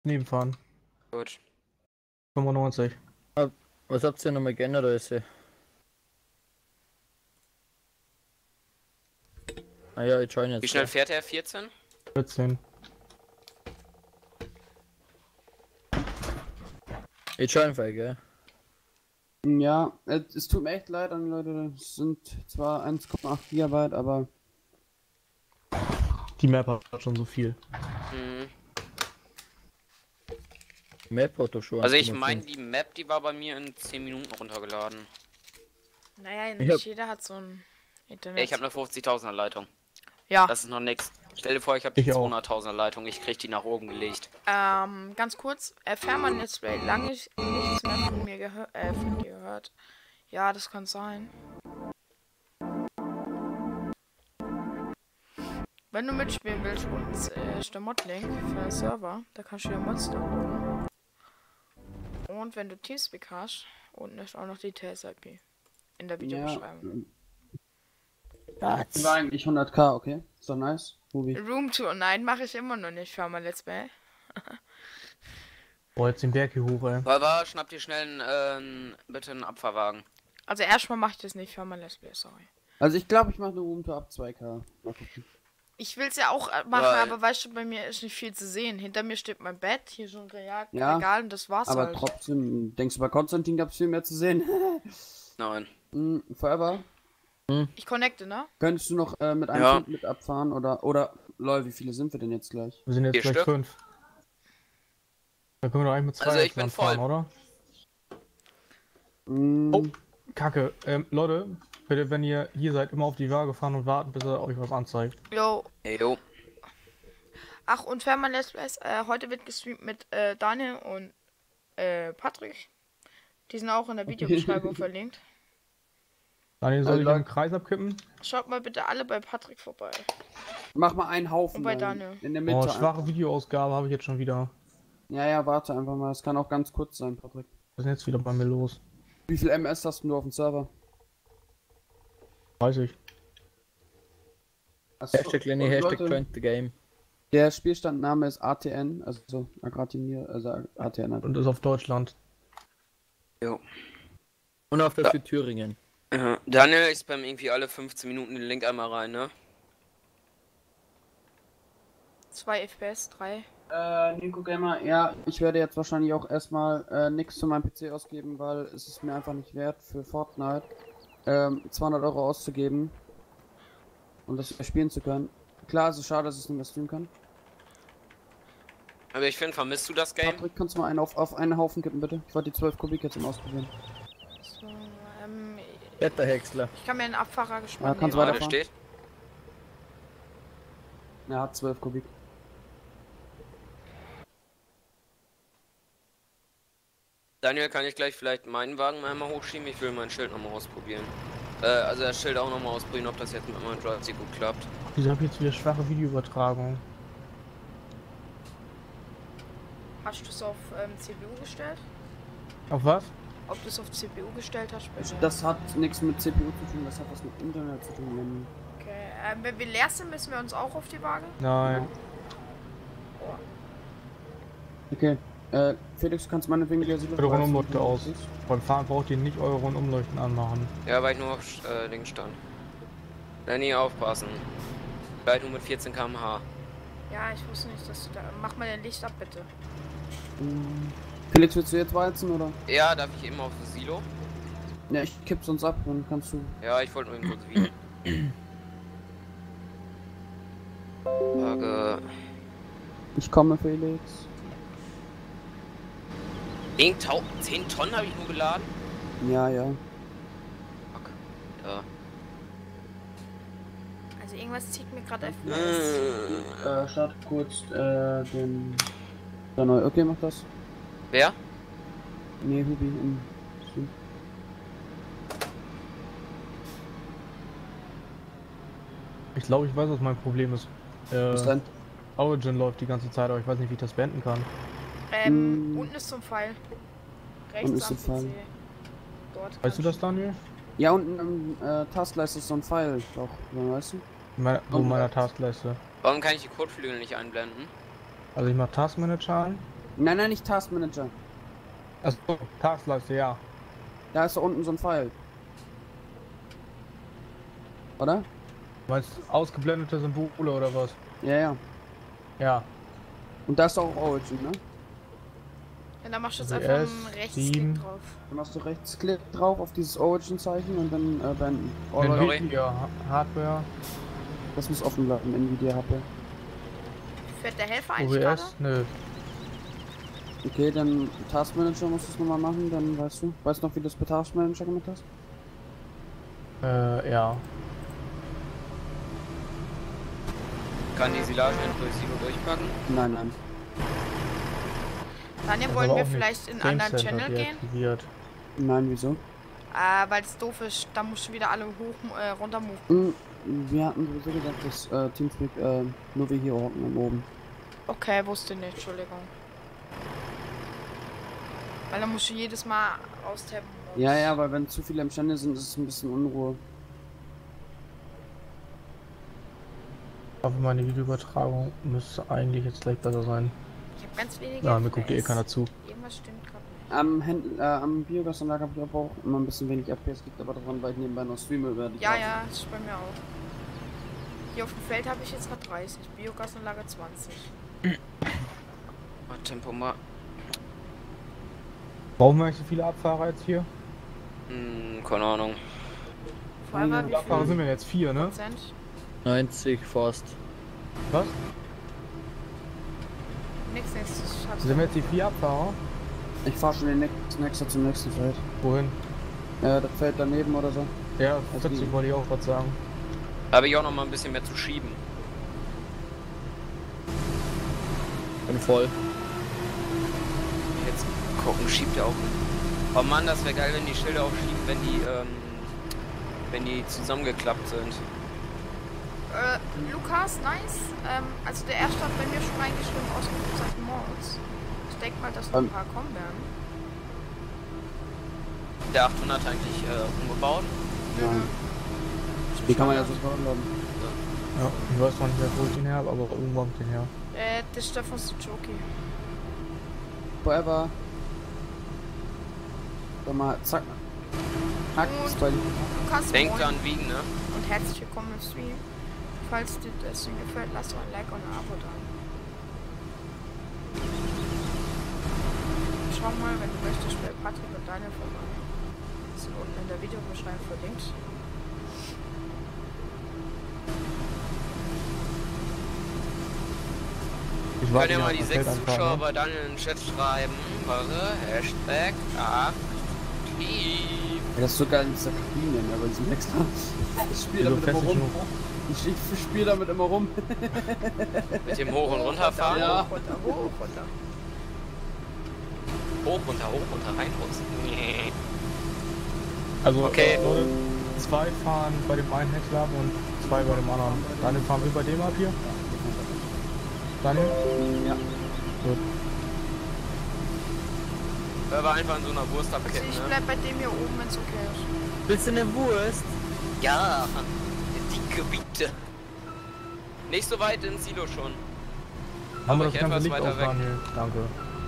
nebenfahren. Gut. 95. Was habt ihr nochmal Generöse? Ah ja, ich join jetzt. Wie schnell fährt er? 14? 14. Ich join voll, gell? Ja, es tut mir echt leid an die Leute, es sind zwar 1,8 GB, aber Die Map hat schon so viel. Mhm. Map hat doch schon. Also ich 1,5. meine, die Map, die war bei mir in 10 Minuten runtergeladen. Naja, Ich nicht hab- jeder hat so ein Internet. Ey, ich habe eine 50.000er Leitung. Ja, Das ist noch nix. Stell dir vor, ich habe die Ich auch. 200.000er Leitung. Ich krieg die nach oben gelegt. ganz kurz, Fährmann Let's Play, lange nichts mehr von von dir gehört. Ja, das kann sein. Wenn du mitspielen willst, unten ist der Mod-Link für den Server, da kannst du dir Mods downloaden. Und wenn du Teamspeak hast, unten ist auch noch die TS-IP in der Videobeschreibung. die war eigentlich 100k, okay? Ist doch nice. Ruby. Roomtour, nein, mache ich immer noch nicht, Fährmann Let's Play. Boah, jetzt den Berg hier hoch, ey. Aber schnapp dir schnell bitte einen Abfahrwagen. Also erstmal mache ich das nicht, Fährmann Let's Play, sorry. Also ich glaube, ich mache eine Roomtour ab 2k. Mal gucken. Ich will es ja auch machen, Weil- aber weißt du, bei mir ist nicht viel zu sehen. Hinter mir steht mein Bett, hier so ein Ja, Regal und das war's Aber halt. trotzdem, denkst du, bei Konstantin gab es viel mehr zu sehen? Nein. Forever, Ich connecte, ne? könntest du noch mit einem Ja. Kind mit abfahren oder lol, wie viele sind wir denn jetzt gleich? Wir sind jetzt 4 gleich Stück. 5. Da können wir doch eigentlich mit 2 Also ich bin fahren, voll. oder? Mm, Oh. Kacke. Leute, bitte, wenn ihr hier seid, immer auf die Waage fahren und warten, bis er euch was anzeigt. Jo. Hey, jo. Ach, und Fährmann Let's Plays, heute wird gestreamt mit Daniel und Patrick. Die sind auch in der Videobeschreibung verlinkt. Daniel, soll ich Leute- den Kreis abkippen? Schaut mal bitte alle bei Patrick vorbei. Mach mal einen Haufen Und bei dann Daniel. in der Oh, Mitte. schwache Videoausgabe habe ich jetzt schon wieder. Ja, warte einfach mal. Es kann auch ganz kurz sein, Patrick. Was ist denn jetzt wieder bei mir los? Wie viel MS hast du auf dem Server? Weiß ich. Achso, Hashtag Lenny, und Hashtag Leute, join the game. der Spielstandname ist ATN, also so Agratinier, also ATN. Und ist auf Deutschland. Jo. Und auf das Ja. für Thüringen. Ja. Daniel, ich spam irgendwie alle 15 Minuten den Link einmal rein, ne? 2 FPS, 3. Nico Gamer, ja, ich werde jetzt wahrscheinlich auch erstmal nichts zu meinem PC ausgeben, weil es ist mir einfach nicht wert, für Fortnite 200 Euro auszugeben und das spielen zu können. Klar, es ist schade, dass ich es nicht mehr streamen kann. Aber ich finde, vermisst du das Game? Patrick, kannst du mal einen auf einen Haufen kippen, bitte? Ich wollte die 12 Kubik jetzt im Ausprobieren. So, Wetterhäcksler. ich kann mir einen Abfahrer Ja, gespannt kannst nehmen. Gerade weiterfahren. steht. Er hat 12 Kubik. Daniel, kann ich gleich vielleicht meinen Wagen mal einmal hochschieben? Ich will mein Schild nochmal ausprobieren. Also das Schild auch nochmal ausprobieren, ob das jetzt mit meinem Joystick gut klappt. Wieso habe ich jetzt wieder schwache Videoübertragung? Hast du es auf CPU gestellt? Auf was? Ob du es auf CPU gestellt hast? Bitte? Das hat nichts mit CPU zu tun, das hat was mit Internet zu tun. Okay, wenn wir leer sind, müssen wir uns auch auf die Waage? Nein. Okay, Felix, du kannst meinetwegen die Asilo Bitte Rundumleuchte aus. Beim Fahren braucht ihr nicht eure Rundumleuchten anmachen. Ja, weil ich nur auf Dings stand. Danny, aufpassen. Gleich nur mit 14 km/h. Ja, ich wusste nicht, dass du da... Mach mal dein Licht ab, bitte. Felix, willst du jetzt weizen oder? Ja, darf ich eben auf das Silo? Ja, ich kipp sonst ab, dann kannst du. Ja, ich wollte nur eben kurz wiegen. Waage. Ich komme, Felix. 10 Tonnen habe ich nur geladen? Ja. Fuck. Ja. Also irgendwas zieht mir gerade FPS. Start kurz den. Da neu. Okay, mach das. Wer? Nee, Hubi im Stream. Ich glaube, ich weiß, was mein Problem ist. Was denn? Origin läuft die ganze Zeit, aber ich weiß nicht, wie ich das beenden kann. Unten ist so ein Pfeil. Rechts Unten ist am ein Pfeil. PC. Dort Weißt kannst du das, Daniel? Ja, unten am Taskleiste ist so ein Pfeil. Doch, weißt du? Wo Und meiner rechts. Taskleiste. Warum kann ich die Kotflügel nicht einblenden? Also ich mache Taskmanager an. Nein, nicht Taskmanager. Achso, Taskleiste, ja. Da ist da unten so ein Pfeil. Oder? Du meinst ausgeblendete Symbole oder was? Ja. Ja. Und da ist auch Origin, ne? Ja, dann machst du jetzt Also einfach S, einen 7. Rechtsklick drauf. Dann machst du Rechtsklick drauf auf dieses Origin-Zeichen und dann beenden. Nvidia Hardware, Das muss offen bleiben, Nvidia HP. Fährt der Helfer eigentlich gerade? OBS, nö. Okay, dann Taskmanager musst du es nochmal machen, dann weißt du. Weißt du noch, wie du das bei Taskmanager gemacht hast? Ja. Kann die Silage durch Silo durchpacken? Nein. Daniel, Das wollen aber wir auch nicht vielleicht in einen Game anderen Center Channel gehen? deaktiviert. Nein, wieso? Weil es doof ist, da musst du wieder alle runter moven. Wir hatten sowieso gesagt, dass Teamspeak nur wir hier hocken oben. Okay, wusste nicht, Entschuldigung. Weil dann musst du jedes Mal austappen. Ja, weil wenn zu viele im Channel sind, ist es ein bisschen Unruhe. Aber meine Videoübertragung müsste eigentlich jetzt gleich besser sein. Ich hab ganz wenige. Ja, mir guckt eh FPS. keiner zu. Irgendwas stimmt gerade nicht. Am Biogasanlage habe ich aber auch immer ein bisschen wenig FPS, liegt aber daran, weil ich nebenbei noch streame über die Ja, Karte. ja, das ist bei mir auch. Hier auf dem Feld habe ich jetzt gerade 30, Biogasanlage 20. Mal Tempo mal. Brauchen wir eigentlich so viele Abfahrer jetzt hier? Keine Ahnung. Vorher war Wie wie viele Abfahrer sind viel wir jetzt? 4, ne? Prozent? 90 fast. Was? Nix, ich hab's. Sind wir jetzt die 4 Abfahrer? Ich fahr schon den nächsten zum nächsten Feld. Wohin? Das Feld daneben oder so. Ja, Also 40 die- wollte ich auch was sagen. Habe ich auch noch mal ein bisschen mehr zu schieben. Bin voll. Jetzt gucken, schiebt er auch. Oh Mann, das wäre geil, wenn die Schilder auch schieben, wenn die zusammengeklappt sind. Lukas, nice. Also der erste hat bei mir schon reingeschrieben, Ausrufezeichen Mods. Ich denke mal, dass noch ein paar kommen werden. Der 800 eigentlich umgebaut. Ja. Die kann man ja so runterladen. Ja, ich weiß noch nicht mehr, wo ich den her habe, aber irgendwo hab ich den her. Das ist der von Suzuki. Forever. Sag mal, zack. Hack, ist bei dir. Lukas, Denkt moin dran, wiegen, ne? und herzlich willkommen im Stream. Falls dir das Stream gefällt, lass doch ein Like und ein Abo da. Schau mal, wenn du möchtest, bei Patrick und Daniel vorbei. Sind unten in der Videobeschreibung verlinkt. Ich Können ja nicht mal auf die das 6 Feld anfahren, Zuschauer ne? bei Daniel in den Chat schreiben. Warte, Hashtag aktiv. Ja, das ist so geil, diese Kabinen, aber diesen extra. Ich spiele Wieso damit fährst immer du rum. Ich spiele damit immer rum. Mit dem Hoch- und Runterfahren. Ja. Hoch, runter, hoch, runter. Hoch, runter, rein, raus. Nee. Also, Okay. Leute, 2 fahren bei dem einen Hecklab und 2 bei dem anderen. Daniel, fahren wir bei dem ab hier? Daniel? Ja. Gut. War einfach in so einer Wurst Also abkippen, ich ne? bleib bei dem hier oben, wenn's okay ist. Willst du eine Wurst? Ja, dicke Biete. Nicht so weit ins Silo schon. Haben wir Aber das ganze etwas Licht weiter aus, weg. Daniel? Danke.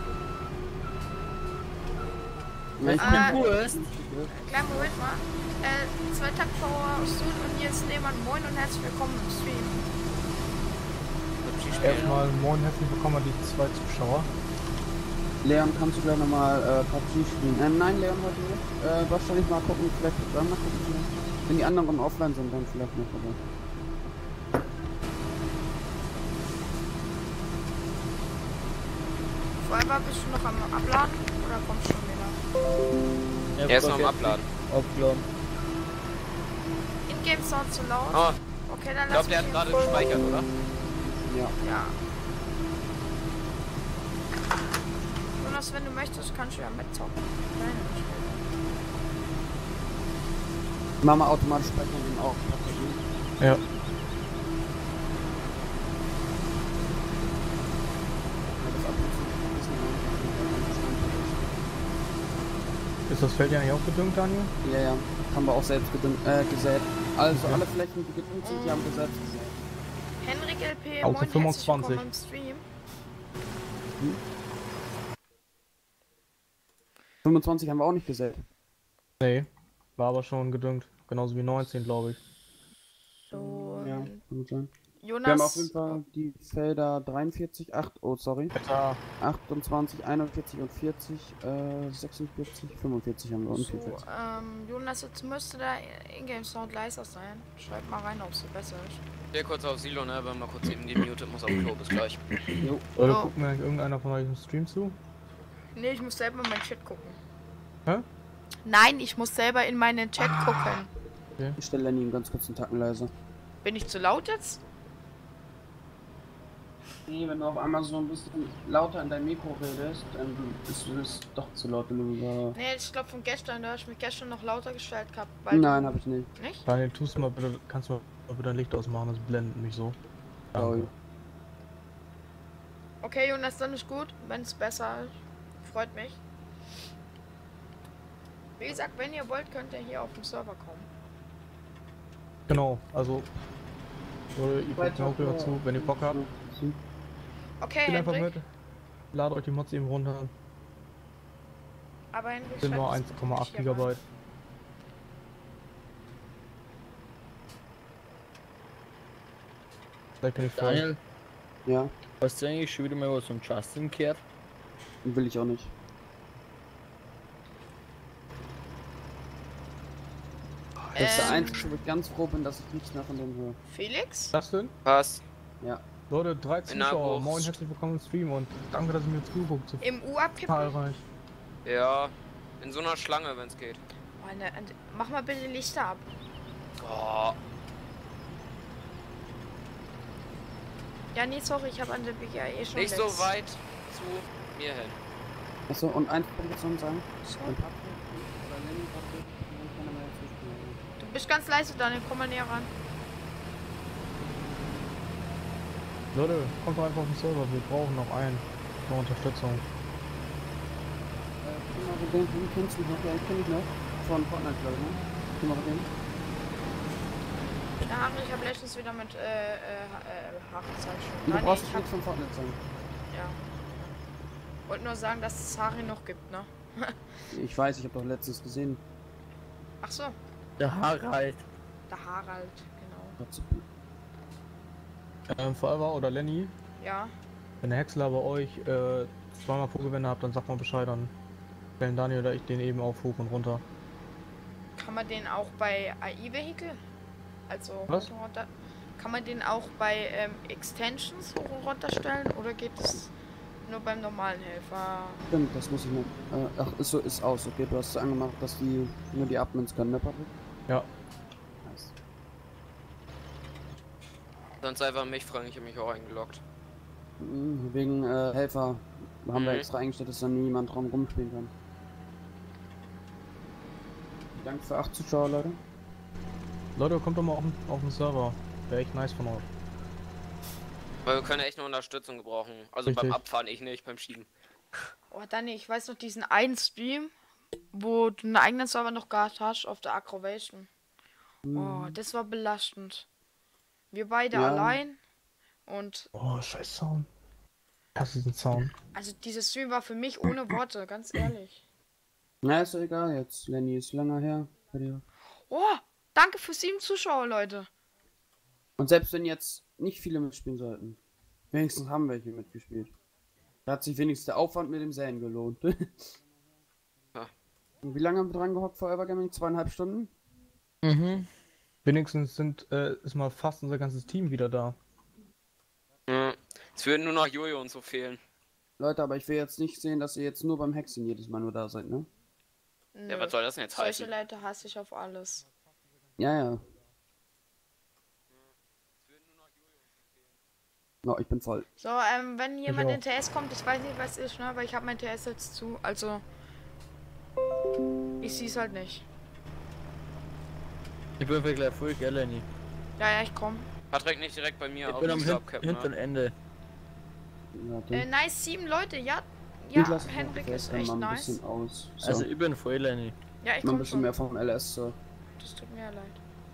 Ich Ah. Wurst? Kleinen Moment mal. Zwei Taktpower aus Süd und Nils Lehmann, moin und herzlich willkommen im Stream. Erstmal moin, herzlich willkommen an die 2 Zuschauer. Leon, kannst du gleich nochmal PUBG spielen? Nein, Leon, heute nicht. Wahrscheinlich mal gucken, vielleicht dann mal gucken. Vielleicht. Wenn die anderen offline sind, dann vielleicht noch. Aber. Vorher bist du noch am Abladen oder kommst du schon wieder? Er ist noch am Abladen. Aufgeladen. In-Game Sound zu laut? Oh, Okay, dann ich lass glaube, der hat mich gerade in- gespeichert, oder? Ja. Ja. Jonas, wenn du möchtest, kannst du ja mitzocken. Nein, nicht. Mach mal automatisch speichern den auch. Ja. Ist das Feld ja nicht auch gedüngt, Daniel? Ja, haben wir auch selbst gesät. Also Okay. alle Flächen, die gedüngt sind, die haben wir selbst gesät. Henrik LP, Auto moin, herzlich 25. willkommen im Stream. 25 haben wir auch nicht gesät. Nee, war aber schon gedüngt. Genauso wie 19, glaube ich. So, Ja, kann gut sein. Jonas. Wir haben auf jeden Fall die Felder 43, 28, 41 und 40, 46, 45 haben wir und So, 44. Jonas, jetzt müsste der Ingame-Sound leiser sein. Schreib mal rein, ob es so besser ist. Geh kurz auf Silo, ne? Aber mal kurz eben gemutet, muss auf Klo, bis gleich. Jo. Oder Oh. guckt mir eigentlich irgendeiner von euch im Stream zu? Nee, ich muss selber in meinen Chat gucken. Hä? Nein, ich muss selber in meinen Chat gucken. Ich stelle Lenny einen ganz kurzen Tacken leiser. Bin ich zu laut jetzt? Nee, wenn du auf einmal so ein bisschen lauter in dein Mikro redest, dann ist es doch zu laut. Nee, ich glaube von gestern, da habe ich mich gestern noch lauter gestellt gehabt. Weil Nein, habe ich nicht. Nicht? Daniel, tust du mal bitte, kannst du mal bitte ein Licht ausmachen, das blendet mich so. Sorry. Okay, Jonas, dann ist gut, wenn es besser ist. Freut mich. Wie gesagt, wenn ihr wollt, könnt ihr hier auf den Server kommen. Genau, also ihr guckt mir auch wieder zu, wenn ihr Bock habt. Okay, Spielt einfach Hendrik. mit. Ladet euch die Mods eben runter. Aber Hendrik Sind nur schreibt es 1,8 hier rein. GB. Vielleicht bin ich voll. Daniel, Ja, hast du eigentlich schon wieder mal was um Justin gehört? will ich auch nicht. Das ist der einzige, wo ich ganz froh bin, dass ich nichts mehr von dem höre. Felix? Was denn? Passt. Ja. Leute, 3 In Zuschauer, der moin, herzlich willkommen im Stream und danke, dass ihr mir zuguckt. So Im U abkippen? zahlreich. Ja, in so einer Schlange, wenn es geht. Oh, ne, mach mal bitte Lichter ab. Oh, Ja, nee, sorry, ich habe an der BGA eh schon nicht Netz. so weit zu mir hin. Achso, und eins wollte ich jetzt noch sagen. So. Wenn Patrick oder Lenny Patrick, dann kann er mal jetzt nicht Du bist ganz leise, Daniel, komm mal näher ran. Leute, kommt doch einfach auf den Server, wir brauchen noch eine Unterstützung. Guck mal, den kennst du noch? Ja, ich kenn dich noch. Von Fortnite, glaube ich, ne? Guck mal, den. Ja, ich habe letztens wieder mit Haare Du schon. brauchst ich nicht hab, von Fortnite sein. ja. Wollte nur sagen, dass es Hari noch gibt, ne? Ich weiß, ich habe doch letztens gesehen. Ach so, Der Harald. der Harald, genau. Forever oder Lenny, Ja, wenn der Häcksler bei euch zweimal Vorgewände habt, dann sagt mal Bescheid, dann stellen Daniel oder ich den eben auf hoch und runter. kann man den auch bei AI-Vehikel? Also Was? hoch und runter? Kann man den auch bei Extensions hoch und runter stellen oder geht es nur beim normalen Helfer? Stimmt, das muss ich noch. Ach, ist so, ist aus. Okay, du hast es angemacht, dass die nur die Admins können, ne, Patrick? Ja, Nice. Sonst einfach mich fragen, ich habe mich auch eingeloggt. Wegen Helfer haben wir Mhm. extra eingestellt, dass da niemand dran rumspielen kann. Danke für 8 Zuschauer, Leute. Leute, kommt doch mal auf den Server. Wäre echt nice von euch. Weil wir können echt eine Unterstützung gebrauchen. Also Richtig. beim Abfahren, ich nicht, beim Schieben. Oh, Dani, ich weiß noch diesen einen Stream, wo du einen eigenen Server noch gehabt hast auf der Acrovation. Oh, das war belastend. Wir beide Ja. allein und Oh, scheiß Sound. Ich hasse diesen Sound. also dieser Stream war für mich ohne Worte, ganz ehrlich. Na, ist doch egal jetzt. Lenny ist länger her. Bei dir. Oh, danke für 7 Zuschauer, Leute. Und selbst wenn jetzt nicht viele mitspielen sollten, wenigstens haben welche mitgespielt. Da hat sich wenigstens der Aufwand mit dem Säen gelohnt. Ja. Und wie lange haben wir dran gehockt, Forever Gaming? 2,5 Stunden? Mhm. Wenigstens ist mal fast unser ganzes Team wieder da. Ja. Es würden nur noch Jojo und so fehlen. Leute, aber ich will jetzt nicht sehen, dass ihr jetzt nur beim Hexen jedes Mal nur da seid, ne? Ja, was soll das denn jetzt Solche heißen? Leute hasse ich auf alles. Ja, ja. No, ich bin voll. So, wenn jemand auch. in TS kommt, ich weiß nicht, was ist, ne? Weil ich habe mein TS jetzt zu, also ich sehe es halt nicht. Ich bin für gleich voll, gell, Lenny? Ja, ich komm. Patrick nicht direkt bei mir Ich auf bin dem am Subcap, hinteren ne? Ende. Warte. Nice, 7 Leute, ja. Ich Ja, lasse Hendrik das ist dann echt mal ein nice. bisschen aus. So. Also ich bin voll, Lenny. Ja, ich mal ein komm bisschen schon. mehr vom LS, so. Das tut mir ja leid.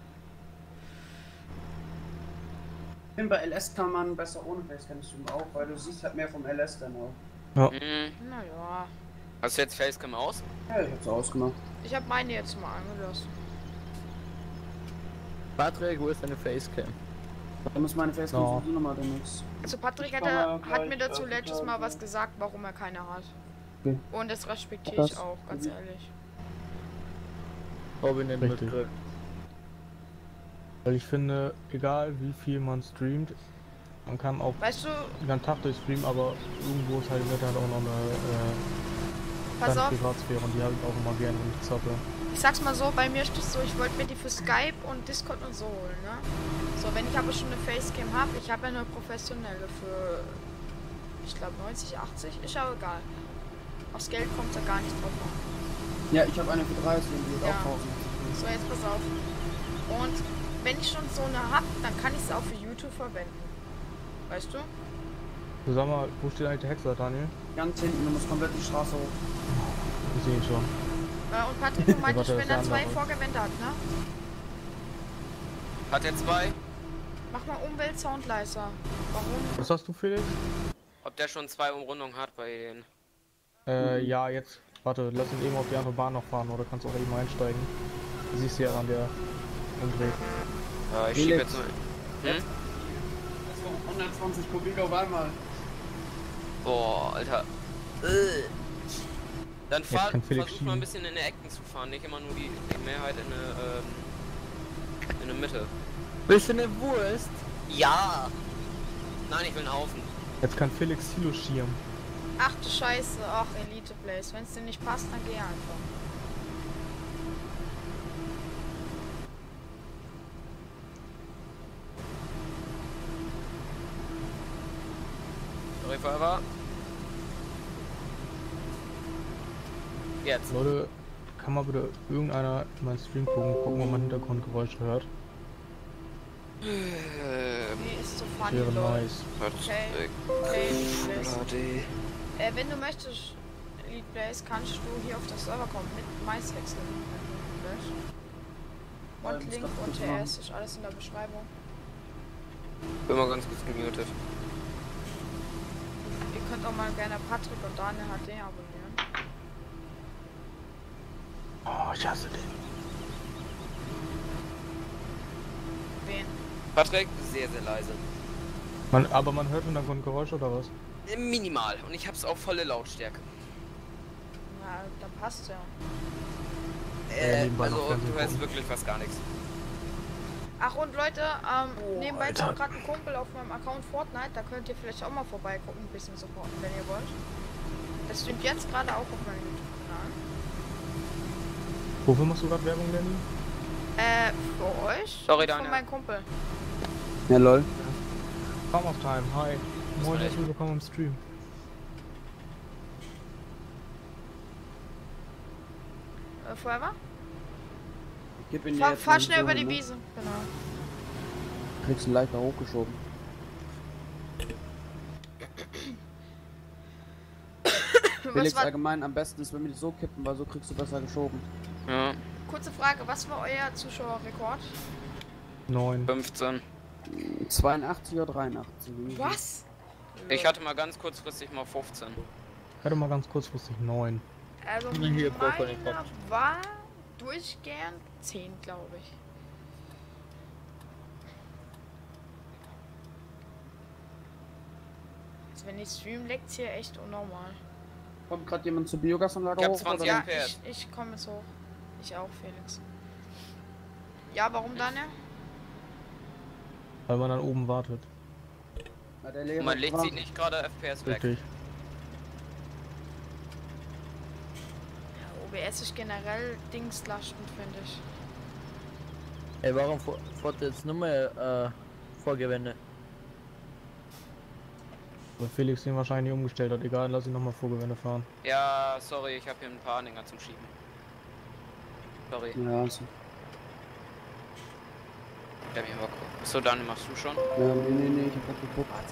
Ich finde, bei LS kann man besser ohne Facecam zoomen auch, weil du siehst halt mehr vom LS dann auch. Ja. Mhm. Naja. Hast du jetzt Facecam aus? Ja, ich hab's ausgemacht. Ich habe meine jetzt mal angelassen. Patrick, wo ist deine Facecam? Da muss meine Facecam Ja. sowieso nochmal demnächst. Also Patrick Ich kann mal hat mir gleich dazu letztes Mal was gesagt, warum er keine hat. Okay. Und das respektiere Das- ich auch, ganz ehrlich. Robin nicht Richtig. mitgekriegt. Weil ich finde, egal wie viel man streamt, man kann auch Weißt du, den ganzen Tag durchstreamen, aber irgendwo ist halt im Internet auch noch eine pass kleine auf, Privatsphäre und die habe ich auch immer gerne, wenn ich zocke. ich sag's mal so, bei mir ist es so, ich wollte mir die für Skype und Discord und so holen, ne? So, wenn ich aber schon eine Facecam habe, ich habe ja eine professionelle für, ich glaube 90, 80, ist ja egal. Aufs Geld kommt da gar nicht drauf an. Ja, ich habe eine für 30 und die Ja. hat auch 1000. So, jetzt pass auf. Und wenn ich schon so eine hab, dann kann ich es auch für YouTube verwenden. Weißt du? So, sag mal, wo steht eigentlich der Hexer, Daniel? Ganz hinten, du musst komplett die Straße hoch. Ich sehe ihn schon. Und Patrick, du meintest, Warte, wenn er das ist zwei der andere. Vorgewände hat, ne? Hat er 2? Mach mal Umweltsound leiser. Warum? Was hast du, Felix? Ob der schon 2 Umrundungen hat bei den. Ja, jetzt. Warte, lass ihn eben auf die andere Bahn noch fahren oder kannst auch eben einsteigen. Du siehst ja an der Umdreh. Ja, ich schieb Felix. jetzt mal. Das waren 120 Kubik auf einmal. Boah, Alter. Dann Jetzt kann Felix versuch mal ein schieben. bisschen in die Ecken zu fahren, nicht immer nur die Mehrheit in der Mitte. Willst du eine Wurst? Ja! Nein, ich will einen Haufen. Jetzt kann Felix Silo schieren. Ach du Scheiße, ach Elite Place. Wenn es dir nicht passt, dann geh einfach. Sorry, Feuerwehr. Jetzt. Leute, kann mal bitte irgendeiner in meinen Stream gucken, ob man Hintergrundgeräusche hört? Nee, ist so funny, Wäre lol. nice. Okay, wenn du möchtest, Elite Place, kannst du hier auf das Server kommen mit Mais wechseln. Und Link und TS ist alles in der Beschreibung. Bin mal ganz kurz gemutet. Ihr könnt auch mal gerne Patrick und Daniel HD abonnieren. Oh, ich hasse den. Wen? Patrick, sehr, sehr leise. Aber man hört Hintergrundgeräusche oder was? Minimal. Und ich hab's auf volle Lautstärke. Na, dann passt ja. nebenbei noch Also, Fernsehen du hörst gucken. wirklich fast gar nichts. Ach und Leute, nebenbei Alter. ist gerade ein Kumpel auf meinem Account Fortnite, da könnt ihr vielleicht auch mal vorbeigucken, ein bisschen supporten, wenn ihr wollt. Das streamt jetzt gerade auch auf meinem YouTube-Kanal. Wofür machst du gerade Werbung, Lenny? Für euch? Sorry, und Daniel. Von meinem Kumpel. Ja, lol. Farm of Time, hi. Moin, war herzlich willkommen im Stream. Forever? Gib ihn dir Fahr, jetzt fahr mal schnell so über die hin, ne? Wiese. Genau. Kriegst ihn leichter hochgeschoben. Was Felix, war, allgemein am besten ist, wenn wir die so kippen, weil so kriegst du besser geschoben. Ja, kurze Frage, was war euer Zuschauerrekord? 9. 15. 82 oder 83? Was? Ich hatte mal ganz kurzfristig mal 15. Ich hatte mal ganz kurzfristig 9. Also Hier, Brokkoli, meiner war durchgehend 10, glaube ich. Also wenn ich stream, leckt's hier echt unnormal. Kommt gerade jemand zur Biogasanlage Ich hab hoch? 20 oder? Ja, FPS. ich komme jetzt hoch. Ich auch, Felix. Ja, warum Daniel? Weil man dann oben wartet. Ja, der Lehrer Mein Licht war- zieht nicht gerade FPS weg. Richtig. Ja, OBS ist generell dingslastend, finde ich. Ey, warum fährt jetzt nur mehr Vorgewände? Weil Felix den wahrscheinlich umgestellt hat. Egal, lass ihn nochmal Vorgewände fahren. Ja, sorry, ich habe hier ein paar Anhänger zum Schieben. Sorry. Ja, also, Ich hab hier mal gucken. So, dann machst du schon. ja, nee, ich hab grad geguckt. Warte,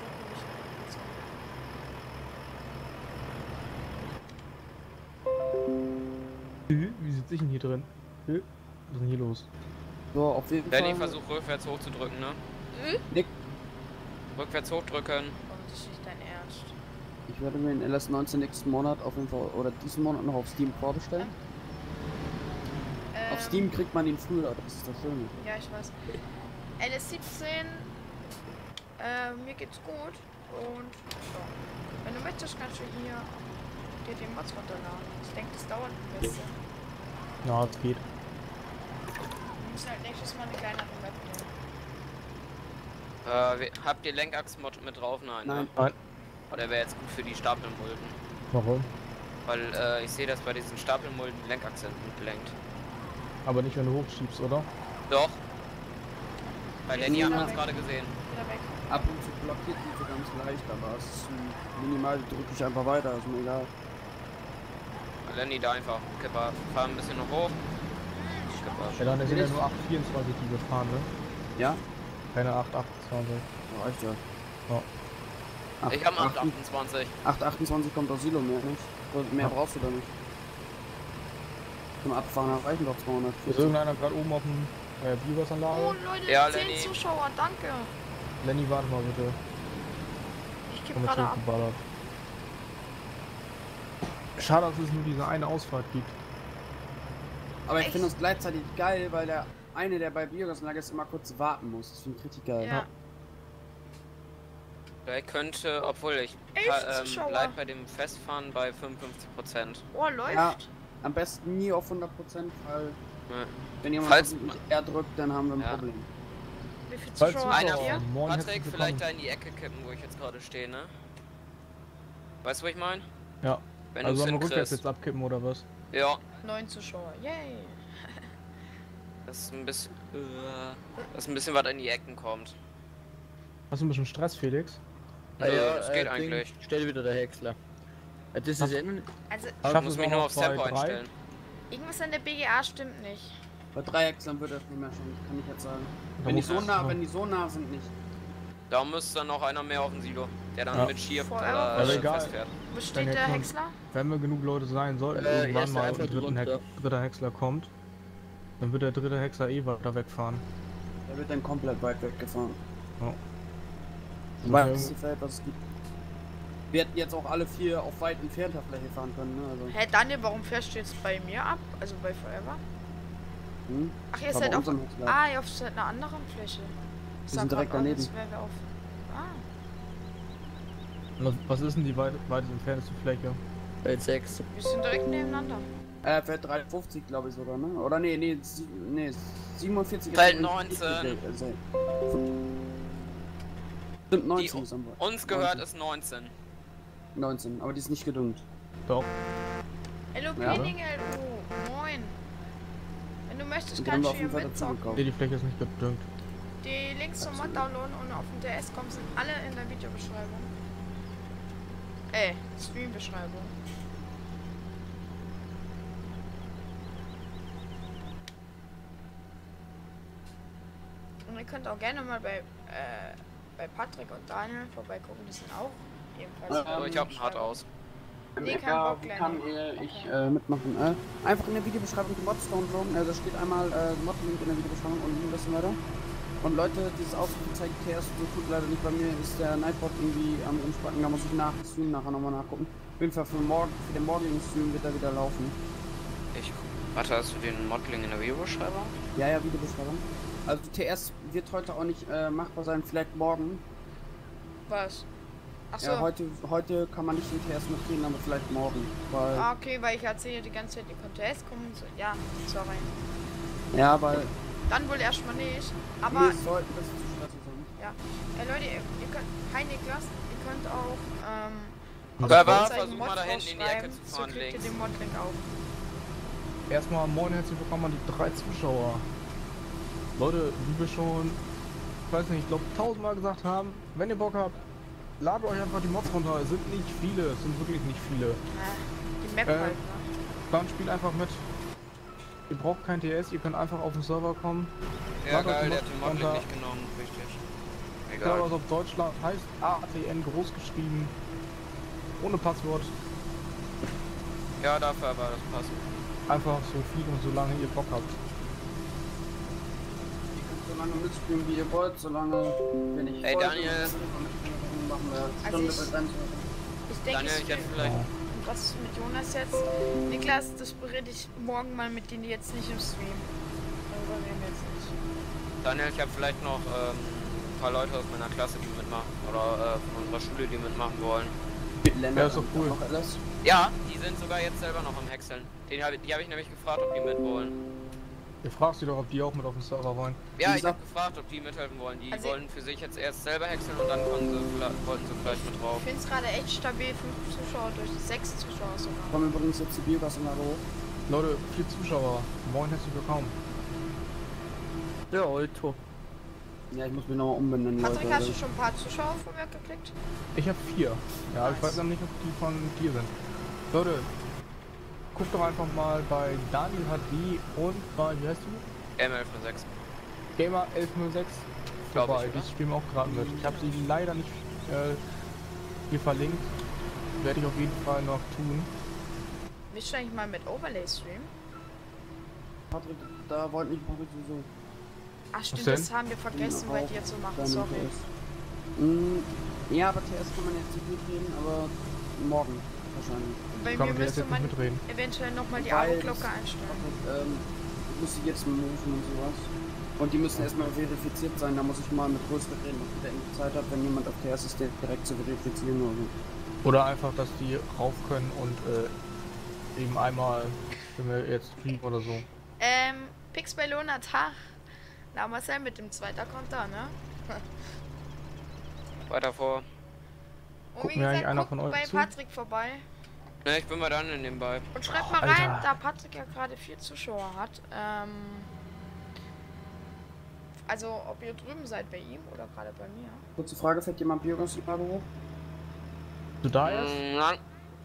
Wie sitzt ich denn hier drin? Was ist denn hier los? So, auf jeden Danny, Fall. versuch rückwärts hochzudrücken, ne? Nick, Rückwärts hochdrücken. Oh, das ist nicht dein Ernst. Ich werde mir den LS19 nächsten Monat auf jeden Fall, oder diesen Monat noch auf Steam vorbestellen. Auf Steam kriegt man ihn früher, das ist das Schöne. Ja, ich weiß. LS17, mir geht's gut und so. Wenn du möchtest, kannst du hier dir den Mods runterladen. Ich denke, das dauert ein bisschen. Ja, es geht. Wir müssen halt nächstes Mal eine kleinere Map nehmen. Habt ihr Lenkachs-Mod mit drauf? Nein. Nein. Ne? Nein. Oder wäre jetzt gut für die Stapelmulden? Warum? Weil ich sehe, dass bei diesen Stapelmulden die Lenkachse mitgelenkt. Aber nicht, wenn du hochschiebst, oder? Doch. Bei Lenny Ja. haben wir es gerade gesehen. Wieder weg. Ab und zu blockiert die so ganz leicht, aber es ist minimal, drücke ich einfach weiter, ist mir egal. Bei Lenny da einfach. Kipper, fahren ein bisschen noch hoch. Kipper. Ja, dann sind ja nur 824, die wir fahren, ne? Ja? Keine 828. Reicht ja. Ja. Ich habe 828. 828 kommt aus Silo mehr, nicht? Mehr brauchst du da nicht. Zum Abfahren reichen doch 200. Ist irgendeiner gerade oben auf dem Biogasanlage? Oh Leute, Ja, 10 Lenny. Zuschauer, danke. Lenny, warte mal bitte. Ich geb Komm jetzt gerade ab. hochgeballert. Schade, dass es nur diese eine Ausfahrt gibt. Aber ich Echt? finde es gleichzeitig geil, weil der eine, der bei Biogasanlage ist, immer kurz warten muss. Das finde ich richtig geil. Ja. Vielleicht könnte, obwohl ich 11 Zuschauer. bleib bei dem Festfahren bei 55%. Oh, läuft. Ja. Am besten nie auf 100%, weil Ja. wenn jemand Falls- mit R drückt, dann haben wir ein Ja. Problem. Wie viele Falls Zuschauer Einer- habt ihr? Moin, Patrick, herzlich vielleicht da willkommen. in die Ecke kippen, wo ich jetzt gerade stehe, ne? Weißt du, wo ich meine? Ja. Wenn Also du's sollen wir rückwärts hinkriegst. jetzt abkippen oder was? Ja, 9 Zuschauer. Yay. das ist ein bisschen... dass ein bisschen was in die Ecken kommt. Hast du ein bisschen Stress, Felix? Nö, das geht Ding, eigentlich. Stell wieder der Häcksler. Das ist ja noch- Also, Ich Schaffst muss du mich es nur auch aufs noch Tempo bei 3? einstellen. irgendwas an der BGA stimmt nicht. Bei Dreiecksern wird das nicht mehr schon, kann ich jetzt sagen. Da Wenn die muss- so nah, wenn die so nah sind, nicht. Da müsste dann noch einer mehr auf dem Silo, der dann Ja. mitschiebt Forever. oder Aber egal. festfährt. Wo Dann steht hätten der wir- Häcksler? Wenn wir genug Leute sein sollten, irgendwann erst mal einfach ein drunter. dritter Häcksler kommt, dann wird der dritte Häcksler eh weiter wegfahren. Der wird dann komplett weit weggefahren. Ja. Weil Ja. das Feld, was es gibt. Wir hätten jetzt auch alle 4 auf weit entfernter Fläche fahren können, ne? Also, Hä, Daniel, warum fährst du jetzt bei mir ab? Also bei Forever? Ach, ihr Aber seid auf... unserem Häcksler. Ah, ihr seid einer anderen Fläche. Ich sind sag direkt grad, daneben. als wären wir auf... Ah, Was ist denn die weitest entfernteste Fläche? Bei 6. wir sind direkt nebeneinander. Feld 350, glaube ich sogar, ne? Oder nee, 47 ist Feld nicht 19. richtig, Stimmt, 19 Die- ist am Wort. Uns gehört es 19. 19, aber die ist nicht gedüngt. Doch. Hello, Ja. Pening, LO. Moin. Wenn du möchtest, Die haben kannst wir du auf hier jeden Fall dazu mitzocken. gekauft. Nee, die Fläche ist nicht gedüngt. Die Links zum Mod downloaden und auf den DS kommen sind alle in der Videobeschreibung. Streambeschreibung. Und ihr könnt auch gerne mal bei Patrick und Daniel vorbeigucken, die sind auch ebenfalls. Aber ich hab ein Hard aus. Nee, kein Ja, Bock, wie Lenny. kann ich mitmachen? Einfach in der Videobeschreibung die Mods downloaden. Da steht einmal Mod-Link in der Videobeschreibung und ein bisschen weiter. Und Leute, dieses ausgezeigte TS, so tut leider nicht bei mir, ist der Nightbot irgendwie am Umspacken. Da muss ich nach dem Stream nachher nochmal nachgucken. Auf jeden Fall für den morgigen Stream wird er wieder laufen. Warte, hast du den Modling in der Videobeschreibung? Ja, Videobeschreibung. Also TS wird heute auch nicht machbar sein, vielleicht morgen. Was? Achso. Ja, heute kann man nicht den TS noch kriegen, aber vielleicht morgen. Weil, Ah, okay, weil ich erzähle die ganze Zeit, ihr könnt TS kommen und so. Ja, sorry. ja, weil Dann wohl erstmal nicht. Aber, wir sollten das zu stressig sein. ja. Leute, ihr könnt, hi Niklas, ihr könnt auch, Aber Vorzeichen versuch mal Mods da hinten in die Ecke rausschreiben, zu fahren, so kriegt ihr links. den Modlink auch. Erstmal moin, herzlich willkommen an die 3 Zuschauer. Leute, wie wir schon, ich weiß nicht, ich glaube 1000-mal gesagt haben, wenn ihr Bock habt, ladet euch einfach die Mods runter. Es sind nicht viele, es sind wirklich nicht viele. Die Map Äh, halt, ne? Dann spielt einfach mit. Ihr braucht kein TS, ihr könnt einfach auf den Server kommen. Ja, Ladet euch geil, die der hat Mods den Modling runter. nicht genommen, richtig. Server Egal. ist auf Deutschland, heißt ATN groß geschrieben. Ohne Passwort. Ja, dafür aber das passt. Einfach so viel und so lange ihr Bock habt. Ihr könnt so lange mitspielen, wie ihr wollt, solange wenn ich Ey, wollte, Daniel. machen wir Also Stunde ich- begrenzt. Ich denke, Daniel, ich hätte stream. vielleicht. Und was ist mit Jonas jetzt? Niklas, das berede ich morgen mal mit denen jetzt nicht im Stream. Darüber reden wir jetzt nicht. Daniel, ich habe vielleicht noch ein paar Leute aus meiner Klasse, die mitmachen. Oder von unserer Schule, die mitmachen wollen. Ja, ist doch cool. Noch alles. Ja, die sind sogar jetzt selber noch am Häckseln. Die hab ich nämlich gefragt, ob die mit wollen. Ihr fragst sie doch, ob die auch mit auf den Server wollen. Ja, Wie ich habe gesagt- gefragt, ob die mithelfen wollen. Die Also- wollen für sich jetzt erst selber häckseln und dann wollten sie vielleicht mit drauf. Ich finde es gerade echt stabil, 5 Zuschauer durch 6 Zuschauer sogar. Kommen übrigens jetzt die Biogasanlage hoch. Leute, 4 Zuschauer. Moin, herzlich willkommen. Der Alto. Ja, ich muss mich nochmal umbenennen, Patrick, Leute. hast du schon ein paar Zuschauer von mir gekriegt? Ich habe 4. Ja, ich Nice. weiß aber nicht, ob die von dir sind. Leute, guckt doch einfach mal bei Daniel HD und bei, wie heißt du? M1106. Gamer 1106 Glaub vorbei. ich, oder? Die streamen auch gerade mit. Ich habe sie leider nicht hier verlinkt. Werde ich auf jeden Fall noch tun. Willst du eigentlich mal mit Overlay streamen? Patrick, da wollte nicht Patrick sowieso. Ach stimmt, denn? das haben wir vergessen, weil die jetzt so machen, Deine sorry. TS. Ja, aber TS kann man jetzt nicht mitreden, aber morgen wahrscheinlich. Bei Kann mir man jetzt müsste nicht man mitreden. eventuell nochmal die Weil Abo-Glocke das- einstellen. Ich muss die jetzt rufen und sowas. Und die müssen erstmal verifiziert sein, da muss ich mal mit Größe reden, ob der irgendwie Zeit hat, wenn jemand auf TS ist, direkt zu verifizieren oder so. Oder einfach, dass die rauf können und eben einmal, wenn wir jetzt streamen oder so. Pixbellona Tag. Na, Marcel mit dem zweiten Account da, ne? Weiter vor. Und Guckt wie mir eigentlich gesagt, einer guckt von euch bei zu? Patrick vorbei. Ne, ich bin mal dann in dem Vibe. Und schreibt mal Alter. rein, da Patrick ja gerade 4 Zuschauer hat. Also, ob ihr drüben seid bei ihm oder gerade bei mir. Kurze Frage, fährt jemand Biogasanlage hoch? Du da erst? Nein.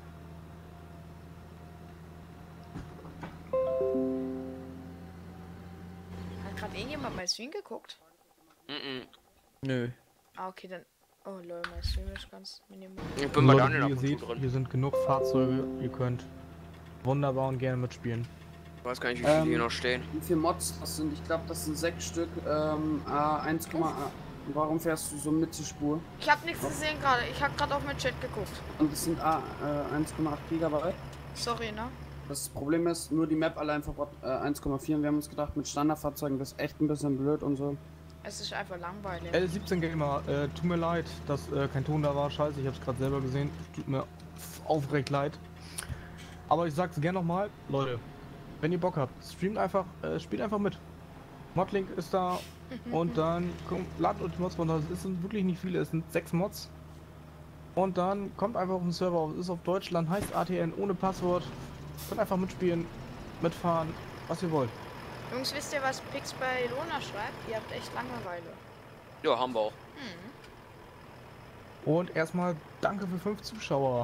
Hat gerade irgendjemand mein Stream geguckt? Mhm. Nö. Ah, okay, dann. Oh lol, mein Stream ist ganz minimal. Ich bin bei Leute, Daniel ab wie ihr und zu seht, drin. hier sind genug Fahrzeuge. Ihr könnt wunderbar und gerne mitspielen. Ich weiß gar nicht, wie viele hier noch stehen. Wie viele Mods das sind? Ich glaube, das sind 6 Stück. 1, warum fährst du so Mittelspur? Ich habe nichts gesehen gerade. Ich habe gerade auf meinen Chat geguckt. Und das sind 1,8 Gigabyte. Sorry, ne? Das Problem ist, nur die Map allein verbraucht 1,4 und wir haben uns gedacht, mit Standardfahrzeugen das ist echt ein bisschen blöd und so. Es ist einfach langweilig. L17 Gamer, tut mir leid, dass kein Ton da war. Scheiße, ich hab's gerade selber gesehen. Tut mir aufrecht leid. Aber ich sag's gerne nochmal, Leute, wenn ihr Bock habt, streamt einfach, spielt einfach mit. Modlink ist da und dann ladet euch die Mods runter. Es sind wirklich nicht viele, es sind 6 Mods. Und dann kommt einfach auf den Server, es ist auf Deutschland, heißt ATN ohne Passwort. Könnt einfach mitspielen, mitfahren, was ihr wollt. Jungs, wisst ihr, was Pix bei Lona schreibt? Ihr habt echt Langeweile. Ja, haben wir auch. Und erstmal danke für 5 Zuschauer.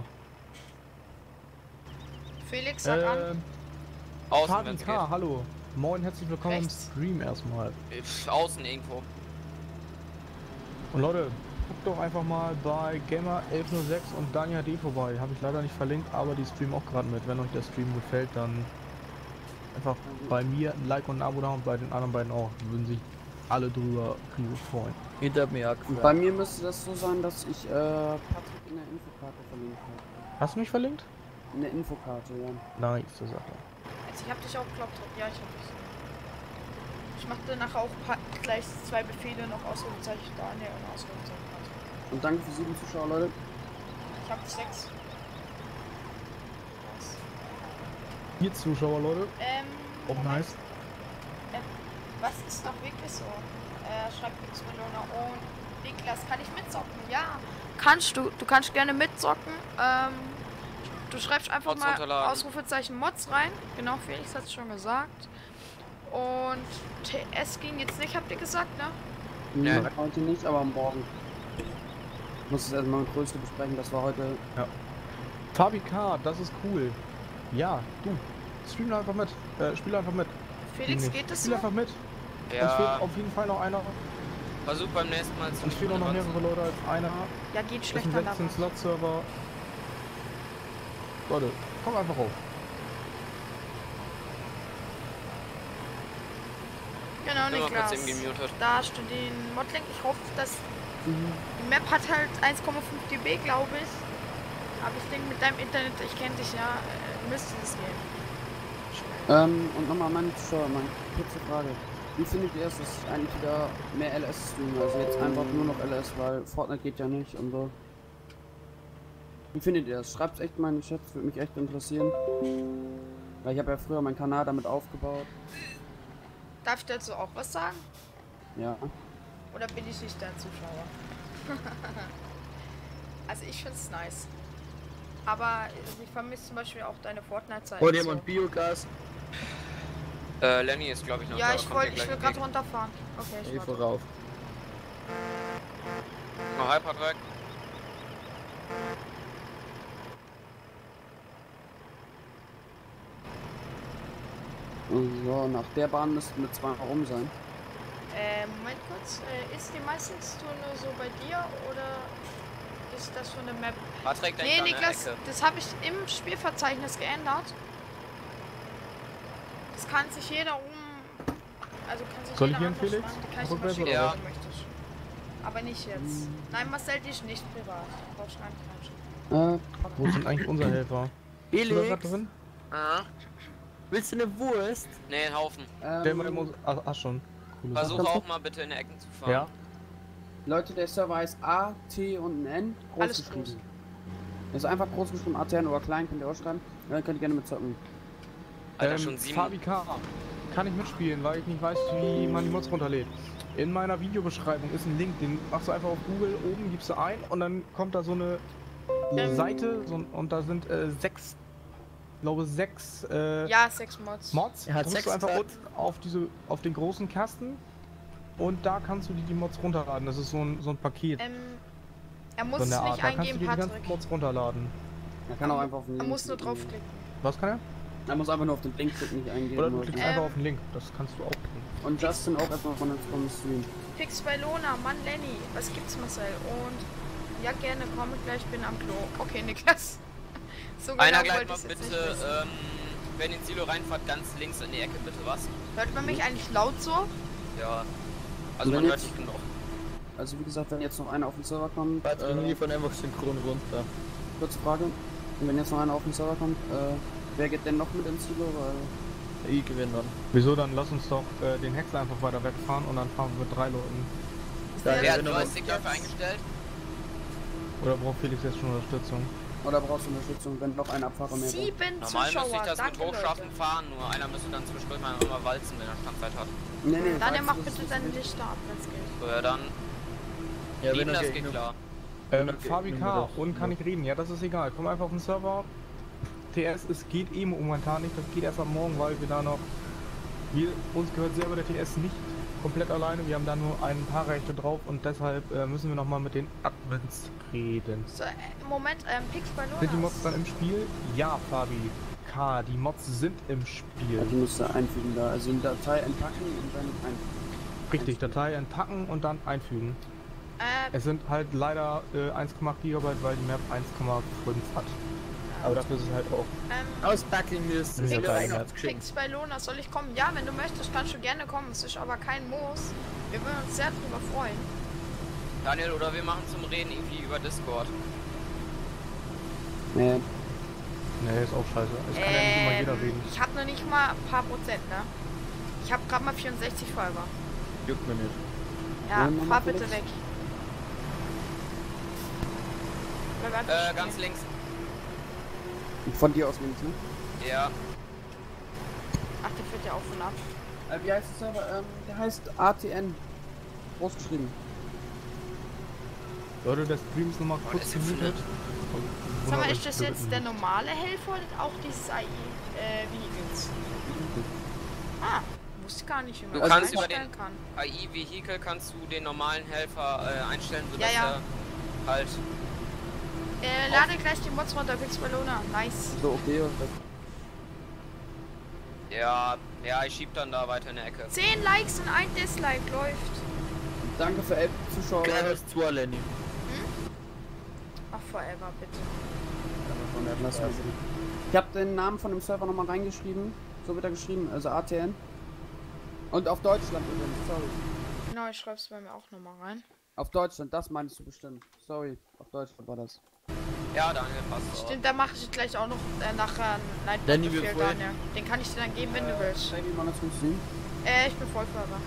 Felix, sag an. Außen, Fabi wenn's K, hallo. Moin, herzlich willkommen Rechts. im Stream erstmal. geht. Außen irgendwo. Und Leute, guckt doch einfach mal bei Gamer 1106 und Daniel HD vorbei. Habe ich leider nicht verlinkt, aber die streamen auch gerade mit. Wenn euch der Stream gefällt, dann einfach bei mir ein Like und ein Abo da und bei den anderen beiden auch. Die würden sich alle drüber riesig freuen. Hinter mir Und bei mir müsste das so sein, dass ich Patrick in der Infokarte verlinkt habe. Hast du mich verlinkt? In der Infokarte, ja. Nice Sache. Also ich hab dich auch geglaubt. Ja, ich hab dich. Ich machte nachher auch gleich 2 Befehle noch Ausrufezeichen Daniel und Ausrufezeichen Patrick. Und danke für 7 Zuschauer, Leute. Ich hab 6. 4 Zuschauer, Leute. Auch Moment. nice. Was ist doch wirklich so? Schreibt Pix Melona und Niklas, kann ich mitzocken? Ja. Kannst du. Du kannst gerne mitzocken. Du schreibst einfach Mods mal runterladen. Ausrufezeichen Mods rein. Genau, Felix hat es schon gesagt. Und TS ging jetzt nicht, habt ihr gesagt, ne? Nee. Heute nicht, aber morgen. Ich muss es erstmal mit Größe besprechen, das war heute. Fabi K, das ist cool. Ja, du. Stream einfach mit. Spiel einfach mit. Felix, Nicht. geht das Spiel so? einfach mit. Es fehlt Ja, auf jeden Fall noch einer. versuch beim nächsten Mal zu. Es fehlen auch noch mehrere Leute als einer. Ja, geht Das schlecht sind an 16 Slot-Server. Leute, komm einfach auf. Genau, Bin mal kurz Niklas. eben gemutet. Da hast du den Modlink. Ich hoffe, dass die Map hat halt 1,5 dB, glaube ich. Aber ich denke, mit deinem Internet, ich kenne dich ja, müsste es gehen. Und nochmal meine Zuschauer, meine kurze Frage. Wie findet ihr es, dass eigentlich wieder mehr LS streamen? Also jetzt einfach nur noch LS, weil Fortnite geht ja nicht und so. Wie findet ihr das? Schreibt's echt mal in die Chats, würde mich echt interessieren. Weil ich habe ja früher meinen Kanal damit aufgebaut. Darf ich dazu auch was sagen? Ja. Oder bin ich nicht dein Zuschauer? Also ich find's nice. Aber ich vermisse zum Beispiel auch deine Fortnite-Zeit. Hol jemand Biogas? Lenny ist glaube ich noch Ja, da, ich kommt hier will gleich gerade entgegen. runterfahren. Okay, ich Geh warte. vorauf. Noch Hyperdrive. So, nach der Bahn müssten wir 2 rum sein. Moment kurz. Ist die Meisterstour nur so bei dir oder ist das schon eine Map? Patrick, denk Nee, an eine Niklas, Ecke. das habe ich im Spielverzeichnis geändert. Das kann sich jeder also kann sich Soll jeder ich hier anders Felix? schreiben. Die kann ich dir mal Rückwärts schicken, oder wenn was? du möchtest. Aber nicht jetzt. Nein, Marcel, dich nicht privat. Du brauchst gar nicht reinschauen. Wo sind eigentlich unsere Helfer? Bist du da grad Felix, drin? Ah, willst du eine Wurst? nee, ein Haufen. Der muss. Ach schon. Cool. Versuch kannst du- auch mal bitte in die Ecken zu fahren. Ja. Leute, der Server heißt A, T und ein N. Groß Alles geschrieben. groß. Ist einfach groß geschrieben, ATN oder klein, könnt ihr auch schreiben. Dann könnt ihr gerne mit zocken. Alter, schon 7. Fabi K. Kann ich mitspielen, weil ich nicht weiß, wie man die Mods runterlädt. In meiner Videobeschreibung ist ein Link, den machst du einfach auf Google, oben gibst du ein und dann kommt da so eine Seite und da sind 6, glaube 6 Ja, 6 Mods. Mods. Er hat Drückst du 6 einfach unten auf den großen Kasten und da kannst du die Mods runterladen. Das ist so ein Paket. Er muss So es eine Art. nicht Da kannst du eingeben, dir die Patrick. ganzen Mods runterladen. Er kann auch einfach auf den Er Link muss nur klicken. draufklicken. Was kann er? Er muss einfach nur auf den Link klicken, nicht eingeben. Oder du oder klickst so. einfach auf den Link. Das kannst du auch tun. Und Justin auch erstmal von uns vom Stream. Pix bei Lona, Mann Lenny. Was gibt's, Marcel? Und ja, gerne, komme gleich, bin am Klo. Okay, Niklas. So genau Einer gleich wollte mal ich's jetzt bitte, nicht wissen. wenn ihr ins Silo reinfahrt, ganz links in die Ecke bitte, was? Hört man mich eigentlich laut so? Ja. Also Und man wenn hört jetzt- dich genug. Also wie gesagt, wenn jetzt noch einer auf den Server kommt, Patrick, liefern einfach synchron runter. kurze Frage. Und wenn jetzt noch einer auf den Server kommt, wer geht denn noch mit ins Silo? Weil Ich gewinne dann. Wieso? Dann lass uns doch den Häcksler einfach weiter wegfahren und dann fahren wir mit 3 Leuten. Ja, Wer hat wenn du Joystick dafür eingestellt? Oder braucht Felix jetzt schon Unterstützung? oder brauchst du Unterstützung, wenn noch ein Abfahrer mehr 7 Normal müsste Zuschauer, ich das mit danke Hochschaffen Leute. fahren, nur einer müsste dann zwischendurch mal immer walzen, wenn er Standzeit hat. Nee, Dann weißt mach du, das bitte ist deine nicht- Lichter ab, wenn's geht. So, ja dann, Ja, Lieben, wenn das er geht klar. Fabi nehmen K. wir das. und kann ich reden? Ja, das ist egal. Komm einfach auf den Server. TS, es geht eh momentan nicht. Das geht erst am Morgen, weil wir da noch. Uns gehört selber der TS nicht komplett alleine. Wir haben da nur ein paar Rechte drauf und deshalb müssen wir nochmal mit den Admins reden. So, Moment, Pix bei Sind die Lona. Mods dann im Spiel? Ja, Fabi K. Die Mods sind im Spiel. Also musst du einfügen da, also eine Datei entpacken und dann einfügen. Richtig, Datei entpacken und dann einfügen. Es sind halt leider 1,8 GB, weil die Map 1,5 hat. Aber dafür ist es halt auch. Auspacken ist Ja, wieder keine einer geschenkt. Pix bei Lona, soll ich kommen? Ja, wenn du möchtest, kannst du gerne kommen. Es ist aber kein Muss. Wir würden uns sehr drüber freuen. Daniel, oder wir machen zum Reden irgendwie über Discord. Nee. Nee, ist auch scheiße. Es kann ja nicht immer jeder reden. Ich hab noch nicht mal ein paar Prozent, ne? Ich hab gerade mal 64 Folger. Juckt mir nicht. Ja, Wollen wir fahr mal bitte Felix? weg. Bleib einfach stehen. Ganz links. Von dir aus links, ne? Ja. Ach, der fährt ja auf und ab. Wie heißt der Server? Der heißt ATN. Groß geschrieben. Leute, der Stream ist nochmal kurz ist ja gemutet. Sag mal, ist das jetzt der normale Helfer oder auch dieses AI Vehicles? Ah, wusste ich gar nicht, wie man Du das kannst über einstellen den kann. AI-Vehicle kannst du den normalen Helfer einstellen, sodass Ja, ja. er halt. Lade gleich die Mods runter, Pix Ballona. Nice. So, okay. Ja, ich schieb dann da weiter in der Ecke. 10 Likes und ein Dislike läuft. Danke für 11 Zuschauer. Kleines 2, Lenny. Ach, forever, bitte. Ich habe den Namen von dem Server nochmal reingeschrieben. So wird er geschrieben, also ATN. Und auf Deutschland übrigens, sorry. Genau, ich schreib's bei mir auch nochmal rein. Auf Deutschland, das meinst du bestimmt. Sorry, auf Deutschland war das. Ja, Daniel, passt auch. Stimmt, da mache ich gleich auch noch nachher einen Danny, Nightbot-Befehl, bevor- Daniel. Den kann ich dir dann geben, wenn du willst. Baby, man das funktioniert. Ich bin Vollfahrer.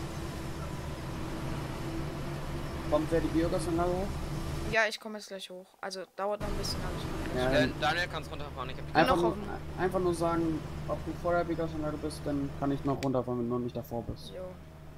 Kommt wer die Biogasanlage hoch? Ja, ich komme jetzt gleich hoch. Also dauert noch ein bisschen, aber ich Ja, Daniel, kannst runterfahren, ich hab die einfach, noch nur, auf einfach nur sagen, ob du vor der Biogasanlage bist, dann kann ich noch runterfahren, wenn du noch nicht davor bist. Jo.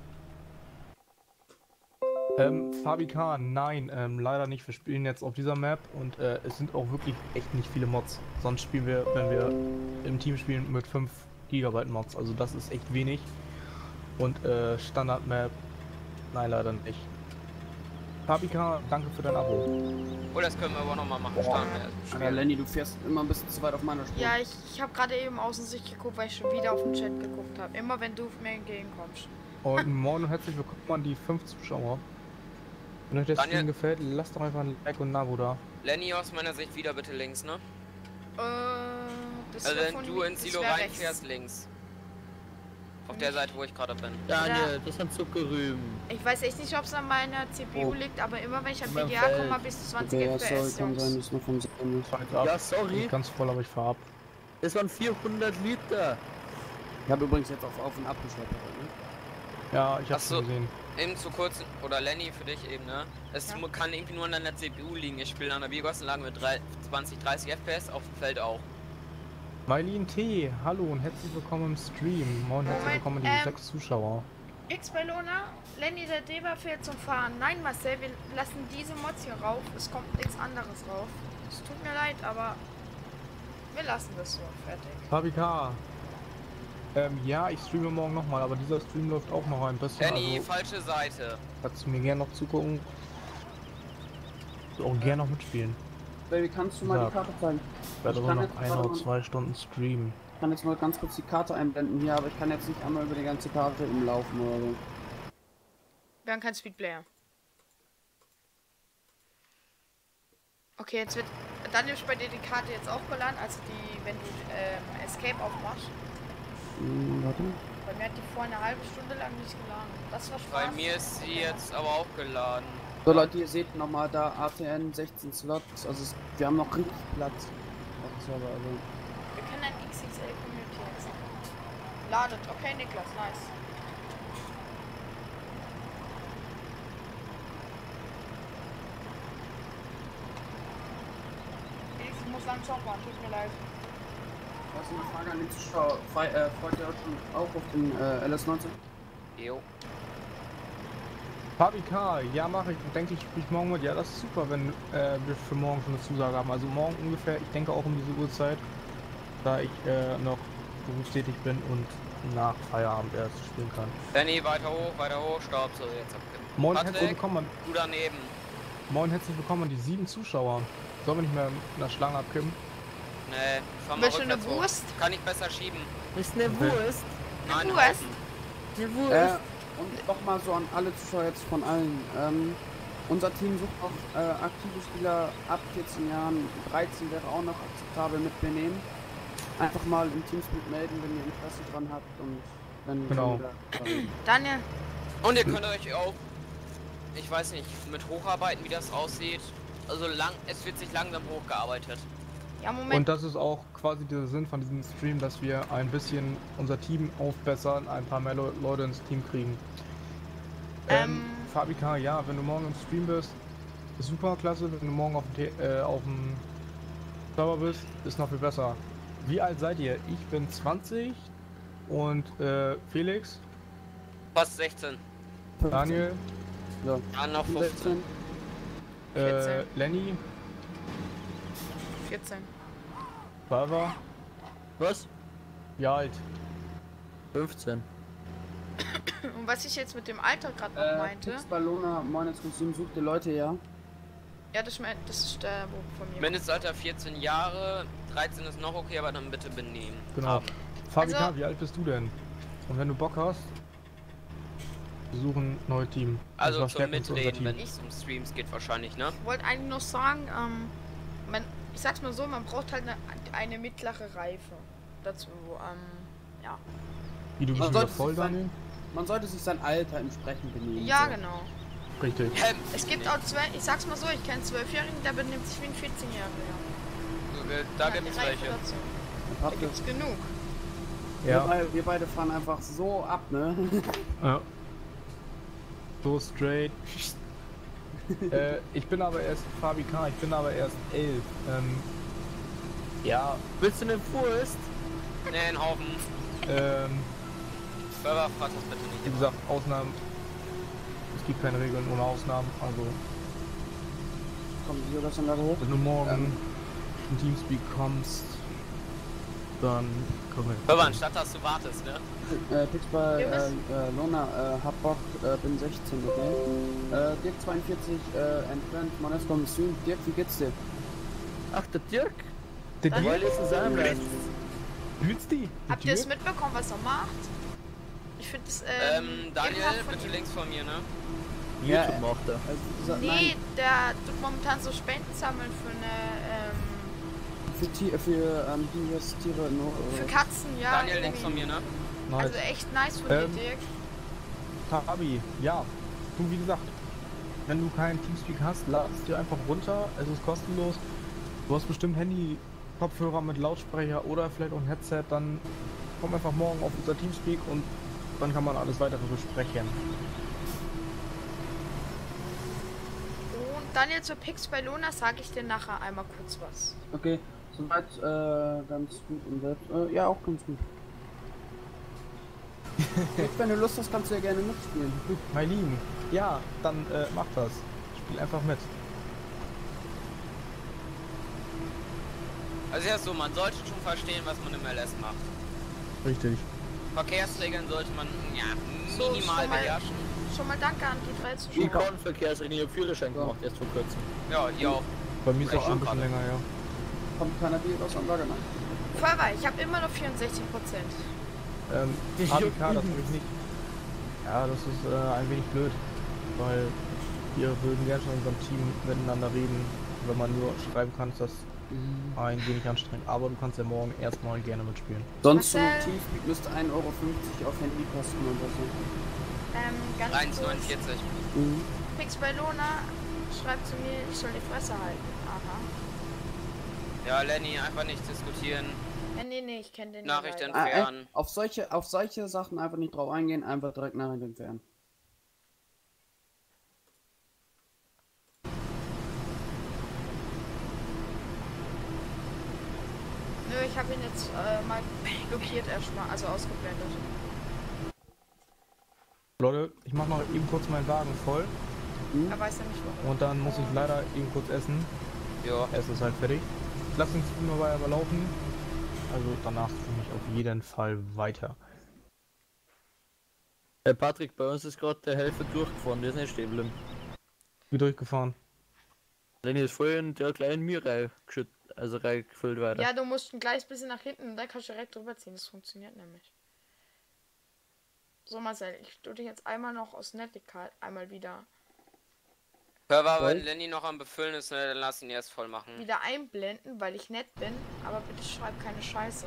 Fabi K, nein, leider nicht. Wir spielen jetzt auf dieser Map und es sind auch wirklich echt nicht viele Mods. Sonst spielen wir, wenn wir im Team spielen, mit 5 GB Mods. Also das ist echt wenig. Und Standard Map, nein, leider nicht. Fabi K, danke für dein Abo. Oh, das können wir aber nochmal machen. Starten wir erst. Aber Lenny, du fährst immer ein bisschen zu weit auf meiner Spur. Ja, ich habe gerade eben Außensicht geguckt, weil ich schon wieder auf den Chat geguckt habe. Immer wenn du mir entgegenkommst. Und moin und herzlich willkommen an die 5 Zuschauer. Wenn euch das Daniel. Stream gefällt, lasst doch einfach ein Like und ein Abo da. Lenny, aus meiner Sicht wieder bitte links, ne? Das Also wär wenn von du mir- ins das Silo wär reinfährst, links. Auf der Seite, wo ich gerade bin. Daniel, das sind Zuckerrüben. Ich weiß echt nicht, ob es an meiner CPU Oh. liegt, aber immer wenn ich an Mein BGA Feld. komme, bis zu 20 Okay, ja, sorry, FPS, kann sein, Jungs. dass noch vom Sehen ist. Fahrt ab. Ja, Ich sorry. bin ganz voll, aber ich fahr ab. Das waren 400 Liter. Ich habe übrigens jetzt auf und abgeschleppt. Ne? Ja, ich hab's Ach so. schon gesehen. Eben zu kurz, oder Lenny für dich eben, ne? Es Ja. kann irgendwie nur an deiner CPU liegen. Ich spiele an der Biogasanlage mit 20, 30 FPS, auf dem Feld auch. Mylin T, hallo und herzlich willkommen im Stream. Moin, herzlich Moment, willkommen an die 6 Zuschauer. X-Bellona, Lenny der Deber fährt zum Fahren. Nein, Marcel, wir lassen diese Mods hier rauf. Es kommt nichts anderes rauf. Es tut mir leid, aber wir lassen das so. Fertig. Fabi K. Ja, ich streame morgen nochmal, aber dieser Stream läuft auch noch ein bisschen. Lenny, Also falsche Seite. kannst du mir gerne noch zugucken. Auch gerne noch mitspielen. Baby, kannst du mal Ja. die Karte zeigen? Ich werde Ich aber kann noch jetzt 1 gerade oder mal- 2 Stunden streamen. Ich kann jetzt mal ganz kurz die Karte einblenden hier, aber ich kann jetzt nicht einmal über die ganze Karte umlaufen oder so. Wir haben kein Speedplayer. Okay, jetzt wird. Dann ist bei dir die Karte jetzt auch geladen, also die, wenn du Escape aufmachst. Warte. Bei mir hat die vor eine halbe Stunde lang nicht geladen. Das war Spaß. Bei mir ist sie jetzt aber auch geladen. So Leute, ihr seht nochmal da ATN 16 Slots, also wir haben noch richtig Platz. Auf dem Server, also. Wir können ein XXL Community jetzt. Ladet, okay, Niklas, nice. Ich muss lang shoppen, tut mir leid. Das ist eine Frage an den Zuschauer. Freut ihr euch schon auch auf den LS19? Jo. Fabi K, ja mache ich. Denke ich, spiele ich morgen mit. Ja, das ist super, wenn wir für morgen schon eine Zusage haben. Also morgen ungefähr, ich denke auch um diese Uhrzeit, da ich noch berufstätig bin und nach Feierabend erst spielen kann. Lenny, weiter hoch, stopp, so jetzt abkippen. Moin, herzlich Patrick, willkommen an, du daneben. moin, herzlich willkommen an die 7 Zuschauer. Sollen wir nicht mehr in der Schlange abkippen? Nee, fahr mal Willst du eine rückwärts hoch. Wurst? Kann ich besser schieben. Ist eine Okay. Wurst. Nein, Wurst? außen. Eine Wurst. Und nochmal so an alle Zuschauer jetzt von allen. Unser Team sucht noch aktive Spieler ab 14 Jahren. 13 wäre auch noch akzeptabel mit Benehmen. Einfach mal im Teamspeak melden, wenn ihr Interesse dran habt und dann Genau. können wir da- Daniel, Und ihr könnt euch auch, ich weiß nicht, mit hocharbeiten, wie das aussieht. Also es wird sich langsam hochgearbeitet. ja Moment. Und das ist auch quasi der Sinn von diesem Stream, dass wir ein bisschen unser Team aufbessern, ein paar mehr Leute ins Team kriegen. Fabi K, ja, wenn du morgen im Stream bist, ist super klasse. Wenn du morgen auf dem Server bist, ist noch viel besser. Wie alt seid ihr? Ich bin 20 und Felix, Fast 16. 15. Daniel, So. Ja, noch 15. 14. Lenny, 14. Bava, Was? wie alt? 15. Und was ich jetzt mit dem Alter gerade noch meinte, Ballona, moin, jetzt Kostüm, sucht die Leute, ja. ja, das ist der Bogen von mir. Mindestalter 14 Jahre, 13 ist noch okay, aber dann bitte benehmen. Genau. Fabi K, Also- wie alt bist du denn? Und wenn du Bock hast, wir suchen ein neues Team. Also Das zum verstärkt unser Mitreden, Team. wenn es um Streams geht wahrscheinlich, ne? Ich wollte eigentlich noch sagen, ich sag's mal so, man braucht halt eine mittlere Reife dazu. Ja. Wie, du bist Man wieder sollte voll, sich sein- Daniel? Man sollte sich sein Alter entsprechend benehmen. Ja, so. genau. Richtig. Es gibt auch ich sag's mal so, ich kenne 12-Jährigen, der benimmt sich wie ein 14-Jähriger. Da gibt's welche. Da gibt's genug. Ja. Wir beide fahren einfach so ab, ne? Ja. So straight. Ich bin aber erst Fabi K, ich bin aber erst 11. Ja, Willst du einen Furst? Ne, einen Haufen. Server, frag das bitte wie nicht. gesagt, Ausnahmen. Es gibt keine Regeln ohne Ausnahmen. Also, Kommt die Videoanlage hoch? wenn du morgen in Teamspeak kommst, dann können wir. Server, anstatt dass du wartest, ne? Pix bei Jonas? Lona, hab Bock, bin 16, okay? Dirk 42, entfernt, Monesco im Süden. Dirk, wie geht's dir? Ach, der Dirk? Der Dann- Weil ist zusammen bleiben. Willst die? Habt ihr es mitbekommen, was er macht? Ich finde es, Daniel, ehrenhaft von bitte ihm. links von mir, ne? Ja, YouTube macht er. Also, Nee, der tut momentan so Spenden sammeln für eine, hier ist Tiere nur. für Katzen, ja. Daniel, links von mir, ne? Nice. Also echt nice von dir, Dirk. Fabi, ja. Du, wie gesagt, wenn du keinen Teamspeak hast, lad es dir einfach runter. Es ist kostenlos. Du hast bestimmt Handy, Kopfhörer mit Lautsprecher oder vielleicht auch ein Headset. Dann komm einfach morgen auf unser Teamspeak und dann kann man alles weitere besprechen. Und Daniel zur Pix bei Luna sage ich dir nachher einmal kurz was. Okay, soweit ganz gut und selbst. Ja, auch ganz gut. Dirk, wenn du Lust hast, kannst du ja gerne mitspielen. Mein Lieben, ja, dann mach das. Spiel einfach mit. Also ja so, man sollte schon verstehen, was man im LS macht. Richtig. Verkehrsregeln sollte man, ja, So, minimal schon mal- beherrschen. Schon mal danke an die 3 Die Zuschauer. Kornverkehrsregeln, Führerschein gemacht, erst vor kurzem. Ja, hier auch. Bei mir ist Recht auch schon ein bisschen gerade. länger, ja. Kommt keiner Videoanlage nach. Feuerwehr, ich habe immer noch 64%. Fabi K, das will ich nicht. Ja, das ist ein wenig blöd, weil wir würden gerne schon in unserem Team miteinander reden. Wenn man nur schreiben kann, ist das ein wenig anstrengend. Aber du kannst ja morgen erstmal gerne mitspielen. Sonst so Marcel? ein Teamspeak müsste 1,50 € auf Handy kosten oder so. Ganz 1,49. Mhm. Pix bei Luna schreibt zu mir, ich soll die Fresse halten. Aha. Ja, Lenny, einfach nicht diskutieren. Nee, ich kenne den Nachricht leider. entfernen. Auf solche Sachen einfach nicht drauf eingehen, einfach direkt Nachricht entfernen. Nö, ich habe ihn jetzt mal blockiert erstmal, also ausgeblendet. Leute, ich mach noch eben kurz meinen Wagen voll Er weiß ja nicht warum. und dann muss ich leider eben kurz essen. Ja. Essen ist halt fertig. Lass uns immer weiter laufen. Also danach für mich auf jeden Fall weiter. Patrick, bei uns ist gerade der Helfer durchgefahren, der ist nicht stehen geblieben. Wie durchgefahren. Lenny ist voll in der kleinen Mir reingefüllt weiter. Ja, du musst ein kleines bisschen nach hinten und da kannst du direkt drüber ziehen. Das funktioniert nämlich. So, Marcel, ich tue dich jetzt einmal noch aus Nettigkeit einmal wieder Server, wenn Lenny noch am Befüllen ist, ne, dann lass ihn erst voll machen. einblenden, weil ich nett bin. Aber bitte schreib keine Scheiße.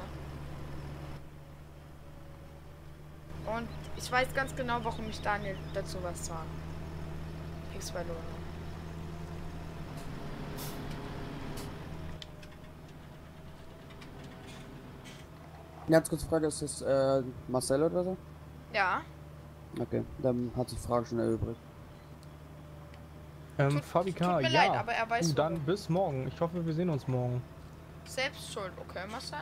Und ich weiß ganz genau, warum ich Daniel dazu was sage. Pix bei Luna. Ganz kurze Frage, ist das Marcel oder so? Ja, Okay, dann hat sich die Frage schon erübrigt. Fabi K, tut mir ja. leid, aber er weiß Du, dann warum. bis morgen. Ich hoffe, wir sehen uns morgen. Selbst schuld, okay, Marcel?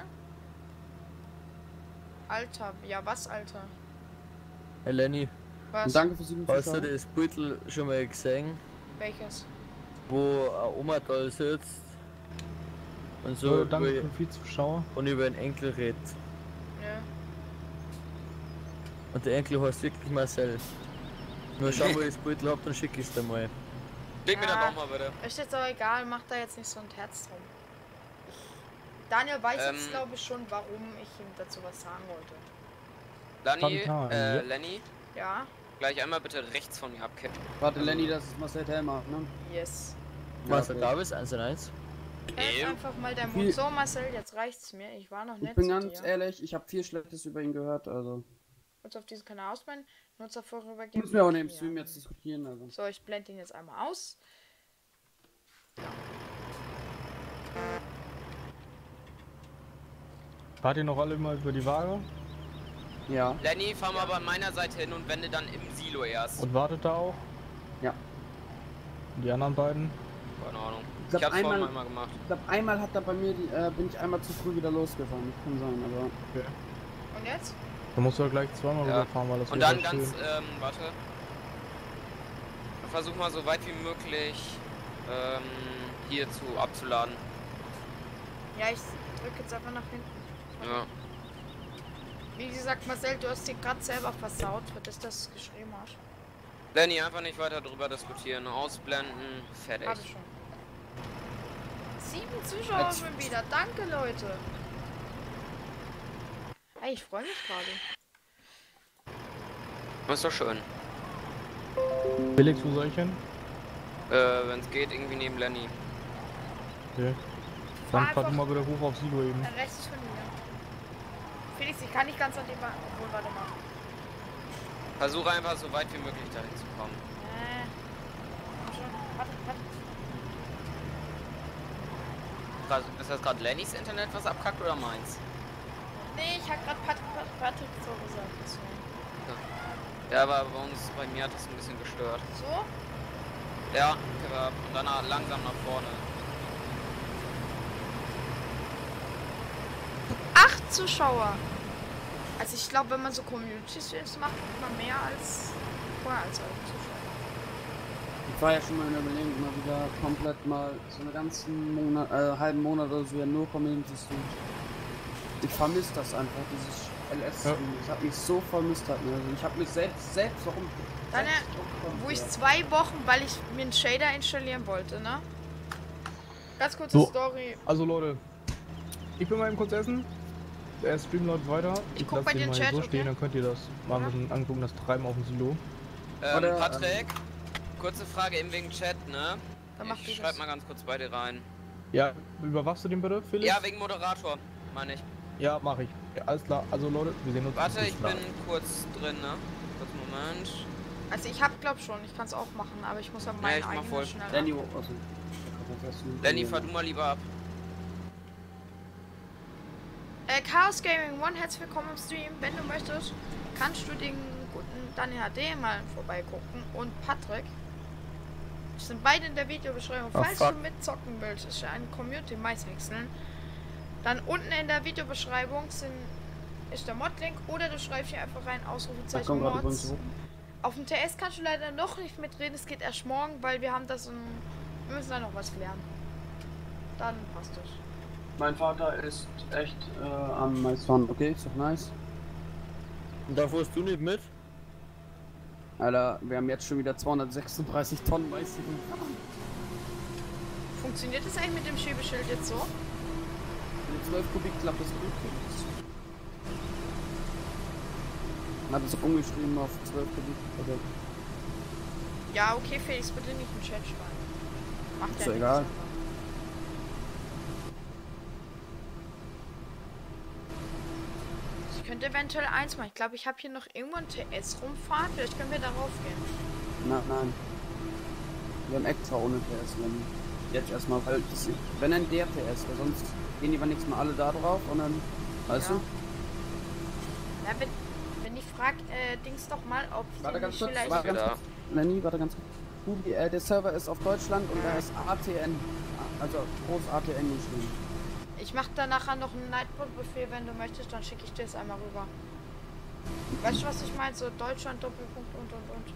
Alter, ja was, Alter? Hey Lenny, Was? Und danke für 7 hast du Zuschauer. das Beutel schon mal gesehen, Welches? wo eine Oma da sitzt und So, so danke über, für viel Zuschauer. und über einen Enkel redet? Nö. Und der Enkel heißt wirklich Marcel. Nur schau, wo ich das Beutel hab, dann schick ich's dir mal. Schick mir Ja. das doch mal bitte. Ist jetzt aber egal, mach da jetzt nicht so ein Herz drum. Daniel weiß jetzt, Ähm. glaube ich, schon, warum ich ihm dazu was sagen wollte. Lani, Fabi K, ja. Lenny, Ja? gleich einmal bitte rechts von mir abkippen. Warte, Lenny, das ist Marcel Helmer, ne? Yes. Marcel okay. Davis, 1 und 1. Jetzt einfach mal dein Wie- Mund. So, Marcel, jetzt reicht's mir. Ich war noch Ich nett bin zu ganz dir. ehrlich, ich habe viel Schlechtes über ihn gehört, also. Kurz auf diesen Kanal ausblenden. Nutzer vorübergehend. Müssen wir auch in dem Ja. Stream jetzt diskutieren, also. So, ich blende ihn jetzt einmal aus. Fahrt ihr noch alle mal über die Waage Ja. Lenny, fahr mal bei meiner Seite hin und wende dann im Silo erst. und wartet da auch? Ja. Und die anderen beiden? Keine Ahnung. Ich Ich glaub, hab's vorhin einmal- mal gemacht. Ich glaube, einmal hat er bei mir, bin ich einmal zu früh wieder losgefahren. Das kann sein, aber. Und jetzt? Da musst du ja gleich zweimal Ja. rüberfahren, weil das Und wird dann ja ganz, schön. warte. Versuch mal so weit wie möglich hierzu abzuladen. Ja, ich drücke jetzt einfach nach hinten. Ja. Wie gesagt, Marcel, du hast dir gerade selber versaut, dass das geschrieben hast. Lenny, einfach nicht weiter drüber diskutieren. Ausblenden, fertig. Hab ich schon. 7 Zuschauer Jetzt- schon wieder. Danke, Leute. Hey, ich freue mich gerade. Ist doch schön. Felix, wo soll ich hin? Wenn es geht, irgendwie neben Lenny. Okay. Fahr Dann fahr du einfach mal wieder hoch auf Silo eben. rechts von mir. Felix, ich kann nicht ganz an dem obwohl, warte mal. Versuche einfach so weit wie möglich dahin zu kommen. Komm schon. Warte. Ist das gerade Lennys Internet, was abkackt, oder meins? Nee, ich hab gerade Patrick so gesagt. Deswegen. Ja, aber bei mir hat es ein bisschen gestört. So? Ja, und dann langsam nach vorne. 8 Zuschauer. Also ich glaube, wenn man so Community-Streams macht, man mehr als vorher als Zuschauer. Ich war ja schon mal in der Überlegung, mal wieder komplett mal so einen ganzen Monat, halben Monat oder so, ja, nur Community-Streams. Ich vermisse das einfach, dieses LS-Stream. Das hat mich so vermisst. Also ich habe mich selbst warum. Dann, wo ich 2 Wochen, weil ich mir einen Shader installieren wollte, ne? Ganz kurze So. Story. Also Leute, ich bin mal eben kurz essen. Der Stream läuft weiter. Ich guck lasse bei den dir mal in hier Chat, so stehen, okay? dann könnt ihr das mal ein Oder? bisschen angucken, das Treiben auf dem Silo. Oder, Patrick, kurze Frage eben wegen Chat, ne? Dann mach Ich du schreib das. mal ganz kurz bei dir rein. Ja, überwachst du den bitte, Felix? Ja, wegen Moderator, meine ich. Ja, mach ich. Ja, alles klar. Also Leute, wir sehen uns. Warte, bis ich gleich. bin kurz drin, ne? Kurz Moment. Also ich hab glaub schon, ich kann es auch machen, aber ich muss an Nee, meinen ich mach eigenen voll. schnell Lenny, angucken. also. Lenny, fahr du mal lieber ab. Chaos Gaming One, herzlich willkommen im Stream. Wenn du möchtest, kannst du den guten Daniel HD mal vorbeigucken und Patrick. Sind beide in der Videobeschreibung. Ah, Falls fuck. du mitzocken willst, ist ja eine Community Mais wechseln. Dann unten in der Videobeschreibung ist der Mod-Link oder du schreibst hier einfach rein Da Ausrufezeichen kommt gerade Mods. übrigens hoch. Auf dem TS kannst du leider noch nicht mitreden, es geht erst morgen, weil wir haben das wir müssen da noch was klären. Dann passt das. Mein Vater ist echt am Maisfahren. Okay, ist doch nice. Und da fuhrst du nicht mit? Alter, wir haben jetzt schon wieder 236 Tonnen Mais. Funktioniert das eigentlich mit dem Schiebeschild jetzt so? Mit 12 Kubik klappt das gut. Hat es umgeschrieben auf 12 Kubik. Okay. Ja, okay, Felix, bitte nicht im Chat schreiben. Macht Ist ja doch nichts, egal. aber- Ich könnte eventuell eins machen. Ich glaube, ich habe hier noch irgendwo ein TS rumfahren. Vielleicht können wir darauf gehen. Nein. Wir haben extra ohne TS. Jetzt erstmal, weil das, wenn ein der TS, weil sonst gehen die beim nächsten Mal alle da drauf und dann, weißt Ja. du? Na, wenn ich frage, Dings doch mal, ob Warte die ganz nicht kurz, vielleicht... warte ganz Ja. kurz. Lenny, warte ganz kurz. Hubi, der Server ist auf Deutschland und da ist ATN, also groß ATN geschrieben. Ich mache da nachher noch einen Nightbot-Befehl, wenn du möchtest, dann schicke ich dir es einmal rüber. Weißt du, was ich meine? So Deutschland, Doppelpunkt und.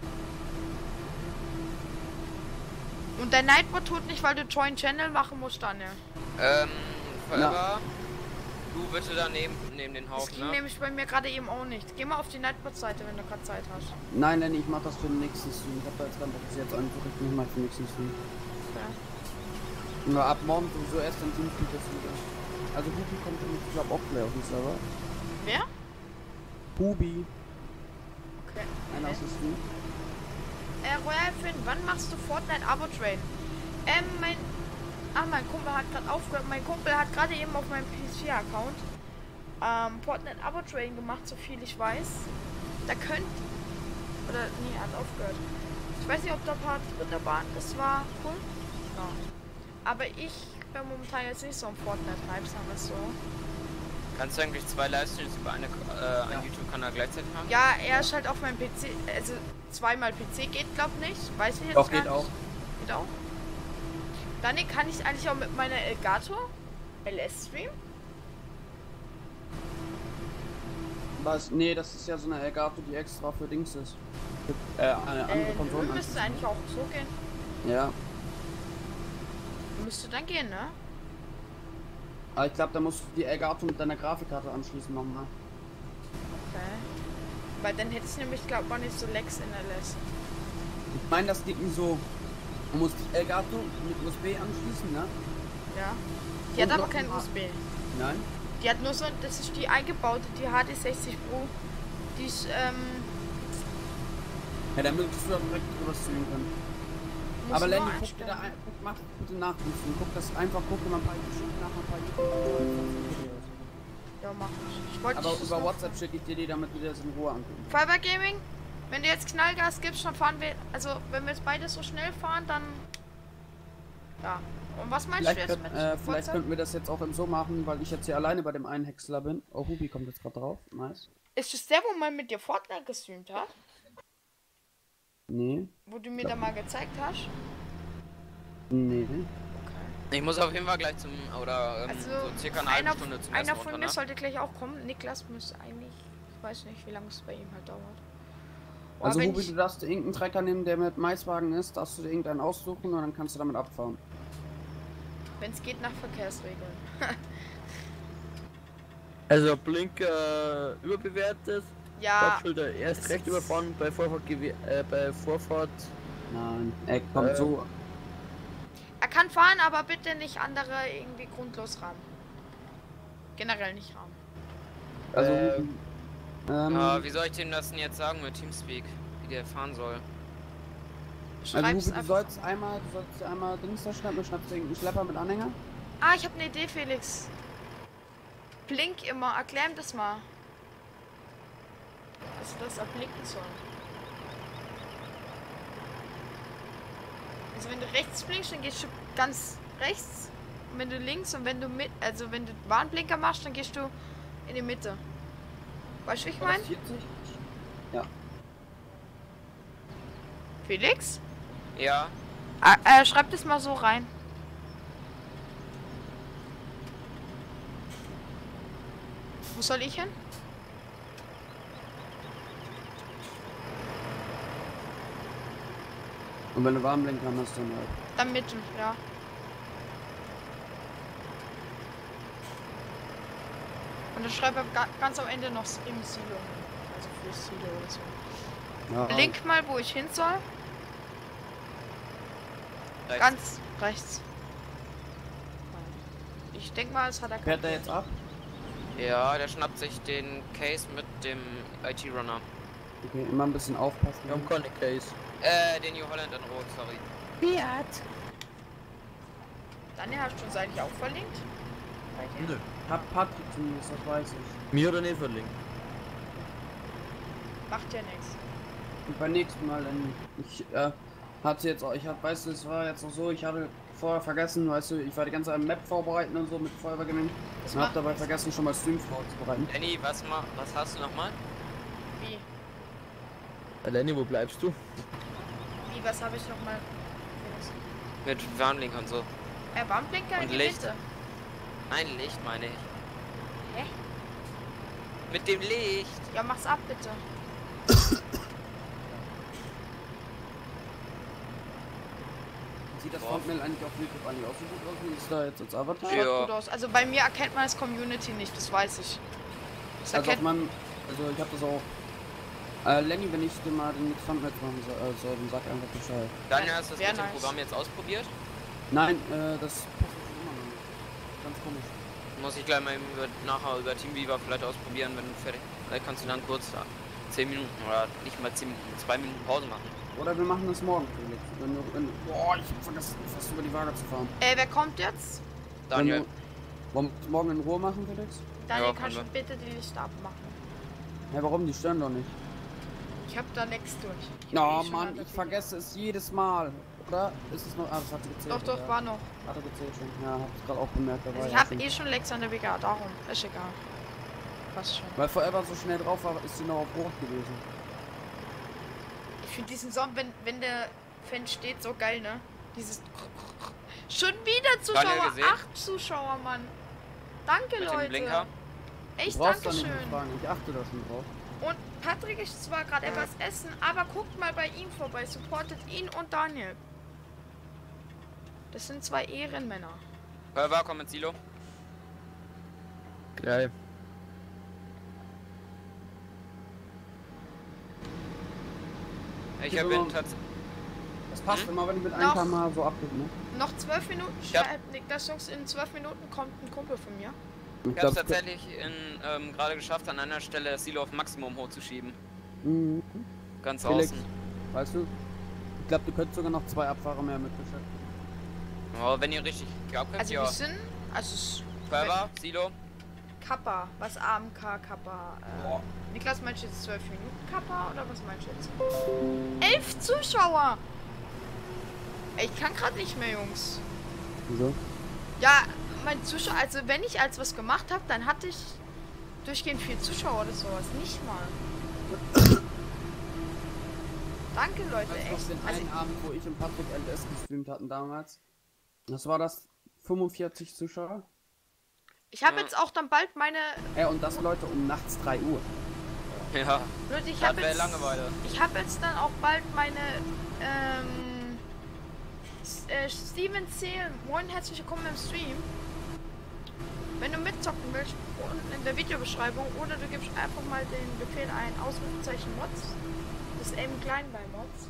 Und der Nightbot tut nicht, weil du Join Channel machen musst, Daniel. Forever. Du bitte da neben den Das Haufen, ging ne? nämlich bei mir gerade eben auch nicht. Geh mal auf die Nightbot-Seite, wenn du gerade Zeit hast. Nein, Lenny, ich mach das für den nächsten Stream. Ich hab da jetzt keinen Bock, das jetzt einzurichten. Ich mach für den nächsten Stream. Okay. Ja, ab morgen sowieso erst im Teamspeak das wieder. Also Hubi kommt, ich glaube, auch gleich auf den Server. Wer? Hubi, Okay. einer aus dem Stream. Royal Finn, wann machst du Fortnite Abo-Train? Mein Kumpel hat gerade aufgehört. Mein Kumpel hat gerade eben auf meinem PS4-Account Fortnite Abo-Train gemacht, so viel ich weiß. Da könnt... Oder, nee, er hat aufgehört. Ich weiß nicht, ob der Part Ritterbahn, das war cool. Ja. Aber ich bin momentan jetzt nicht so im Fortnite-Hype, sagen wir es so. Kannst du eigentlich 2 Livestreams über einen YouTube-Kanal gleichzeitig machen? Ja, er ist halt auf meinem PC, also zweimal PC geht, glaub nicht. Weiß ich jetzt Doch, gar geht nicht. auch. Geht auch. Dann kann ich eigentlich auch mit meiner Elgato LS streamen. Was? Nee, das ist ja so eine Elgato, die extra für Dings ist. Für, andere Konsolen. Müsste eigentlich auch so gehen. Ja. Müsste dann gehen, ne? Aber ich glaube, da musst du die Elgato mit deiner Grafikkarte anschließen nochmal. Okay. Weil dann hätte ich nämlich, glaube ich, nicht so Lags in LS. Ich meine, das geht nicht so. Du musst die Elgato mit USB anschließen, ne? Ja. Die Und hat aber noch kein mal- USB. Nein? Die hat nur so, das ist die eingebaute, die HD60 Pro. Die ist, Ja, dann müsstest du da direkt drüber streamen können. muss Aber nur Lenny, guck dir einstellen. da ein, mach bitte Nachprüfen. Guck das einfach, guck dir mal ein paar Geschichten nach, ein paar YouTube-Videos. Ja, mach ich. Ich wollte Aber dich das über noch WhatsApp schicke ich dir die, damit du dir das in Ruhe angucken. Fiber Gaming, wenn du jetzt Knallgas gibst, dann fahren wir, also wenn wir jetzt beide so schnell fahren, dann, ja. Und was meinst Vielleicht, du jetzt mit vielleicht WhatsApp? könnten wir das jetzt auch so machen, weil ich jetzt hier alleine bei dem einen Häcksler bin. Oh, Hubi kommt jetzt gerade drauf. Nice. Ist das der, wo man mit dir Fortnite gestreamt hat? Nee. Wo du mir da mal gezeigt hast? Nee. Ich muss auf jeden Fall gleich zum, oder Also, so circa eine halbe einer, Stunde zum einer Essen von runter, mir ne? sollte gleich auch kommen. Niklas müsste eigentlich, ich weiß nicht, wie lange es bei ihm halt dauert. Aber Also wenn Hubi, ich- du darfst dir irgendeinen Trecker nehmen, der mit Maiswagen ist, darfst du dir irgendeinen aussuchen und dann kannst du damit abfahren. wenn es geht nach Verkehrsregeln. Also Blinker überbewertet, Ja, Stoppschilder erst es recht ist- überfahren, bei Vorfahrt, bei Vorfahrt. Nein, kommt so. er kann fahren, aber bitte nicht andere irgendwie grundlos rammen. Generell nicht rammen. Also, Ja, wie soll ich dem das denn jetzt sagen mit Teamspeak, wie der fahren soll? also Schreib's Hubi, du einfach. sollst einmal Dings da schnappen, du schnappst dir irgendeinen Schlepper mit Anhänger. Ah, ich habe eine Idee, Felix. Blink immer, erklär ihm das mal. Dass das erblinken soll. Also wenn du rechts blinkst, dann gehst du ganz rechts. Und wenn du links und wenn du also wenn du Warnblinker machst, dann gehst du in die Mitte. Weißt du, wie ich War das meine? 40? Ja. Felix? Ja, Schreib das mal so rein. Wo soll ich hin? Und wenn du Warnblinker hast, dann halt. Dann Mitte, ja. Und dann schreibe ich ganz am Ende noch im Silo. Also fürs Silo oder so. Ja, Blink mal, wo ich hin soll. rechts. Ganz rechts. Ich denke mal, es hat er Fährt er jetzt ab? Ja, der schnappt sich den Case mit dem IT-Runner. Okay, immer ein bisschen aufpassen. Wir haben keine Case. Den New Holland in Rot, sorry. Daniel, hast du uns eigentlich auch verlinkt? Bei dir? Nö. Hab Patrick zumindest, das weiß ich. Mir oder nicht verlinkt. Macht ja nichts. Und beim nächsten Mal, dann ich hatte jetzt auch, weißt du, es war jetzt auch so, ich hatte vorher vergessen, weißt du, ich war die ganze Zeit am Map vorbereiten und so mit Feuerwehrgemein Das und hab macht dabei nichts. vergessen, schon mal Stream vorzubereiten. Danny, was hast du nochmal? Wie? Lenny, wo bleibst du? Wie, was habe ich nochmal? Mit Warnblink und so. Warnblinker in Und die Licht. Mitte. Nein, Licht meine ich. Hä? Mit dem Licht. Ja, mach's ab, bitte. Sieht das Boah. Thumbnail eigentlich auf YouTube eigentlich auch so gut aus, wie ist da jetzt als Avatar? Ja. Schaut gut aus. Also bei mir erkennt man das Community nicht, das weiß ich. Das Also auf erkennt meinem, also ich hab das auch. Lenny, wenn ich dir mal den Thumbnail machen soll, dann sag einfach Bescheid. Daniel, hast du das Wär mit dem nice. Programm jetzt ausprobiert? Nein, das passt immer noch nicht. Ganz komisch. Muss ich gleich mal nachher über TeamViewer vielleicht ausprobieren, wenn du fertig. Vielleicht kannst du dann kurz 10 Minuten oder nicht mal 10 Minuten, 2 Minuten Pause machen. Oder wir machen das morgen, Felix. Boah, ich hab vergessen, fast über die Waage zu fahren. wer kommt jetzt? Daniel, Wollen wir es morgen in Ruhe machen, Felix? Daniel, Ja, kannst du können bitte die Lichter abmachen? Ja, warum? Die stören doch nicht. Ich hab da nichts durch. Oh Mann, ich vergesse es jedes Mal. Oder? Ist es noch. Ah, das hatte gezählt. Doch, doch, ja. war noch. Hatte gezählt schon. Ja, hab's gerade auch bemerkt. Da war Also ich ja hab schon. eh schon Lex an der WG, darum. Ist egal. Passt schon. Weil Forever so schnell drauf war, ist sie noch auf Rot gewesen. Ich finde diesen Song, wenn der Fan steht, so geil, ne? Dieses. Schon wieder Zuschauer! gesehen? 8 Zuschauer, Mann! Danke, Mit dem Leute! Blinker. Echt, Du brauchst da nicht Dankeschön! mit fragen. Ich achte da schon drauf. Und Patrick ist zwar gerade etwas essen, aber guckt mal bei ihm vorbei. Supportet ihn und Daniel. Das sind 2 Ehrenmänner. Feuerwehr, komm ins Silo. Geil. Ich Gib bin mir mal- tatsächlich. Das passt Hm? immer, wenn ich mit Noch. 1 km so abgebe, ne? Noch 12 Minuten. Ja. Schreibt Niklas, Jungs, in 12 Minuten kommt ein Kumpel von mir. Ich hab's tatsächlich gerade geschafft, an einer Stelle das Silo auf Maximum hochzuschieben. Mhm. Ganz Felix, außen. weißt du? Ich glaube, du könntest sogar noch 2 Abfahrer mehr mit beschäftigen. Aber wenn ihr richtig glaubt, könnt Also ihr wir sind. Also Feuerwehr, Silo. Kappa. Was AMK Kappa? Boah. Niklas, meinst du jetzt 12 Minuten Kappa oder was meinst du jetzt? 11 Zuschauer! Ey, ich kann gerade nicht mehr, Jungs. Wieso? Ja, mein Zuschauer, also wenn ich als was gemacht habe, dann hatte ich durchgehend 4 Zuschauer oder sowas. Nicht mal. Danke, Leute, Weißt du noch echt. den Also, einen Abend, wo ich und Patrick LS gestreamt hatten damals? Das war das 45 Zuschauer? ich habe Ja. jetzt auch dann bald meine. Und das, Leute, um nachts 3 Uhr. Ja, Leute, ich das habe wäre jetzt. Langeweile. Ich habe jetzt dann auch bald meine. Steven Zähl, moin, herzlich willkommen im Stream. Wenn du mitzocken willst, unten in der Videobeschreibung oder du gibst einfach mal den Befehl ein, Ausrufezeichen Mods. Das ist eben klein bei Mods.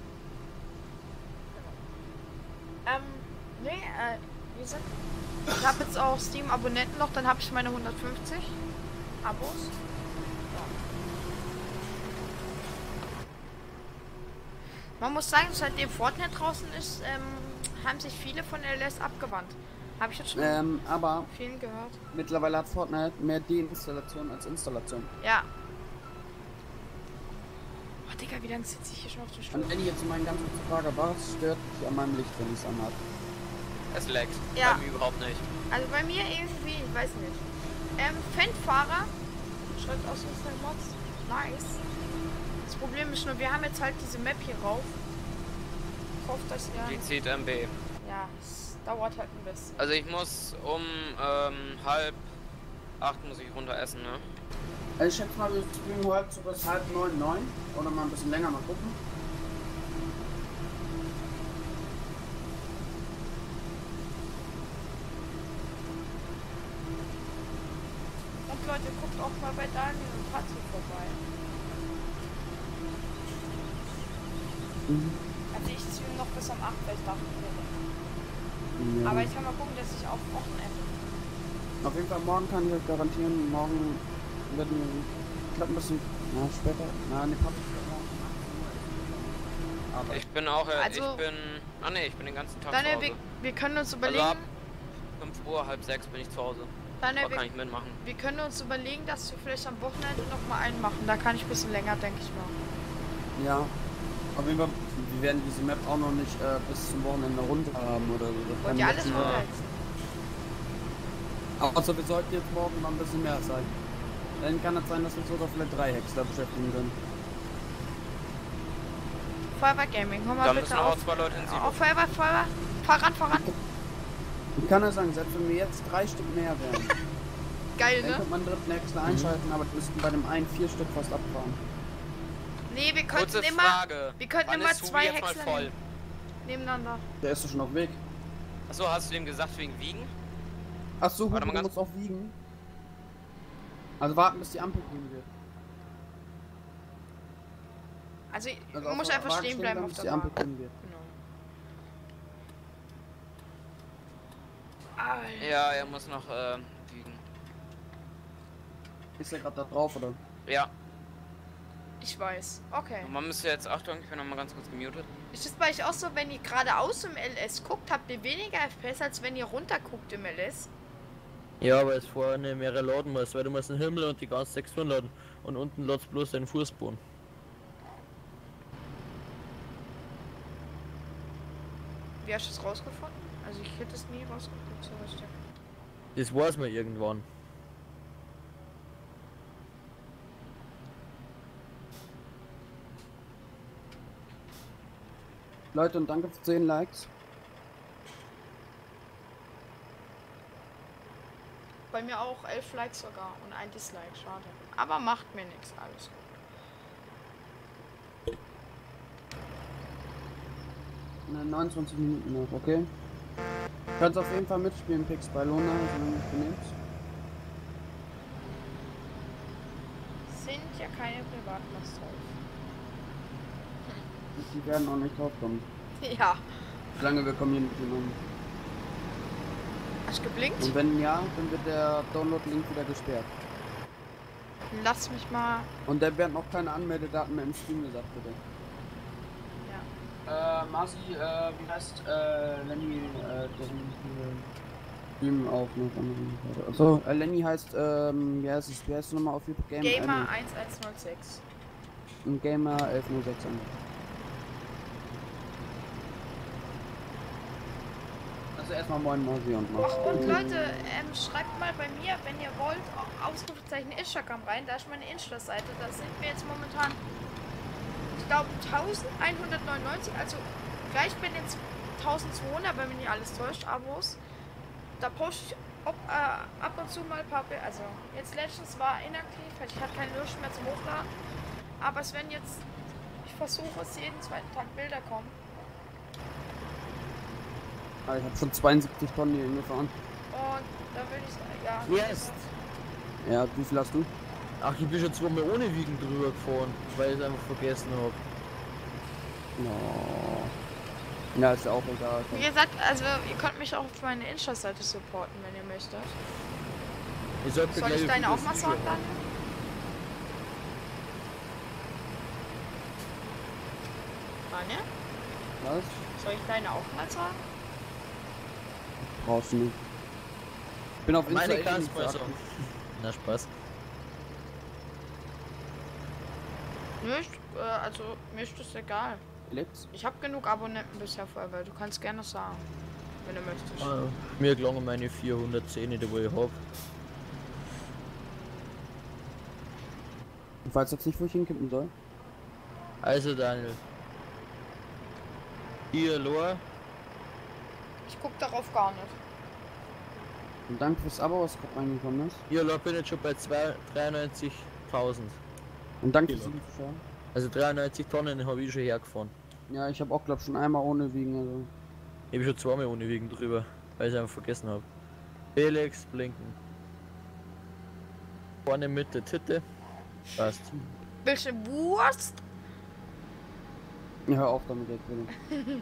Wie gesagt, ich habe jetzt auch Steam Abonnenten noch, dann habe ich meine 150 Abos. Man muss sagen, seitdem Fortnite draußen ist, haben sich viele von LS abgewandt. Habe ich jetzt schon Aber vielen gehört. mittlerweile hat Fortnite mehr Deinstallation als Installation. Ja. Oh, Digga, wie lange sitze ich hier schon auf dem Stuhl? Und wenn ich jetzt mal ganz kurze Frage, was stört dich an meinem Licht, wenn ich es anhabe? Es laggt. Ja. Bei mir überhaupt nicht. Also bei mir irgendwie, ich weiß nicht. Fendfahrer. Schreibt aus unseren Mods. Nice. Das Problem ist nur, wir haben jetzt halt diese Map hier rauf. Ich hoffe, dass ja. Die zieht MB. Ja, es dauert halt ein bisschen. Also ich muss um 7:30 muss ich runter essen, ne? Also ich schätze mal, wir streamen heute so bis 8:30, 9 oder mal ein bisschen länger, mal gucken. Und Leute, guckt auch mal bei Daniel und Patrick vorbei. Also ich stream noch bis um 8, weil ich dachte, Ja. aber ich kann mal gucken, dass ich auf Wochenende. Auf jeden Fall morgen kann ich euch garantieren, morgen werden wir, ich glaube ein bisschen, später, ne, Patrick wird morgen. Aber Ich bin auch, Also- ich bin den ganzen Tag Daniel, zu Hause. wir können uns Also überlegen, ab 5 Uhr, halb 6 bin ich zu Hause. Daniel, Da kann ich mitmachen. wir können uns überlegen, dass wir vielleicht am Wochenende noch mal einen machen. Da kann ich ein bisschen länger, denke ich mal. ja, auf jeden Fall, wir werden diese Map auch noch nicht bis zum Wochenende runter haben oder so. Das Wollt kann ihr alles letzten- runtersetzen? Also wir sollten jetzt morgen noch ein bisschen mehr sein. Dann kann es sein, dass wir sogar vielleicht 3 Hexler beschäftigen können. Feuerwehr Gaming, hör mal Da bitte müssen auch auf. 2 Leute ins Silo. Auf Feuerwehr, voran. Ich kann ja sagen, selbst wenn wir jetzt 3 Stück mehr wären, Geil, dann ne? könnte man einen dritten Hexler einschalten, aber wir müssten bei dem einen 4 Stück fast abfahren. Nee, wir könnten Kurze immer, Frage. wir könnten Wann immer ist Hubi 2 jetzt mal Häcksler voll? nebeneinander. Der ist doch schon auf Weg. Achso, hast du dem gesagt wegen Wiegen? Achso, Warte du mal musst auch wiegen. Also warten, bis die Ampel grün wird. Also, Also man muss der einfach Wagen stehen bleiben dann, auf bis der die Ampel Bahn. grün wird. Genau. Alter. Ja, er muss noch wiegen. Ist der gerade da drauf, oder? Ja, Ich weiß. Okay. und man müsste jetzt, Achtung, ich bin noch mal ganz kurz gemutet. Ist das bei euch auch so, wenn ihr geradeaus im LS guckt, habt ihr weniger FPS, als wenn ihr runter guckt im LS? Ja, weil es vorne mehrere laden muss, weil du musst den Himmel und die ganze Texturen laden und unten lädst bloß deinen Fußboden. Wie hast du es rausgefunden? Also ich hätte es nie rausgefunden, so richtig. Das weiß man irgendwann. Leute, und danke für 10 Likes. Bei mir auch 11 Likes sogar und ein Dislike, schade. Aber macht mir nichts, alles gut. 29 Minuten noch, okay? Kannst auf jeden Fall mitspielen, Pix bei Lona, wenn du mich benimmst. Sind ja keine Privatmasts drauf. Die werden auch nicht draufkommen. Ja. Solange wir Community haben. Hast du geblinkt? Und wenn ja, dann wird der Download-Link wieder gesperrt. Lass mich mal. Und da werden auch keine Anmeldedaten mehr im Stream gesagt, bitte. Ja. Marci, wie heißt, Lenny, der Stream auf, ne? Achso, Lenny heißt, wie heißt es nochmal auf YouTube? Gamer 1106. Und Gamer 1106 an. Also erstmal moin Marci und Marci. Ach, und Leute, schreibt mal bei mir, wenn ihr wollt, Ausrufezeichen Instagram rein. Da ist meine Insta-Seite. Da sind wir jetzt momentan, ich glaube, 1199. Also gleich bin jetzt 1200, wenn mich nicht alles täuscht, Abos. Da poste ich ab und zu mal ein paar Bilder. Also jetzt letztens war inaktiv, ich hatte keine Lust mehr zum Hochladen. Aber es werden jetzt, ich versuche es jeden zweiten Tag Bilder kommen. Ah, ich habe schon 72 Tonnen hier hingefahren. Und da will ich sagen, ja. Yes! Ja, wie viel hast du? Ach, ich bin schon zweimal ohne Wiegen drüber gefahren, weil ich es einfach vergessen habe. No. Ja, ist auch egal. Wie gesagt, also ihr könnt mich auch auf meine Insta-Seite supporten, wenn ihr möchtet. Ich sag dir Soll gleich, ich wie deine viel auch das mal Video sagen hat. dann? Daniel? Was? Soll ich deine auch mal sagen? Brauchst du nicht. Ich bin auf Meine Insta kannst eh du nicht so. aktiv. Na, Spaß. Also mir ist das egal. Felix? Ich habe genug Abonnenten bisher vorher, weil du kannst gerne sagen, wenn du möchtest. Mir gelangen meine 410, die wo ich hab. Ich weiß jetzt nicht, wo ich hinkippen soll. Also Daniel. Hier, Loa. Ich guck darauf gar nicht. Und danke fürs Abo, was gerade reingekommen ist. Hier, Loa, bin jetzt schon bei 93.000. Und danke Okay, fürs Zuschauen. Also 93 Tonnen habe ich schon hergefahren. Ja, ich habe auch, glaube schon einmal ohne Wiegen, also. Ich habe schon zweimal ohne Wiegen drüber, weil ich einfach vergessen habe. Felix, blinken. Vorne Mitte, Titte. Passt. Willst du Wurst? Ja, hör auf damit jetzt bitte.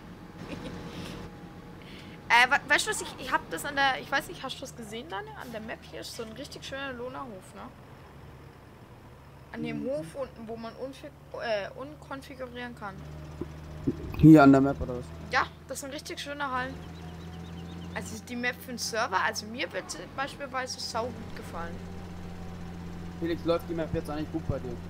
Weißt du was, ich hab das an der, ich weiß nicht, hast du das gesehen, Daniel? An der Map hier ist so ein richtig schöner Lohnerhof, ne? An dem Hof unten, wo man unkonfigurieren kann. Hier an der Map oder was? Ja, das sind richtig schöne Hallen. Also die Map für den Server, also mir wird beispielsweise sau gut gefallen. Felix, läuft die Map jetzt eigentlich gut bei dir?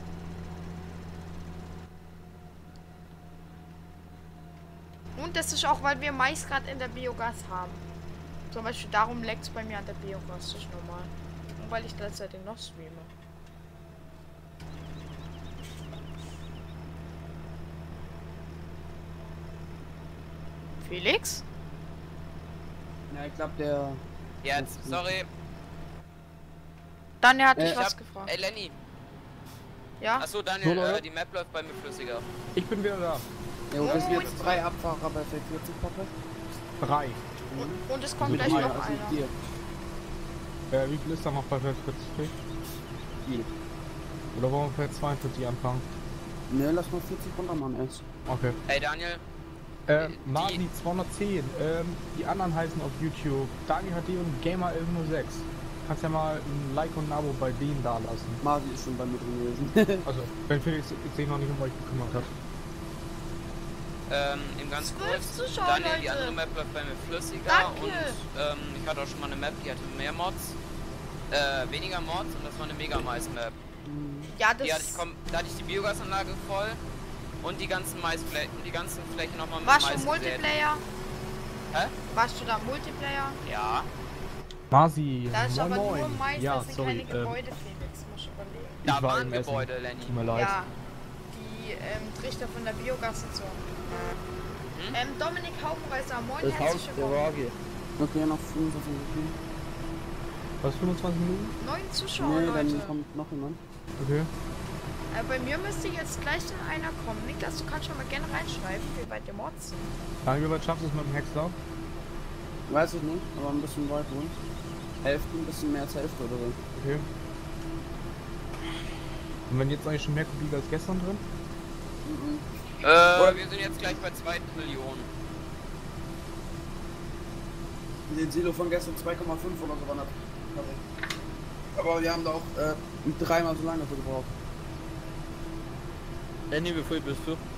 Und das ist auch, weil wir Mais gerade in der Biogas haben. Zum Beispiel darum leckt es bei mir an der Biogas, das ist normal. Und weil ich gleichzeitig noch streame. Felix? Ja, ich glaube der... Jetzt, sorry. Daniel hat dich Ich was hab- gefragt. Ey, Lenny. Ja? Achso, So, Daniel, Leute. die Map läuft bei mir flüssiger. Ich bin wieder da. Ja, und es jetzt 3 Abfahrer bei 40 Papa. 3. Und es kommt Mit gleich drei, noch Also einer. 4. Wie viel ist da noch bei 40? Viel. Oder wollen wir bei 42 anfangen? Ne, lass mal 40 runter machen erst. Okay. Ey, Daniel. Mardi 210. Die anderen heißen auf YouTube Dani HD und Gamer 1106. Kannst ja mal ein Like und ein Abo bei denen da lassen. Marci ist schon bei mir drin gewesen. Also, wenn Felix sich noch nicht um euch gekümmert hat. Im ganz 12 kurz, Zuschauer, Daniel, die Leute. andere Map läuft bei mir flüssiger. Danke. Und ich hatte auch schon mal eine Map, die hatte mehr Mods. Weniger Mods und das war eine Mega-Mais-Map. Ja, Da hatte ich die Biogasanlage voll und die ganzen Maisflächen, die ganzen Flächen nochmal mit war schon Mais gesät. Multiplayer. Hä? Warst du da im Multiplayer? Ja. Marzi, Da ist aber moin, nur moin. Mais, Ja, das sind sorry, keine Gebäude, Felix, muss ich überlegen. Da ich war waren im Essen. Gebäude, Lenny. Tut mir leid. Ja, die Trichter von der Biogasstation. Dominik Haufenreißer, moin, Das Haus herzlich der willkommen. Waage. Okay, noch 25 Minuten. Was, 25 Minuten? 9 Zuschauer, Nee, Leute. dann kommt noch jemand. Okay. Bei mir müsste jetzt gleich dann einer kommen. Niklas, du kannst schon mal gerne reinschreiben, wie weit ihr Mods sind. Wie weit schaffst du es mit dem Hexler? Weiß ich nicht, aber ein bisschen weit wohl. Hälfte, ein bisschen mehr als Hälfte oder so. Okay. Und wenn jetzt eigentlich schon mehr Kubik als gestern drin? Wir sind jetzt gleich bei 2 Millionen. Den Silo von gestern 2,5 oder so war das. Aber wir haben da auch dreimal so lange für gebraucht. Lenny, wie viel bist du?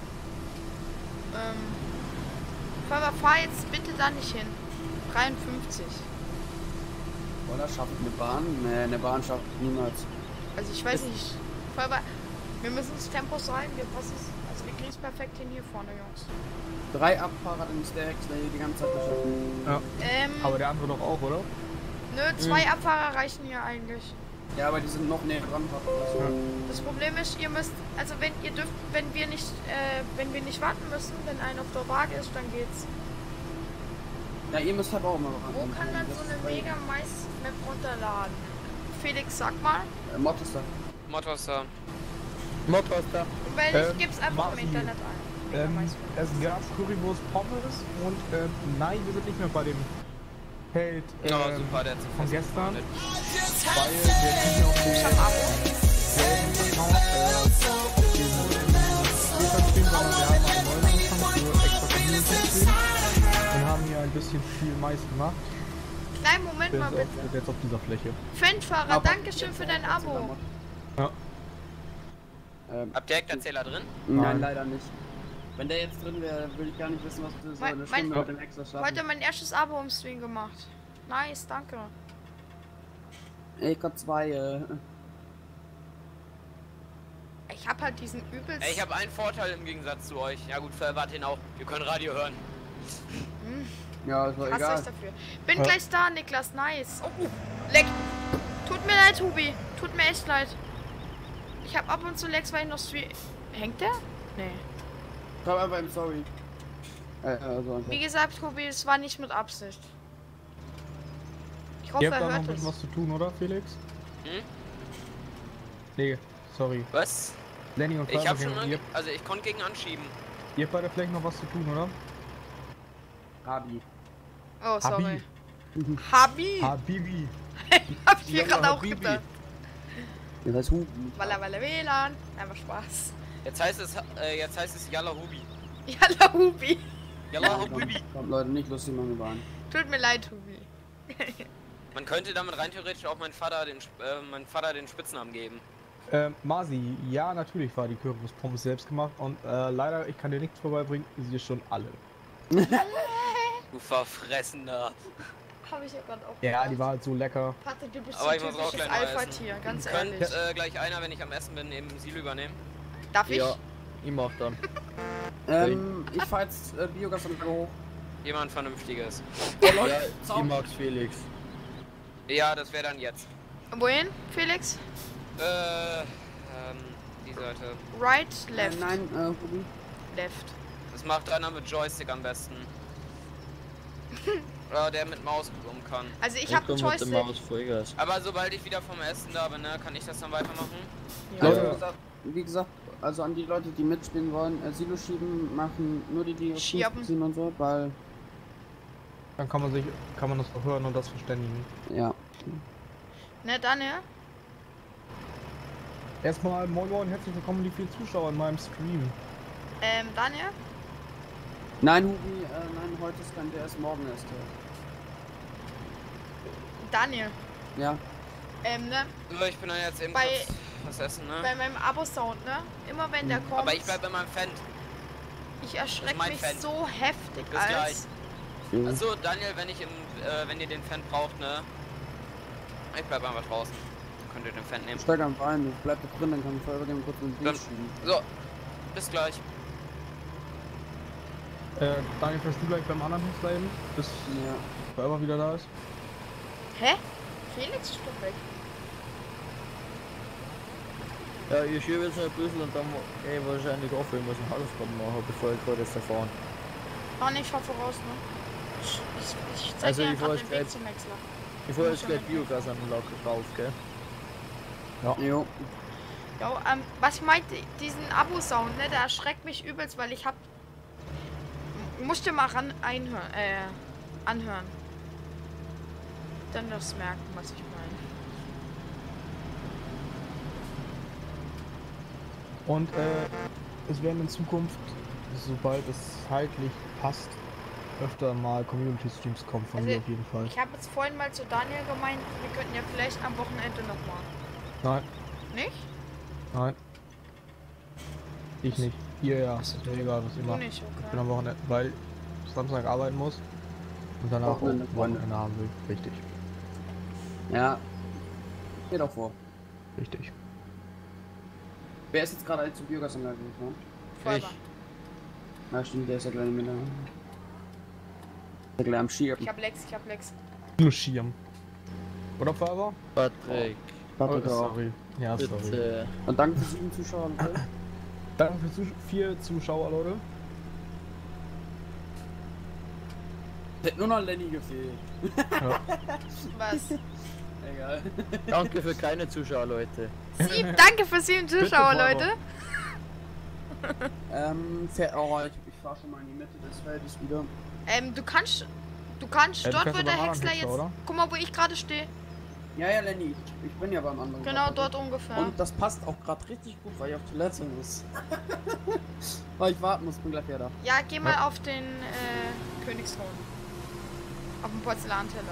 Fahr jetzt bitte da nicht hin. 53. Oder schafft eine Bahn? Nee, eine Bahn schafft niemals. Also ich weiß nicht. Feuerwehr, wir müssen das Tempo sein, wir passen es. Also wir kriegen es perfekt hin hier vorne, Jungs. 3 Abfahrer im Stacks, die ganze Zeit beschäftigen. Ja. Aber der andere doch auch, oder? Nö, 2 Abfahrer reichen hier eigentlich. Ja, aber die sind noch näher dran. Das Problem ist, ihr müsst, also wenn wir nicht warten müssen, wenn einer auf der Waage ist, dann geht's. Ja, ihr müsst halt auch mal warten. Wo kann dann so eine mega Mais-Map runterladen? Felix, sag mal. Mod ist da. Motorster. Motorster. Und wenn ich gib's einfach im Marci, Internet ein. Mega Mais-Map. Es gab Currywurst Pommes und nein, wir sind nicht mehr bei dem Feld Ja, super, der hat sich von gestern. festgefahren. Weil wir nicht mehr auf Ich hab ein Abo. demselben Account spielen, sondern wir haben einen neuen Anfang für extra Community spielen und haben hier ein bisschen viel Mais gemacht. Kleinen Moment mal Wir bitte. sind jetzt auf dieser Fläche. Fanfahrer, Aber- Dankeschön für dein Abo. Ja. Habt ihr Hektarzähler drin? Nein, Nein. leider nicht. Wenn der jetzt drin wäre, würde ich gar nicht wissen, was du so eine Mein- Stunde mit dem Extra schaffen. Heute mein erstes Abo im Stream gemacht. Nice, danke. Ich hab 2. Ich hab halt diesen übelst. Ey, ich habe einen Vorteil im Gegensatz zu euch. Ja gut, verwahrt ihn auch. Wir können Radio hören. Ja, ist doch Hasse euch egal. dafür. Bin Ja. gleich da, Niklas. Nice. Oh, leck. Tut mir leid, Hubi. Tut mir echt leid. Ich hab ab und zu Lecks, weil ich noch stream. Hängt der? Nee. Schreib einfach im Sorry. Also einfach. Wie gesagt, Hubi, es war nicht mit Absicht. Ich Ihr hoffe, habt da er noch ein hört bisschen es. was zu tun, oder Felix? Hm? Nee, sorry. Was? Lenny und Ich habe Fabian, schon, ihr also ich konnte gegen anschieben. habt beide vielleicht noch was zu tun, oder? Abi. Oh, sorry. Habi. Habi. Habibi. Hab ich mir Yalla, gerade auch Habibi. gedacht. Das heißt Huben. Walla Walla WLAN. Einfach Spaß. Jetzt heißt es Yalla Hubi. Yalla Hubi. Yalla Hubi. Kommt Leute, nicht lustig machen wir waren. Tut mir leid, Hubi. Man könnte damit rein theoretisch auch meinen Vater den Spitznamen geben. Marzi, ja, natürlich war die Currywurst-Pommes selbst gemacht und leider, ich kann dir nichts vorbeibringen, sie ist schon alle. Du Verfressener. Hab ich ja gerade auch Ja, gedacht. die war halt so lecker. Patrick, du bist Aber so ich muss auch typisches gleich mal essen. Alpha-Tier, ganz Könnt ehrlich. gleich einer, wenn ich am Essen bin, eben Silo übernehmen? Darf ich? Ja, ich mach dann. Ich fahr jetzt Biogas und hoch. Jemand Vernünftiges. Oh, Ja, Leute, ich mag's Felix. Ja, das wäre dann jetzt. Wohin, Felix? Die Seite. Right, left. Nein, Hubi. Left. Das macht einer mit Joystick am besten. Oder der mit Maus um kann. Also ich hab einen komm mit dem Joystick. Maus Vollgas. Aber sobald ich wieder vom Essen da bin, ne, kann ich das dann weitermachen? Ja. Also, wie gesagt, also an die Leute, die mitspielen wollen, Silo schieben, machen nur die auf Schieben. 15 und so, weil, Dann kann man das auch hören und das verständigen. ja. Ne, dann ja. Erstmal moin moin, herzlich willkommen die vielen Zuschauer in meinem Stream. Daniel? Nein, Hubi, nein, heute ist kein DS, morgen erst. Daniel. Ja. Ne? So, ich bin dann jetzt eben Bei- kurz was essen, ne? Bei meinem Abo-Sound, ne? Immer wenn der kommt, Aber ich bleib bei meinem Fan. ich erschrecke mein mich Fan. so heftig Bis als. Also Daniel, wenn ihr den Fan braucht, ne? Ich bleib einfach draußen. Könnt ihr den Fan nehmen. Steig einfach ein, ich bleib da drin, dann kann ich vorher dem kurz den Dann- Ding schieben. So, bis gleich. Daniel, fährst du gleich beim anderen Häcksler eben, bis Ja. Forever wieder da ist? Hä? Felix ist doch weg. Ja, ich schiebe jetzt noch ein bisschen und dann gehe ich wahrscheinlich auf, ich muss einen Hausaufgaben machen, bevor ich gerade jetzt erfahren. Oh ne, ich fahr voraus, ne? Ich zeig Also dir ich fahr einfach jetzt den Weg gleich- zum Wechsler. Ich fahr jetzt gleich Biogasanlage drauf, gell? Jo. Ja, was ich meinte, diesen Abo-Sound, ne, der erschreckt mich übelst, weil ich hab... Musst du mal anhören. Dann das merken, was ich meine. Und es werden in Zukunft, sobald es zeitlich passt, öfter mal Community-Streams kommen von Also, mir auf jeden Fall. Ich habe jetzt vorhin mal zu Daniel gemeint, wir könnten ja vielleicht am Wochenende nochmal. Nein, Nicht? nein. Ich nicht. Ihr ja, ist mir egal, was ihr Du macht. nicht, Ich bin okay. am Wochenende, weil ich Samstag arbeiten muss und danach auch Wochenende, Freunde. Wochenende haben will. Richtig, Ja. Geht auch vor. richtig. Wer ist jetzt gerade als zur Biogasanlage gefahren? Vollbar. Na stimmt, der ist ja gleich mit der... Der gleich am Schieben. Ich hab Lex. Nur Schirm. Oder Fahrer? Patrick, Patrick Oh, auch. sorry. Ja, sorry. bitte. Und danke für 7 Zuschauer. Leute. Danke für 4 Zuschauer, Leute. Hätte nur noch Lenny gefehlt. Was? Egal. Danke für keine Zuschauer, Leute. Danke für 7 Zuschauer, Bitte, Leute. Oh, ich fahr schon mal in die Mitte des Feldes wieder. Du kannst Du dort, fährst wo aber der beim anderen Häcksler Häcksler, jetzt... oder? Guck mal, wo ich gerade stehe. Ja, Lenny, ich bin ja beim anderen. Genau, Batterie. dort ungefähr. Und das passt auch gerade richtig gut, weil ich auf Toilette muss. Weil ich warten muss, bin gleich wieder da. Ja, geh mal auf den Königsthron. Auf dem Porzellanteller.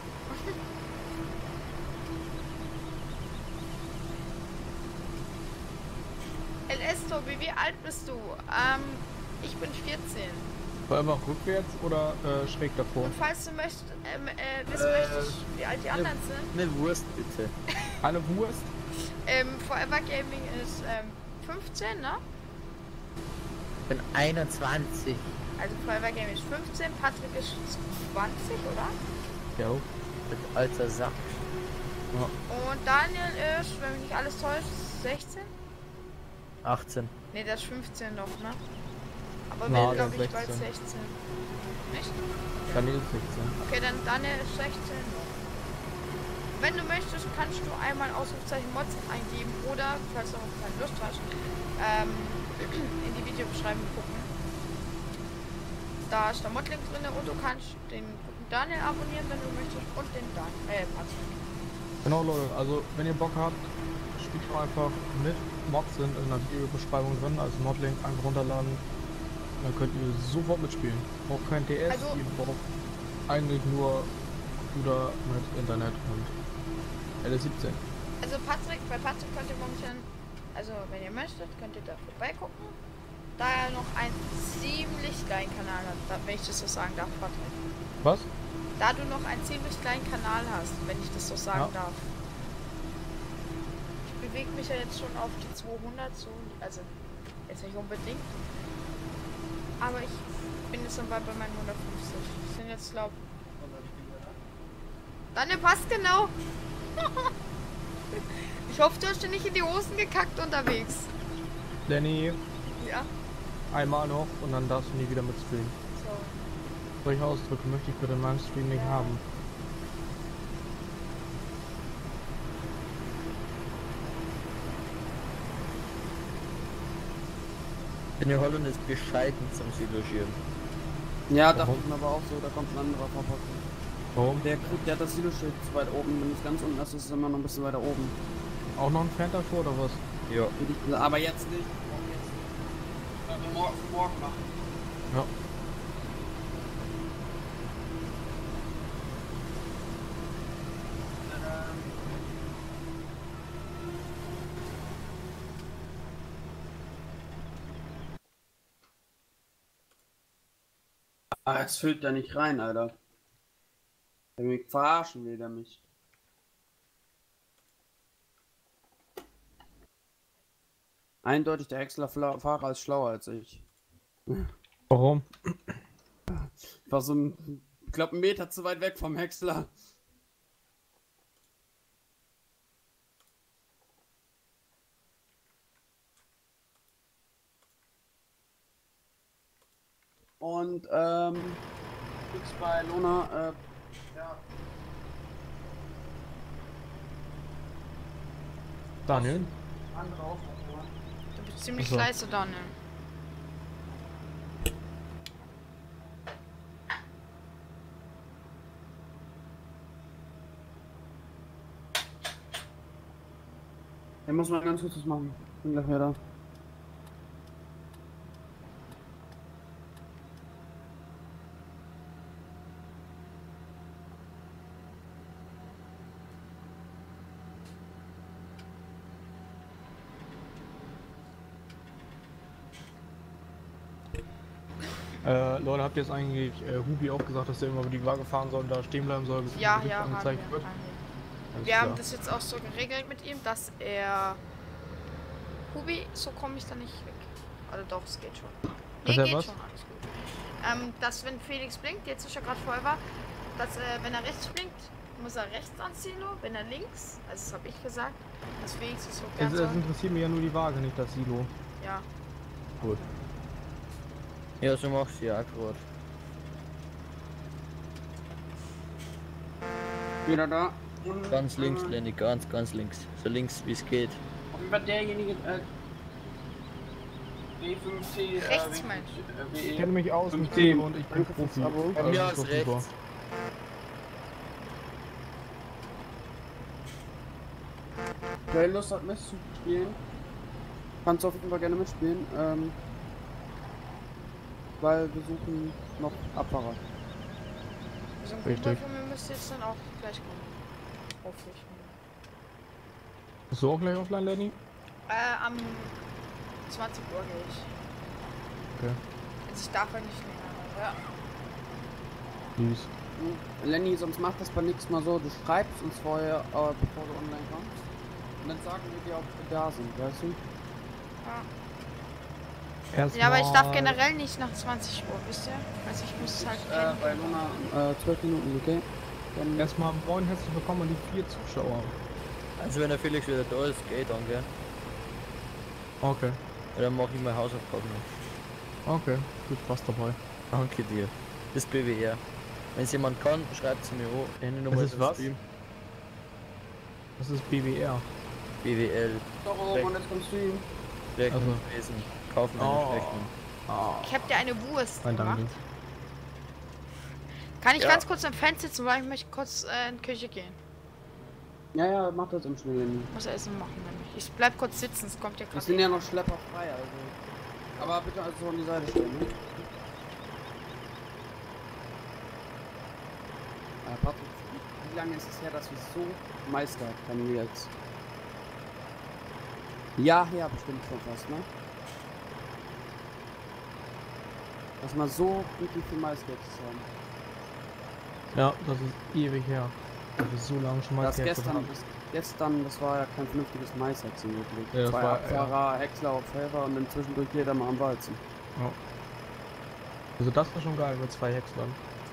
LS Tobi, wie alt bist du? Ich bin 14. Forever rückwärts oder schräg davor? Und falls du wissen möchtest, wie alt die anderen sind, Eine Wurst, bitte. Eine Wurst? Forever Gaming ist 15, ne? Ich bin 21. Also Forever Gaming ist 15, Patrick ist 20, oder? Ja. Mit alter Sack. Und Daniel ist, wenn mich nicht alles täuscht, 16? 18. Ne, der ist 15 noch, ne? Aber Na, wird, der glaube ist ich, bald 16. 16. Nicht? Daniel ist 16. Okay, dann Daniel ist 16 noch. Wenn du möchtest, kannst du einmal Ausrufezeichen Mods eingeben oder, falls du auch keine Lust hast, in die Videobeschreibung gucken. Da ist der Modlink drin und du kannst den Daniel abonnieren, wenn du möchtest, und den Patrick. Genau, Leute, also wenn ihr Bock habt, spielt doch einfach mit. Mods sind in der Videobeschreibung drin, also Modlink einfach runterladen. Dann könnt ihr sofort mitspielen. Braucht kein DS, Also- ihr braucht eigentlich nur Computer mit Internet und LS17. Also bei Patrick könnt ihr momentan, also wenn ihr möchtet, könnt ihr da vorbeigucken. Da er noch einen ziemlich kleinen Kanal hat, wenn ich das so sagen darf, Patrick. Was? Da du noch einen ziemlich kleinen Kanal hast, wenn ich das so sagen Ja. darf. Ich bewege mich ja jetzt schon auf die 200, so, also jetzt nicht unbedingt. Aber ich bin jetzt dann bald bei meinen 150. Das sind jetzt, glaub... Daniel, passt genau! Ich hoffe, du hast dir nicht in die Hosen gekackt unterwegs. Lenny, Ja, einmal noch und dann darfst du nie wieder mitstreamen. so. Solche Ausdrücke möchte ich bitte in meinem Stream nicht haben. In der Holland ist bescheiden zum Silogieren. Ja, dachte Warum? ich mir aber auch so, da kommt ein anderer Verpackung. Warum? Der hat das Siloschild zu weit oben, wenn es ganz unten ist, ist es immer noch ein bisschen weiter oben. Auch noch ein Fan davor oder was? Ja. Aber jetzt nicht. Wenn wir morgen machen. Ja. Ah, jetzt füllt der nicht rein, Alter. Der will mich verarschen, will der mich. Eindeutig der Häcksler-Fahrer ist schlauer als ich. Warum? Ich war so ich glaube, einen Meter zu weit weg vom Häcksler. Und, nix bei Lona, ja. Daniel? Andere Aufgaben. Du bist ziemlich Ach so. leise, Daniel. Ich muss mal ganz kurz was machen. Bin gleich wieder da. Leute, habt ihr jetzt eigentlich Hubi auch gesagt, dass der immer über die Waage fahren soll und da stehen bleiben soll, bis Ja, ein Bericht ja, angezeigt haben wird? wir. Alles Wir haben klar. das jetzt auch so geregelt mit ihm, dass er... Hubi, so komme ich da nicht weg. Also doch, es geht schon. Nee, Dass er geht was? schon, alles gut. Dass wenn Felix blinkt, jetzt ist er gerade vorher war, dass wenn er rechts blinkt, muss er rechts anziehen, nur, wenn er links, also das habe ich gesagt, dass Felix es so gern Es soll. interessiert mich ja nur die Waage, nicht das Silo. Ja. Gut. Ja, so machst du ja gerade. Wieder da. Und, Ganz links, Lenny, ganz links. So links wie es geht. Auf jeden Fall derjenige, W5T, Rechts meinst Ich kenne mich aus mit 5T. Silo und ich bin Danke fürs Profi. Abo. Von mir Also aus ist doch super. rechts. Wer Lust hat mitzuspielen, kannst du auf jeden Fall gerne mitspielen, weil wir suchen noch Abfahrer. So ein Richtig. Kumpel von mir müsste jetzt dann auch gleich kommen. Hoffentlich. Bist du auch gleich offline, Lenny? Am 20 Uhr gehe ich. Okay. Also ich darf ja nicht länger. Ja. Süß. Lenny, sonst macht das beim nächsten Mal so, du schreibst uns vorher, bevor du online kommst. Und dann sagen wir dir, ob wir da sind, weißt du? Ja, aber ich darf generell nicht nach 20 Uhr, wisst ihr? Also ich muss halt Bei Luna 12 Minuten, okay? Dann Erstmal moin, herzlich willkommen an die 4 Zuschauer. Also wenn der Felix wieder da ist, geht dann, gell? Okay. Ja, dann mach ich meine Hausaufgaben noch. Okay. Viel Spaß dabei. Danke dir. Das BWR. Wenn es jemand kann, schreibt es mir an. Handynummer Das ist im was? Stream. Das ist BWR. BWL. doch oben und jetzt kommst du hin. Rechnungswesen. Kaufen eine Oh. Rechnung. Ich hab dir eine Wurst Nein, gemacht. danke. Kann ich Ja. ganz kurz am Fenster sitzen, weil ich möchte kurz in die Küche gehen. Ja, mach das im Spiel, Lenny. Muss Essen machen nämlich. Ich bleib kurz sitzen, es kommt ja Wir gerade. sind ja noch schlepperfrei, also. Aber bitte also so an die Seite stellen, ne? Patrick, wie lange ist es her, dass wir so meistert haben wir jetzt? Ja, her bestimmt schon fast, ne? Dass wir so wirklich viel meistert haben. Ja, das ist ewig her. Das ist so lange schon mal Das her. gestern, das war ja kein vernünftiges Meisterziel wirklich. Ja, das Zwei war- Abfahrer, Häcksler auf Helfer und dann zwischendurch jeder mal am Walzen. Also das war schon geil mit 2 Häckslern.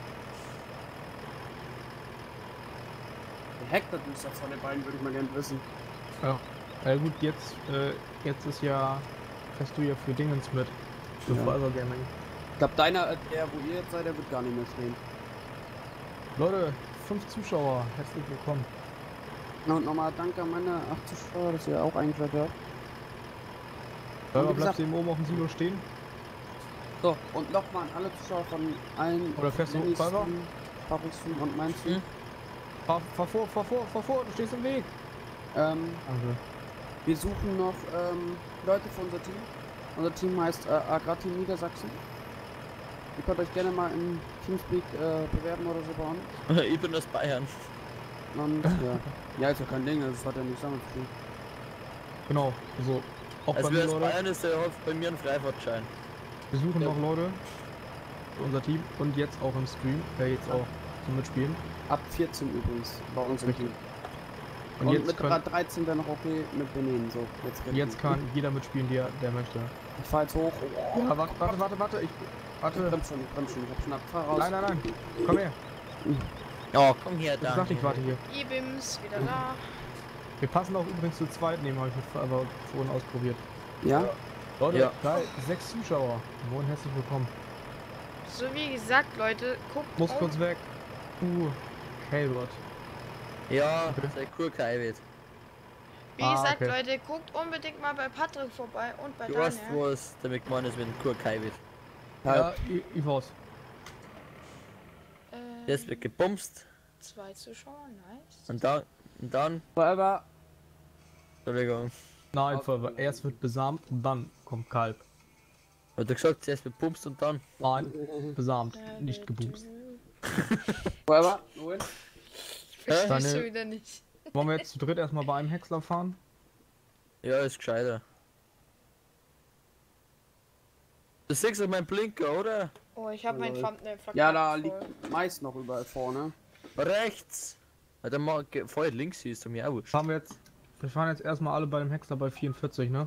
Der Hector-Booster von den beiden würde ich mal gerne wissen. Ja. Gut, jetzt ist ja, fährst du ja für Dingens mit. Für Ja. Forever Gaming. Ich glaube, deiner, der, wo ihr jetzt seid, der wird gar nicht mehr stehen. Leute, 5 Zuschauer, herzlich willkommen. Und nochmal danke an meine 8 Zuschauer, dass ihr auch eingeschaltet habt. Forever, wie bleibst du eben oben auf dem Silo stehen? So, und nochmal an alle Zuschauer von allen. Oder fährst du Lennys Forever? Stream, Patrick's Stream und mein Stream. Fahr vor, du stehst im Weg. Ähm, Danke. wir suchen noch Leute für unser Team. Unser Team heißt Agrat-Team Niedersachsen. Ihr könnt euch gerne mal im Teamspeak bewerben oder so bei uns. Ich bin aus Bayern. Und ja. Ja, ist ja kein Ding, das hat ja nichts damit zu tun. Genau, so. Auch Also bei wer mir, aus Leute. Bayern ist, der hat bei mir einen Freifahrtschein. Wir suchen Ja. noch Leute für unser Team und jetzt auch im Stream, jetzt auch zum Mitspielen. Ab 14 übrigens bei uns im Richtig. Team. Und, Und jetzt, mit können, 13 wäre noch okay mit Benehmen. So, jetzt, jetzt kann jeder mitspielen, der möchte. Ich fahr jetzt hoch. Ja, warte, ich Warte. Bremst schon, ich hab Schnapp. Fahr raus. Nein. Komm her. Ja, komm her, Ich sag, ich warte hier. E-Bims, wieder da. Wir passen auch übrigens zu zweit nehmen, habe ich aber vorhin ausprobiert. Ja? Leute, Ja. geil, 6 Zuschauer. Moin, herzlich willkommen. So wie gesagt, Leute, guckt Muss kurz weg. Calvert. Ja, Okay. sei cool, Kaiwit. Wie Ah, gesagt, okay. Leute, guckt unbedingt mal bei Patrick vorbei und bei Du weißt, Daniel. was damit gemeint ist mit dem Kur Kaiwit. Ja, ich weiß. Jetzt wird gebumst 2 Zuschauer, nice. und dann, Forever. Entschuldigung. Nein, erst wird besamt und dann kommt Kalb. Hat er gesagt, zuerst wird bumst und dann? Nein, besamt, nicht geboost. Forever. Wohin? Verstehst Daniel? du wieder nicht. Wollen wir jetzt zu dritt erstmal bei einem Häcksler fahren? Ja, ist gescheiter. Du siehst doch meinen Blinker, oder? Oh, ich habe mein Thumbnail verkackt. Ja, da voll. liegt meist noch überall vorne. Rechts! Ja, dann mal vorher links siehst du mir auch wurscht. Wir fahren jetzt erstmal alle bei dem Häcksler bei 44, ne?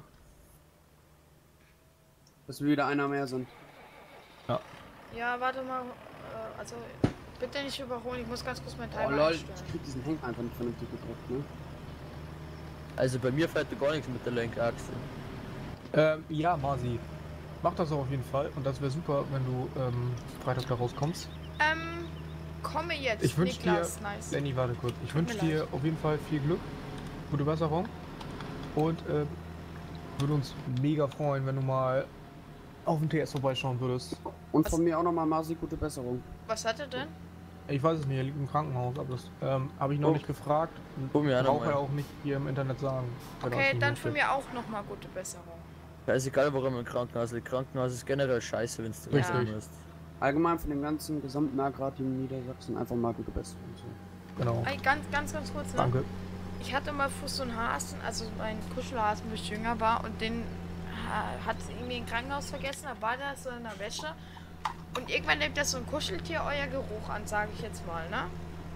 Dass wir wieder einer mehr sind. Ja, warte mal. Also, bitte nicht überholen. Ich muss ganz kurz meinen Oh Timer lol, einstellen. ich krieg diesen Henk einfach nicht vernünftig gedrückt, ne? Also bei mir fährt da gar nichts mit der Lenkachse. Ja, Masi. Mach das auch auf jeden Fall und das wäre super, wenn du Freitag da rauskommst. Komme jetzt, Ich wünsch dir- Niklas. Nice. Lenny, warte kurz. Ich Tut mir wünsche dir leid. auf jeden Fall viel Glück, gute Besserung und würde uns mega freuen, wenn du mal auf den TS vorbeischauen würdest. Und von mir auch nochmal Masi, gute Besserung. Was hat er denn? Ich weiß es nicht, er liegt im Krankenhaus, aber das habe ich noch Oh. nicht gefragt. Guck mir an, Braucht mal. er auch nicht hier im Internet sagen. wenn er es Okay, nicht dann möchte. von mir auch nochmal gute Besserung. Ja, ist egal, warum im Krankenhaus liegt. Krankenhaus ist generell scheiße, wenn du Richtig. rechnen musst. Allgemein von dem ganzen gesamten Agrarteam in Niedersachsen einfach mal gute Besserung. So. Genau. Ey, ganz kurz, ne? Danke. Ich hatte mal Fuß so einen Hasen, also mein Kuschelhasen, wo ich jünger war, und den hat irgendwie im Krankenhaus vergessen, da war der so in der Wäsche. Und irgendwann nimmt das so ein Kuscheltier euer Geruch an, sage ich jetzt mal, ne?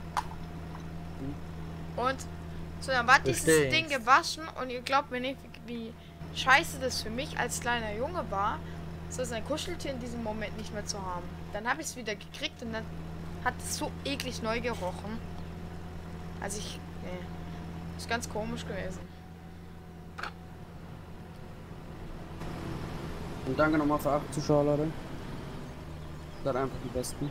Und so, dann war dieses Versteht's. Ding gewaschen und ihr glaubt mir nicht, wie scheiße das für mich als kleiner Junge war, so sein Kuscheltier in diesem Moment nicht mehr zu haben. Dann habe ich es wieder gekriegt und dann hat es so eklig neu gerochen. Also nee. Ist ganz komisch gewesen. Und danke nochmal für 8 Zuschauer, Leute. Seid einfach die Besten.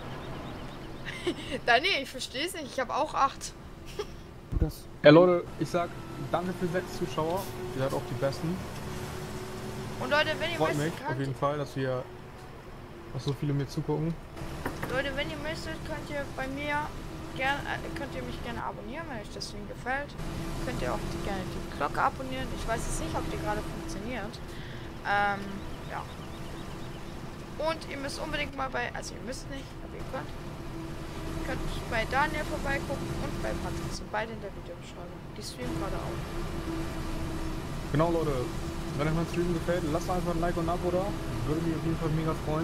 Daniel, ich verstehe es nicht. Ich habe auch 8. Das. Ja Leute, ich sag danke für 6 Zuschauer. Ihr seid auch die Besten. Und Leute, wenn ihr Freut mich möchtet, auf jeden Fall, dass so viele mir zugucken. Leute, wenn ihr möchtet, könnt ihr bei mir könnt ihr mich gerne abonnieren, wenn euch das Ding gefällt. Könnt ihr auch gerne die Glocke abonnieren. Ich weiß jetzt nicht, ob die gerade funktioniert. Ja. Und ihr müsst unbedingt mal also ihr müsst nicht, aber ihr könnt bei Daniel vorbeigucken und bei Patrick. Sind beide in der Videobeschreibung. Die streamen gerade auch. Genau Leute, wenn euch mein Stream gefällt, lasst einfach ein Like und ein Abo da. Würde mich auf jeden Fall mega freuen.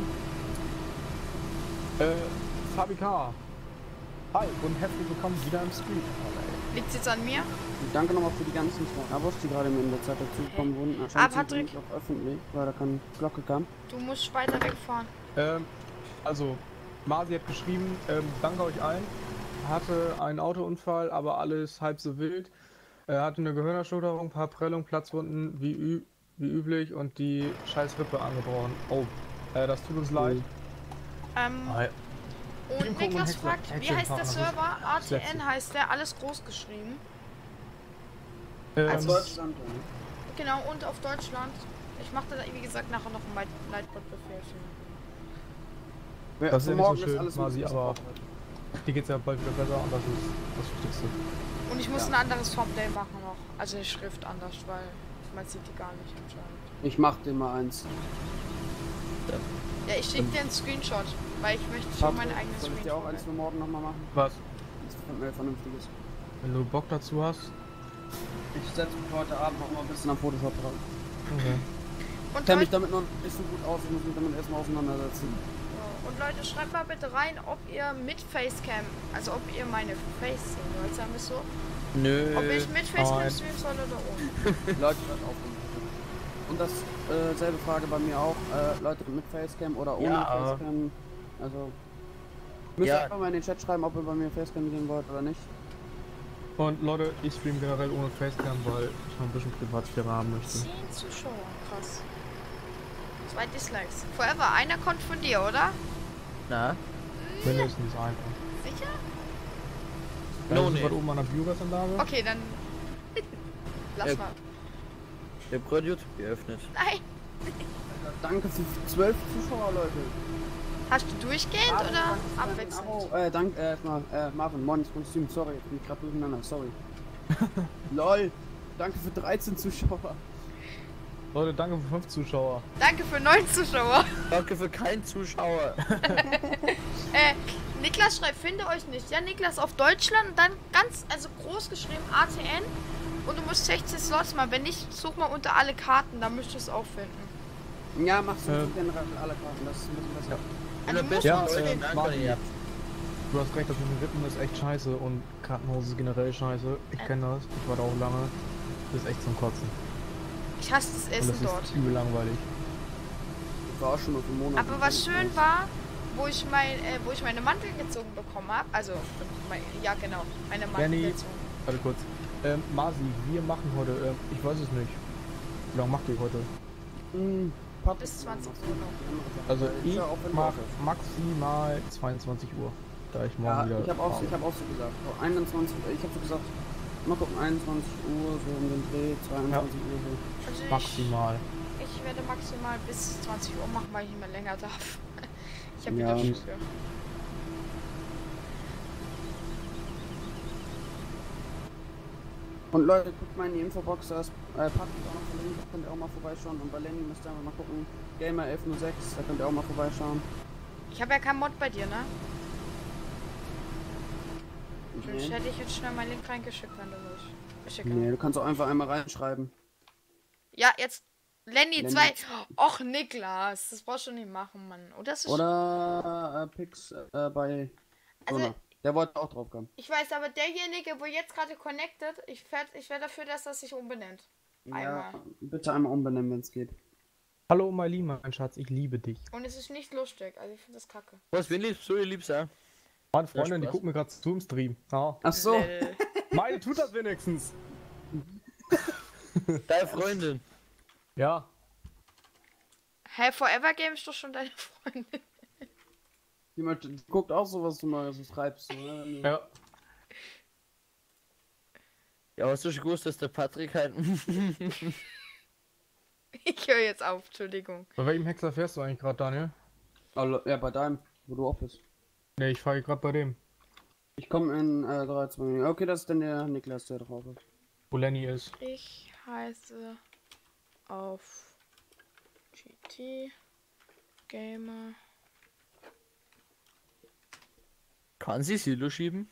Fabi K. Hi und herzlich willkommen wieder im Stream. Liegt jetzt an mir? Und danke nochmal für die ganzen Abos, die gerade in der Zeit dazugekommen wurden. Ah, Anscheinend sind die Patrick. nicht auch öffentlich, weil da keine Glocke kam. Du musst weiter wegfahren. Also, Masi hat geschrieben, danke euch allen. Hatte einen Autounfall, aber alles halb so wild. Er hatte eine Gehirnerschütterung, ein paar Prellungen, Platzwunden wie üblich und die scheiß Rippe angebrochen. Oh, das tut uns leid. Und Gucken und Niklas Häcksler- fragt, wie Häcksler heißt der fahren, das ist Server? das Letzte. ATN heißt der, alles groß geschrieben. Als Deutschland. Genau, und auf Deutschland. Ich mache da, wie gesagt, nachher noch einen Lightbot-Befehl für. Das ist ja Für nicht so morgen schön, alles Masi, möglich, aber- was ihr braucht. Dir geht's ja bald wieder besser und das ist das Wichtigste. Und ich muss Ja. ein anderes Thumbnail machen noch. Also die Schrift anders, weil man sieht die gar nicht anscheinend. Ich mach dir mal eins. Ja, ich schicke dir einen Screenshot, weil ich möchte schon mein eigenes Soll ich dir auch eins für morgen nochmal machen? Was? Das vernünftiges. Wenn du Bock dazu hast. Ich setze mich heute Abend noch mal ein bisschen am Photoshop drauf. Okay. Und Ich kenne mich Leute, damit noch nicht so gut aus, ich muss mich damit erstmal auseinandersetzen. Schreibt mal bitte rein, ob ihr mit Facecam, also ob ihr meine Face sehen wollt, sagen wir so. Nö. Ob ich mit Facecam Nein. streamen soll oder ohne. Leute, hört auf. Und das selbe Frage bei mir auch. Leute mit Facecam oder ohne Ja. Facecam. Also müsst ihr Ja. einfach mal in den Chat schreiben, ob ihr bei mir Facecam sehen wollt oder nicht. Und Leute, ich stream generell ohne Facecam, weil ich noch ein bisschen Privatsphäre haben möchte. 10 Zuschauer, krass. 2 Dislikes. Forever, einer kommt von dir, oder? Na? Mindestens einer. Sicher? No, Ist nee. gerade oben an der Biogasanlage. Okay, dann. Lass Ja. mal. Ich hab gerade YouTube geöffnet. Nein! Danke für 12 Zuschauer, Leute. Hast du durchgehend oder abwechselnd? Danke erstmal, Marvin, Mons Kostüm, sorry, ich bin gerade durcheinander, sorry. LOL, danke für 13 Zuschauer. Leute, danke für 5 Zuschauer. Danke für 9 Zuschauer. Danke für keinen Zuschauer. Niklas schreibt, finde euch nicht. Ja, Niklas auf Deutschland und dann ganz, also groß geschrieben ATN. Und du musst 16 Slots mal. Wenn nicht, such mal unter alle Karten, dann müsst ihr es auch finden. Ja, machst du generell alle Karten, das ist ein bisschen besser. Also du musst Ja, mal Marvin, sehen. du hast recht, das mit dem Rippen ist echt scheiße und Kartenhaus ist generell scheiße. Ich kenne das, ich war da auch lange. Das ist echt zum Kotzen. Ich hasse das Und Essen das dort. ist übel langweilig. Ich war auch schon auf dem Monat. Aber was schön war, wo ich meine Mantel gezogen bekommen habe, also, ja genau, meine Mantel Benny. gezogen. Warte kurz. Masi, wir machen heute, ich weiß es nicht. Wie lange macht ihr heute? Bis 20 Uhr noch. Also Ist ich ja auch in mach Ordnung. maximal 22 Uhr. Da ich morgen Ja, wieder. ich habe auch so gesagt. So 21, ich habe so gesagt, mal gucken, 21 Uhr, so um den Dreh, 22 Uhr so. Also Maximal. ich werde maximal bis 20 Uhr machen, weil ich nicht mehr länger darf. Ich habe Ja. wieder Schule. Und Leute, guckt mal in die Infobox, da ist Patrick auch noch verlinkt, da könnt ihr auch mal vorbeischauen. Und bei Lenny müsst ihr einfach mal gucken, Gamer 1106, da könnt ihr auch mal vorbeischauen. Ich habe ja keinen Mod bei dir, ne? Sonst Nee. hätte ich jetzt schnell meinen Link reingeschickt, wenn du willst. Ich schicke. Nee, du kannst auch einfach einmal reinschreiben. Ja, jetzt Lenny Lenny. 2. Och, Niklas, das brauchst du nicht machen, Mann. Oder das ist Oder Pix bei Also- Dona. Der wollte auch drauf kommen. Ich weiß, aber derjenige, wo jetzt gerade connected, ich wäre dafür, dass das sich umbenennt. Ja, Einmal. bitte einmal umbenennen, wenn es geht. Hallo Maili, mein Schatz, ich liebe dich. Und es ist nicht lustig, also ich finde das kacke. Was, wen liebst du? Ich lieb's auch. Meine Freundin, die Spaß. guckt mir gerade zu im Stream. Ja. Ach so. Lel. Meine tut das wenigstens. Deine Freundin. Ja. Hey, Forever Game ist doch schon deine Freundin. Jemand guckt auch so, was du mal so schreibst. So, ne? Ja. Ja, hast du schon gewusst, dass der Patrick halt... Ich höre jetzt auf, Entschuldigung. Bei welchem Hexer fährst du eigentlich gerade, Daniel? Ja, bei deinem, wo du auch bist. Ne, ich fahre gerade bei dem, Ich komme in 3, 2 Minuten. Okay, das ist dann der Niklas, der drauf ist. wo Lenny ist. Ich heiße auf GT Gamer. Kann sie Silo schieben?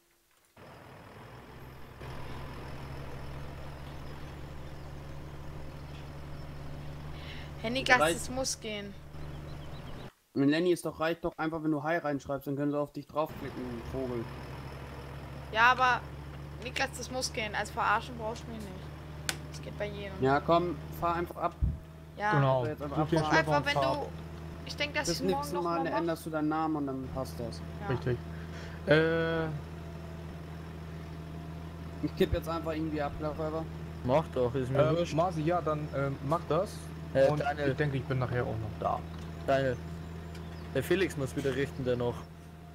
Hey Niklas, Bereit? es muss gehen. Und Lenny ist doch reicht doch einfach, wenn du Hi reinschreibst, dann können sie auf dich draufklicken, Vogel. Ja, aber Niklas, das muss gehen. Als verarschen brauchst du mich nicht. Das geht bei jedem. Ja, komm, fahr einfach ab. Ja. Genau. jetzt einfach Such dir einen abfahren. Schlepper Einfach und wenn fahr. du. Ich denke, dass Das ich morgen nächste noch Mal mal mache. änderst du deinen Namen und dann passt das. Ja. Richtig. Ich kipp jetzt einfach irgendwie ab, Clever. Mach doch, ist mir wurscht. Masi, ja, dann mach das. Und Daniel. ich denke, ich bin nachher auch noch da. Daniel. Der Felix muss wieder richten, der noch.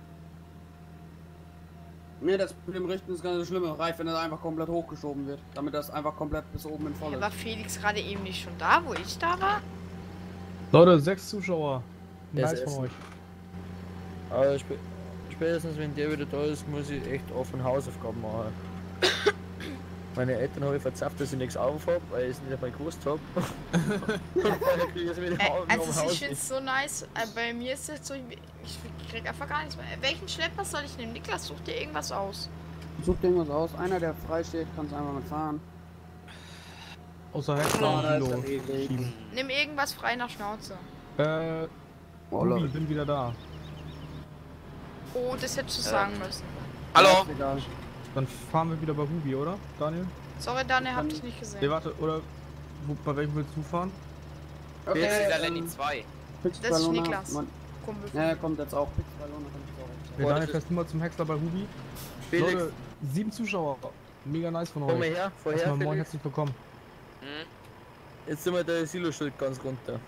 Ne, das mit dem Richten ist gar nicht so schlimm. Reicht, wenn das einfach komplett hochgeschoben wird. Damit das einfach komplett bis oben in voll Hey, ist. war Felix gerade eben nicht schon da, wo ich da war? Leute, 6 Zuschauer. Das Nice von Essen. euch. Aber spätestens wenn der wieder da ist, muss ich echt offen Hausaufgaben machen. Meine Eltern habe ich verzapft, dass ich nichts auf habe, weil ich es nicht einmal gewusst habe. Und dann kriege ich es wieder Also ich finde es so nice. Bei mir ist es so, ich krieg einfach gar nichts mehr. Welchen Schlepper soll ich nehmen? Niklas, such dir irgendwas aus. Such dir irgendwas aus. Einer, der frei steht, kannst einfach mitfahren. Außer Hexer Ah, und da ist Kilo der Weg. schieben. Nimm irgendwas frei nach Schnauze. Oh, Ruby, Leute. ich bin wieder da. Oh, das hättest du sagen müssen. Hallo? Ist egal. Dann fahren wir wieder bei Ruby, oder, Daniel? Sorry, Daniel, hab Dann- dich nicht gesehen. Nee, warte, oder bei welchem willst du fahren? Okay, jetzt ist der Lenny 2. Pix Das ist Ballona, Niklas. Mann. Kumpel. Ja, er kommt jetzt auch. Pix Ballona kommt jetzt auch. Der Boah, Daniel das fährst immer zum Häcksler bei Hubi. Felix, Leute, 7 Zuschauer. Mega nice von komm mal euch. her, vorher, Erstmal moin, Felix. herzlich willkommen. Hm? Jetzt sind wir der Silo-Schild ganz runter.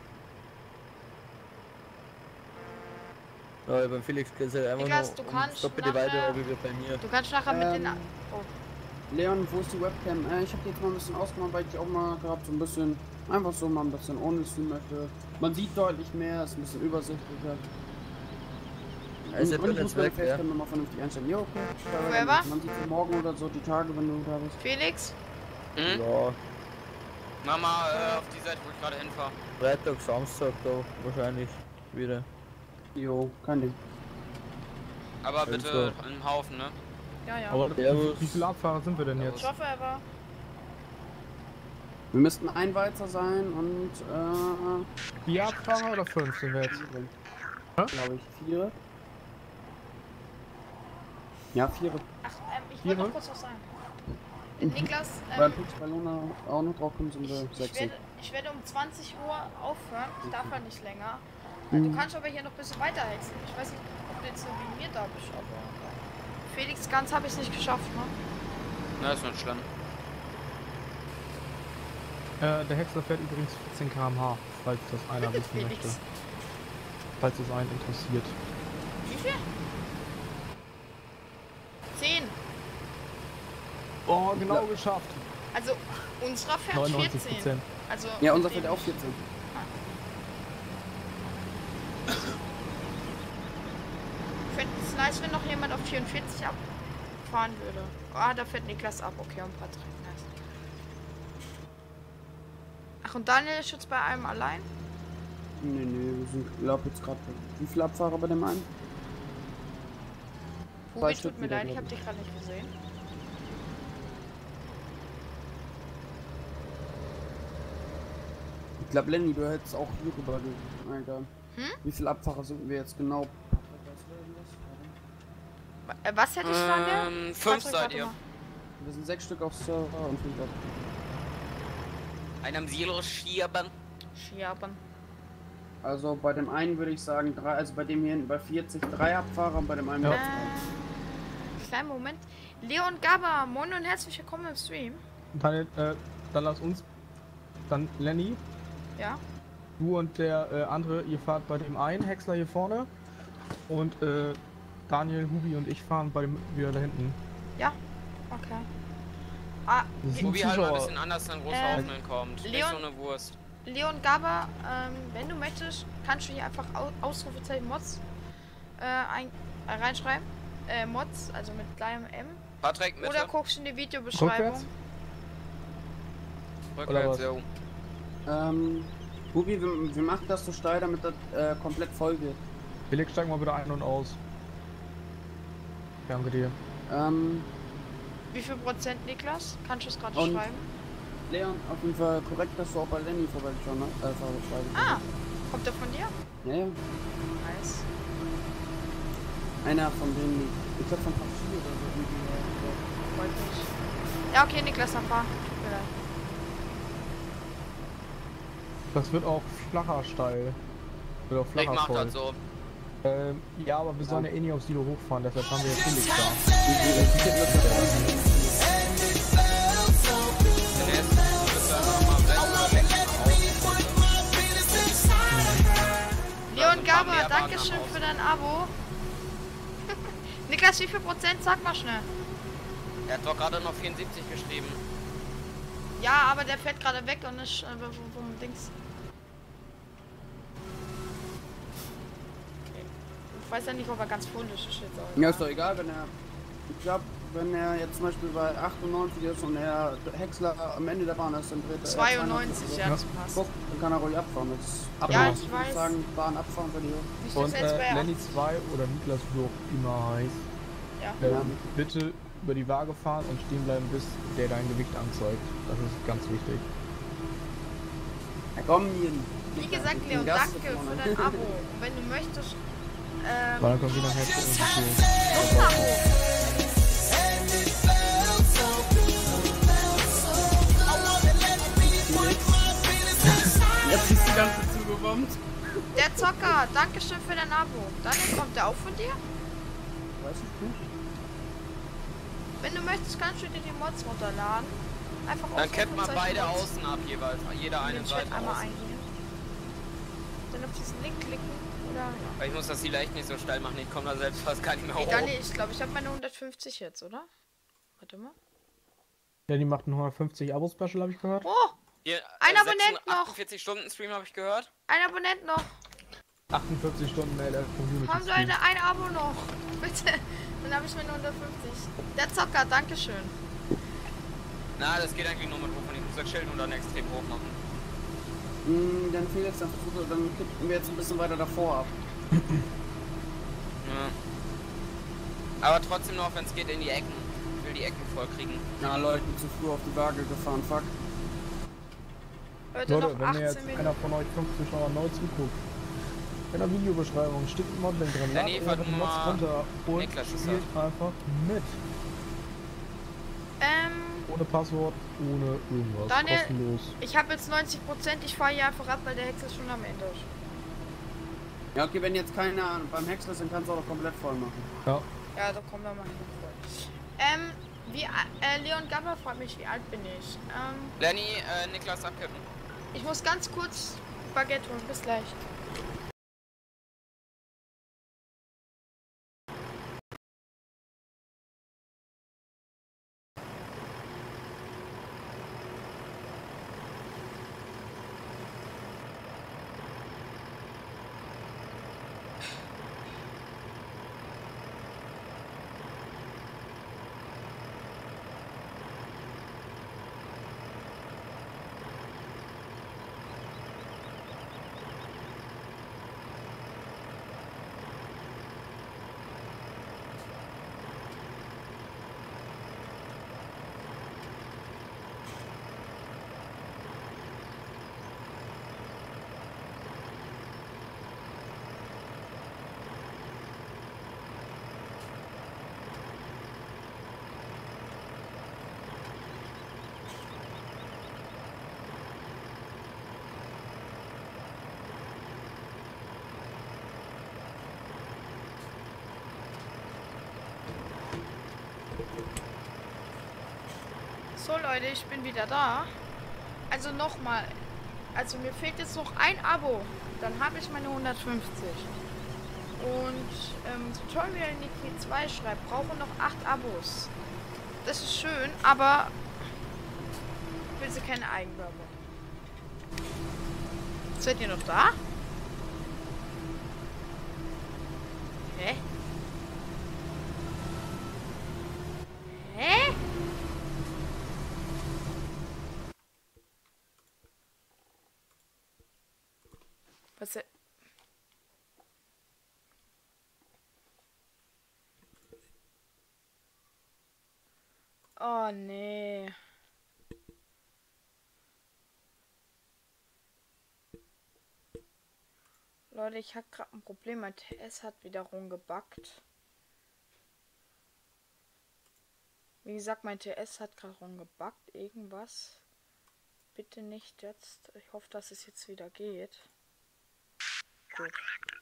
Ja, beim Felix geht es halt einfach Niklas, nur du kannst doppelte nachher- Weite, wie wir bei mir. Du kannst nachher mit den... Oh, Leon, wo ist die Webcam? Ich habe die jetzt mal ein bisschen ausgemacht, weil ich auch mal gerade so ein bisschen, einfach so mal ein bisschen ohne Stream möchte. Man sieht deutlich mehr, ist ein bisschen übersichtlicher. Also, und ich muss meine weg, ja. Facecam nochmal vernünftig einstellen. Jo, okay. Wer war? Man sieht sie morgen oder so, die Tage, wenn du da bist. Felix? Hm? Ja, Mama, auf die Seite, wo ich gerade hinfahre. Freitag, Samstag da wahrscheinlich wieder. Jo, kein Ding. Aber Also. bitte im Haufen, ne? Ja, ja. Aber Servus. wie viele Abfahrer sind wir denn Ich jetzt? hoffe, er war... Wir müssten ein Weizer sein und, 4 Abfahrer oder 5 sind wir jetzt? glaube ich, 4. Ja, 4. Ach, ich Hier, wollte noch ne? kurz was sagen. Niklas, Weil Pix Ballona auch noch drauf kommt, sind wir ich 6. werde um 20 Uhr aufhören. Ich darf halt nicht länger. Du kannst aber hier noch ein bisschen weiter hexen. Ich weiß nicht, ob du jetzt so wie mir da bist, aber... Felix, ganz habe ich es nicht geschafft, ne? Na, ist nicht schlimm. Der Häcksler fährt übrigens 14 km/h, falls das einer wissen Felix. möchte. Falls es einen interessiert. Wie viel? 10. Oh, genau geschafft. Also, unserer fährt 14. 99%. Also, Ja, unser mit dem- fährt auch 14. Ich fände es nice, wenn noch jemand auf 44 abfahren würde. Ah, da fährt Niklas ab. Okay, und Patrick. Nice. Ach, und Daniel ist jetzt bei einem allein? Nee, wir sind, glaub jetzt gerade. Wie viele Abfahrer bei dem einen? Hubi, Stück tut mir wieder, leid, ich glaub habe dich gerade nicht gesehen. Ich glaube, Lenny, du hättest auch hier rüber Alter. Wie viele Abfahrer sind wir jetzt genau? Was hätte ich da? 5 Patrick, seid warte ihr. mal. Wir sind 6 Stück auf Server und 5 ab. Einer am Silo schieben. Schiaben. Also bei dem einen würde ich sagen 3, also bei dem hier hinten bei 40 3 Abfahrer und bei dem einen Ja. Kleinen Moment. Leon Gabba, moin und herzlich willkommen im Stream. Daniel, dann lass uns, dann Lenny, Ja. du und der andere, ihr fahrt bei dem einen Häcksler hier vorne und Daniel, Hubi und ich fahren bei dem wieder da hinten. Ja. Okay. Ah, Das sind Wo wir halt mal ein Zuschauer. bisschen anders an Großhaufen kommt. Nicht Leon- so eine Wurst. Leon Gabba, wenn du möchtest, kannst du hier einfach Ausrufezeichen Mods reinschreiben. Mods, also mit kleinem M. Patrick, Mitte. Oder guckst in die Videobeschreibung. Oder Rückwärts, was? jo. Hubi, wir machen das so steil, damit das komplett voll wird. Felix, steig mal wieder ein und aus. Danke dir. Wie viel Prozent, Niklas? Kannst du es gerade Und- schreiben? Leon, auf jeden Fall korrekt, dass du auch bei Lenny vorbeischauen, ne? Ah, kommt der von dir? Ja, ja. Nice. Einer von denen, ich glaube von Papier oder so. Freut mich. Ja, okay, Niklas, dann fahr. Tut mir leid. Das wird auch flacher steil. Wird auch Ich flacher mach voll. das so. Ja, aber wir sollen ja eh nicht aufs Silo hochfahren, deshalb haben wir jetzt Felix da. Den ersten müsst ihr einfach mal rechts oder links auf. Leon Gabba, mehr dankeschön Wagen am für dein Abo. Niklas, wie viel Prozent? Sag mal schnell. Er hat doch gerade noch 74 geschrieben. Ja, aber der fährt gerade weg und ist vom Dings. Okay. Ich weiß ja nicht, ob er ganz voll ist. Jetzt auch Ja, ist doch egal, wenn er. Ich glaube, wenn er jetzt zum Beispiel bei 98 ist und er Häcksler am Ende der Bahn ist, dann dreht er. 92, ja, Ja. das passt. Guck, dann kann er ruhig abfahren. Das ist Ja, abfahren. ich würde weiß. sagen, Bahn abfahren für die. Nicht, Und dass er jetzt bei Lenny 2 oder Niklas, wie du auch immer heißt, Ja. Ja. bitte über die Waage fahren und stehen bleiben, bis der dein Gewicht anzeigt. Das ist ganz wichtig. Ja, komm, hier. Wie gesagt, Leon, danke für dein Abo. Und wenn du möchtest, Weil dann kommen wir nachher zu uns. noch ein Abo. Ganze zugebombt. Der Zocker, Dankeschön für dein Abo. Daniel, kommt der auch von dir? Weiß ich nicht. Wenn du möchtest, kannst du dir die Mods runterladen. Einfach Dann kennt man Ausrufezeichen beide Mods außen ab jeweils. Jeder in eine den Chat Seite einmal außen. eingehen. Dann auf diesen Link klicken oder ja. Weil ich muss das Ziel echt nicht so steil machen. Ich komme da selbst fast gar nicht mehr Hey hoch. Daniel, ich glaube, ich habe meine 150 jetzt, oder? Warte mal. Ja, die macht ein 150 Abo-Special, habe ich gehört. Oh, Hier, Ein Abonnent noch. 48 Stunden Stream habe ich gehört. ein Abonnent noch. 48 Stunden LF Community. Haben Stream. Leute, ein Abo noch. Bitte. Dann habe ich meine 150. Der Zocker, Dankeschön. Na, das geht eigentlich nur mit hoch. Und ich muss das Schild nur dann extrem hoch machen. Dann fehlt jetzt noch, dann kippen wir jetzt ein bisschen weiter davor ab. Ja. Aber trotzdem noch, wenn es geht, in die Ecken. Ich will die Ecken voll kriegen. Na, Leute, zu früh auf die Waage gefahren, fuck. Leute, Leute, noch wenn mir 18 jetzt Minuten. einer von euch 5 Zuschauer neu zuguckt, in der Videobeschreibung steht ein Modlink drin. Danny, Ladet einfach die Mods mal runter und Niklas ist spielt einfach mit. Ohne Passwort, ohne irgendwas. Daniel, Kostenlos. ich habe jetzt 90%. Ich fahre hier einfach ab, weil der Hex ist schon am Ende. Ja, okay, wenn jetzt keiner beim Häcksler sind, kannst du auch noch komplett voll machen. Ja. Ja, da kommen wir mal hin. Leon Gabber fragt mich, wie alt bin ich? Lenny, Niklas abkippen. Ich muss ganz kurz Baguette holen. Bis gleich. So Leute, ich bin wieder da. Also nochmal. Also mir fehlt jetzt noch ein Abo. Dann habe ich meine 150. Und Tutorial Niki 2 schreibt, brauche noch 8 Abos. Das ist schön, aber ich will sie keine Eigenwerbung. Seid ihr noch da? Hä? Hä? Was? Oh nee. Leute, ich habe gerade ein Problem. Mein TS hat wieder rumgebackt. Wie gesagt, mein TS hat gerade rumgebackt. Irgendwas. Bitte nicht jetzt. Ich hoffe, dass es jetzt wieder geht. Gut.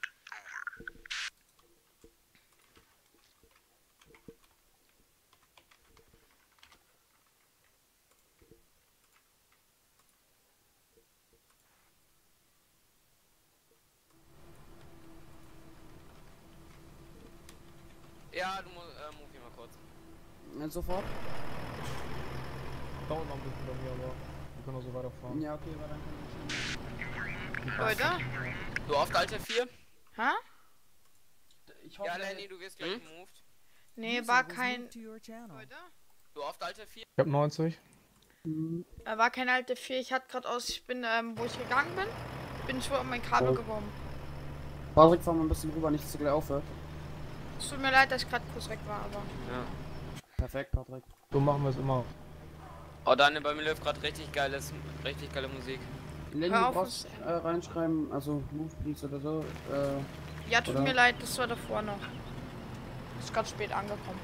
Ja, du musst, move hier mal kurz. Jetzt sofort? Dauert noch ein bisschen bei mir, aber wir können auch so weiterfahren. Ja, okay, aber dann kann Leute? Du auf Alter 4? Ha? ich hoffe, Ja, Lenny, du wirst gleich gemoved. Nee, war kein. Leute? Du auf Alter 4? Ich hab 90. War kein alte 4. Ich hatte gerade aus. Ich bin, wo ich gegangen bin, bin ich wohl auf mein Kabel Oh. gekommen. Patrick, fahr mal ein bisschen rüber, nicht, dass du gleich aufhört. Es tut mir leid, dass ich gerade kurz weg war, aber. Ja. Perfekt, Patrick. So machen wir es immer. Oh, Daniel, bei mir läuft gerade richtig geile Musik. Lenny, Hör du auf, brauchst reinschreiben, also Move Please oder so. Ja, tut Oder? mir leid, das war davor noch. Ist gerade spät angekommen.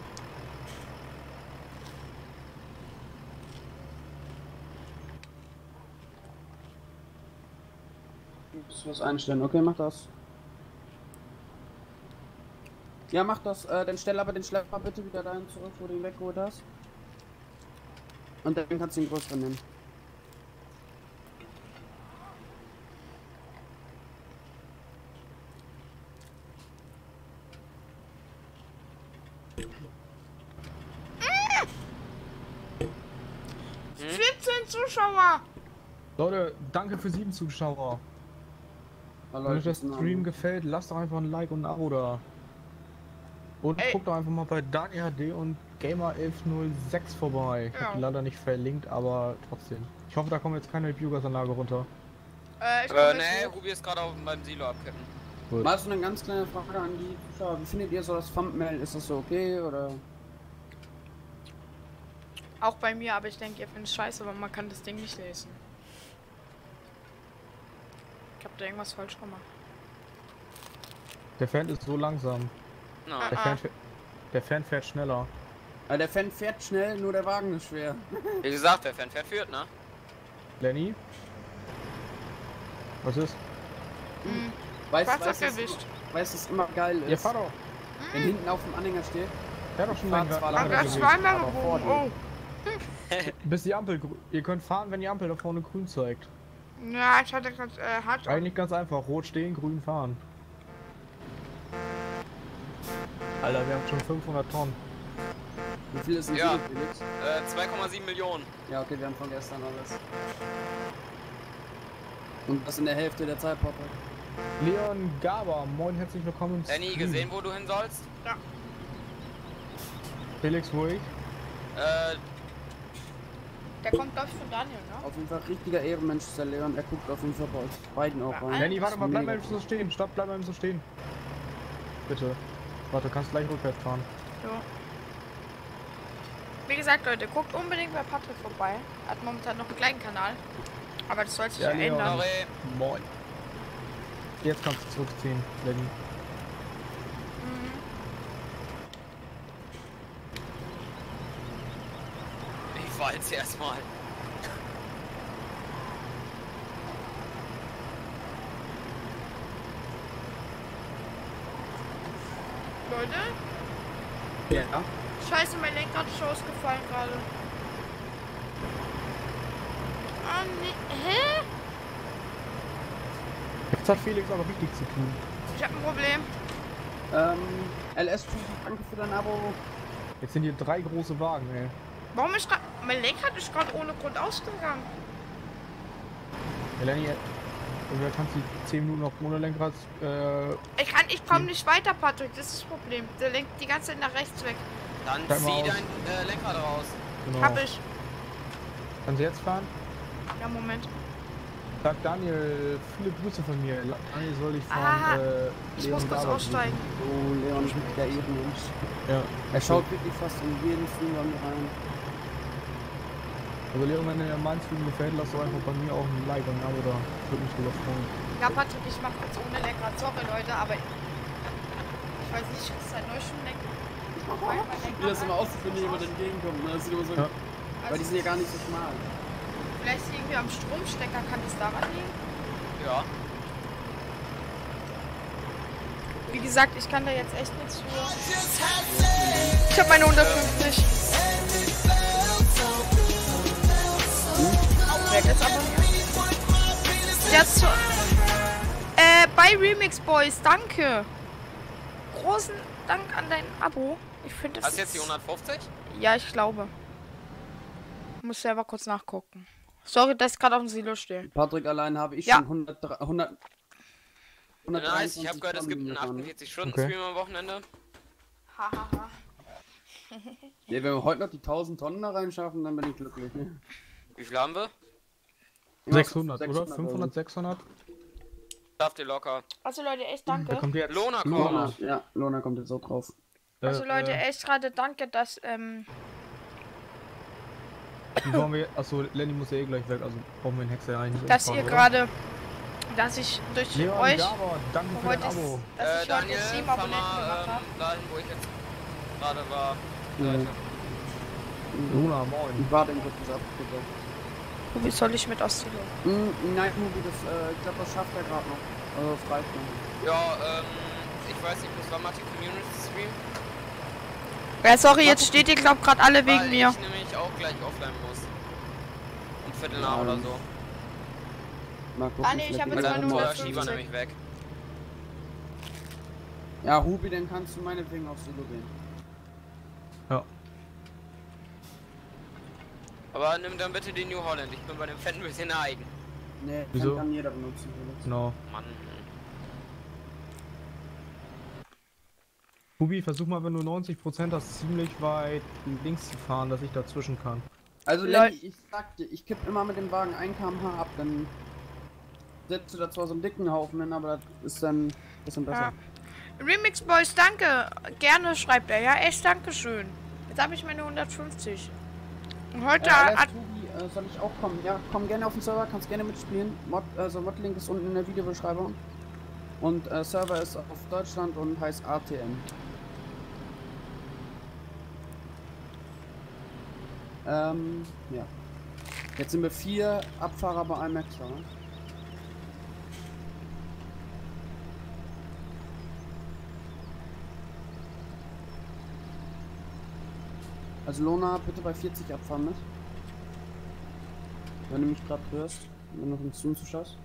Muss was einstellen. Okay, mach das. Ja, mach das. Dann stell aber den Schlepper bitte wieder dahin zurück, wo du ihn weggeholt hast. Und dann kannst du ihn größer nehmen. Hm? 14 Zuschauer! Leute, danke für 7 Zuschauer. Wenn euch der Stream gefällt, lasst doch einfach ein Like und ein Abo da. Und Ey. guckt doch einfach mal bei DarkRD und Gamer1106 vorbei. Ich hab die leider nicht verlinkt, aber trotzdem. Ich hoffe, da kommt jetzt keine Biogasanlage runter. Ich komm Nee, jetzt hoch. Ruby ist gerade beim Silo abkippen. Mal so eine ganz kleine Frage an die Zuschauer. Wie findet ihr so das Thumbnail? Ist das so okay oder? Auch bei mir, aber ich denke, ihr findet es scheiße, aber man kann das Ding nicht lesen. Ich hab da irgendwas falsch gemacht. Der Fan ist so langsam. No. Der Fan fährt schneller. Ja, der Fan fährt schnell, nur der Wagen ist schwer. Wie gesagt, der Fan fährt führt, ne? Lenny? Was ist? Weißt Was du, erwischt? was immer geil ist? Ja, fahr doch. Wenn hinten auf dem Anhänger steht. Fähr doch schon Fahr lange. zwar Aber lange das gewesen, zweimal aber vor gebogen. dir. Oh. Bis die Ampel. Ihr könnt fahren, wenn die Ampel da vorne grün zeigt. Ja, ich hatte gerade hart. Eigentlich ganz einfach. Rot stehen, grün fahren. Alter, wir haben schon 500 Tonnen. Wie viel ist denn Ja. Felix? 2,7 Millionen. Ja, okay, wir haben von gestern alles. Und das in der Hälfte der Zeit, Papa. Leon Gaber, moin, herzlich willkommen im Danny, Stream. gesehen, wo du hin sollst? Felix, wo ich? Der kommt, glaube ich, von Daniel, ne? Auf jeden Fall richtiger Ehrenmensch ist der Leon. Er guckt auf jeden Fall bei euch beiden auch rein. Lenny, warte mal, bleib Mega. mal so stehen. Stopp, bleib mal so stehen. Bitte. Warte, kannst gleich rückwärts fahren. So. Wie gesagt, Leute, guckt unbedingt bei Patrick vorbei. Hat momentan noch einen kleinen Kanal. Aber das soll sich ja Leon. ändern. Sorry. Moin. Jetzt kannst du zurückziehen, Lenny. Ich fahr jetzt erstmal. Leute, Ja. scheiße, mein Lenkrad ist ausgefallen gerade. Ah, nee. Hä? Jetzt hat Felix aber richtig zu tun. Ich hab ein Problem. LS, danke für dein Abo. Jetzt sind hier 3 große Wagen, ey. Warum ist grad. Mein Lenkrad ist gerade ohne Grund ausgegangen. Ja, Lenny, du kannst die 10 Minuten noch ohne Lenkrad, Ich komm nicht weiter, Patrick, das ist das Problem. Der lenkt die ganze Zeit nach rechts weg. Dann Bleib mal zieh aus. dein Lenkrad raus. genau. Hab ich. Kannst du jetzt fahren? Ja, Moment. Sag Daniel, viele Grüße von mir. Daniel soll dich Ah, fahren, Ich muss kurz aussteigen. Oh, Leon ist der Ehrenmensch. Ja. Er schaut wirklich fast in jeden Stream bei mir rein. Also Leon, wenn dir mein Stream gefällt, lass doch einfach bei mir auch ein Like und ein Abo da. Würde mich drüber freuen. Ja, Patrick, ich mach jetzt ohne Lenkrad. Sorry, Leute, aber ich weiß nicht, ist seit neu schon Lenkrad. Wie das immer aussieht, wenn dir jemand entgegenkommt. Ne? Das sieht immer so. Ja. Weil die sind ja gar nicht so schmal. Vielleicht irgendwie am Stromstecker, kann das daran liegen? Ja. Wie gesagt, ich kann da jetzt echt nichts für. Ich hab meine 150. Wer hat jetzt abonniert? Jetzt zu. Bei Remix Boys, danke. Großen Dank an dein Abo. Ich finde das. Hast du jetzt die 150? Ja, ich glaube. Muss selber kurz nachgucken. Sorry, dass ich gerade auf dem Silo stehe. Patrick, allein habe ich Ja. schon 100. Nice, ich habe gehört, es gibt einen Tonnen 48-Stunden-Stream am Wochenende. Hahaha. Ja, wenn wir heute noch die 1000 Tonnen da reinschaffen, dann bin ich glücklich. Ne? Wie viel haben wir? 600, oder? 600 500, 600? Schafft ihr locker. Also Leute, echt Da danke. kommt jetzt Lona kommt. Lona, ja, Lona kommt jetzt auch drauf. Also Leute, echt gerade danke, dass Wie wollen wir, achso, Lenny muss ja eh gleich weg, also brauchen wir den Hexer eigentlich nicht dass umfahren, ihr oder? gerade, dass ich durch Leon euch Gaber, danke für dein heute, Abo. dass ich heute Daniel, 7 fahr Abonnenten gemacht mal habe. dahin, wo ich jetzt gerade war. Ja. Seite. Luna, moin. Ich warte kurz ab, bitte. Wie soll ich mit Ostilo? Nein, Mubi, ich glaube, das schafft er gerade noch. Also, das reicht noch. Ja, ich weiß nicht, bis wann macht die Community Stream? Ja, sorry, jetzt steht ihr, glaub gerade alle wegen Weil mir. ich nämlich auch gleich offline muss. Um Viertel nach oder so. Mal gucken, Ah, nee, ich hab Weil jetzt dann nur ist der 150. Schieber nämlich weg. Ja, Ruby, dann kannst du meinetwegen auf Silo gehen. Ja. Aber nimm dann bitte den New Holland, ich bin bei dem Fan ein bisschen eigen. Nee, Wieso? kann jeder benutzen. Genau. Mann. Hubi, versuch mal, wenn du 90% hast, ziemlich weit links zu fahren, dass ich dazwischen kann. Also, Lol. Lenny, ich sag dir, ich kipp immer mit dem Wagen 1 km/h ab, dann setzt du da zwar so einen dicken Haufen hin, aber das ist dann ein bisschen besser. Ja. Remix Boys, danke. Gerne schreibt er. Ja, echt, danke schön. Jetzt habe ich meine 150. Und heute hat... Tobi, soll ich auch kommen? Ja, komm gerne auf den Server, kannst gerne mitspielen. Modlink ist unten in der Videobeschreibung. Und Server ist auf Deutschland und heißt ATM. Ja. Jetzt sind wir 4 Abfahrer bei einem Extra. Ne? Also Lona, bitte bei 40 abfahren mit. Wenn du mich gerade hörst, wenn du noch im Zoom zuschaust.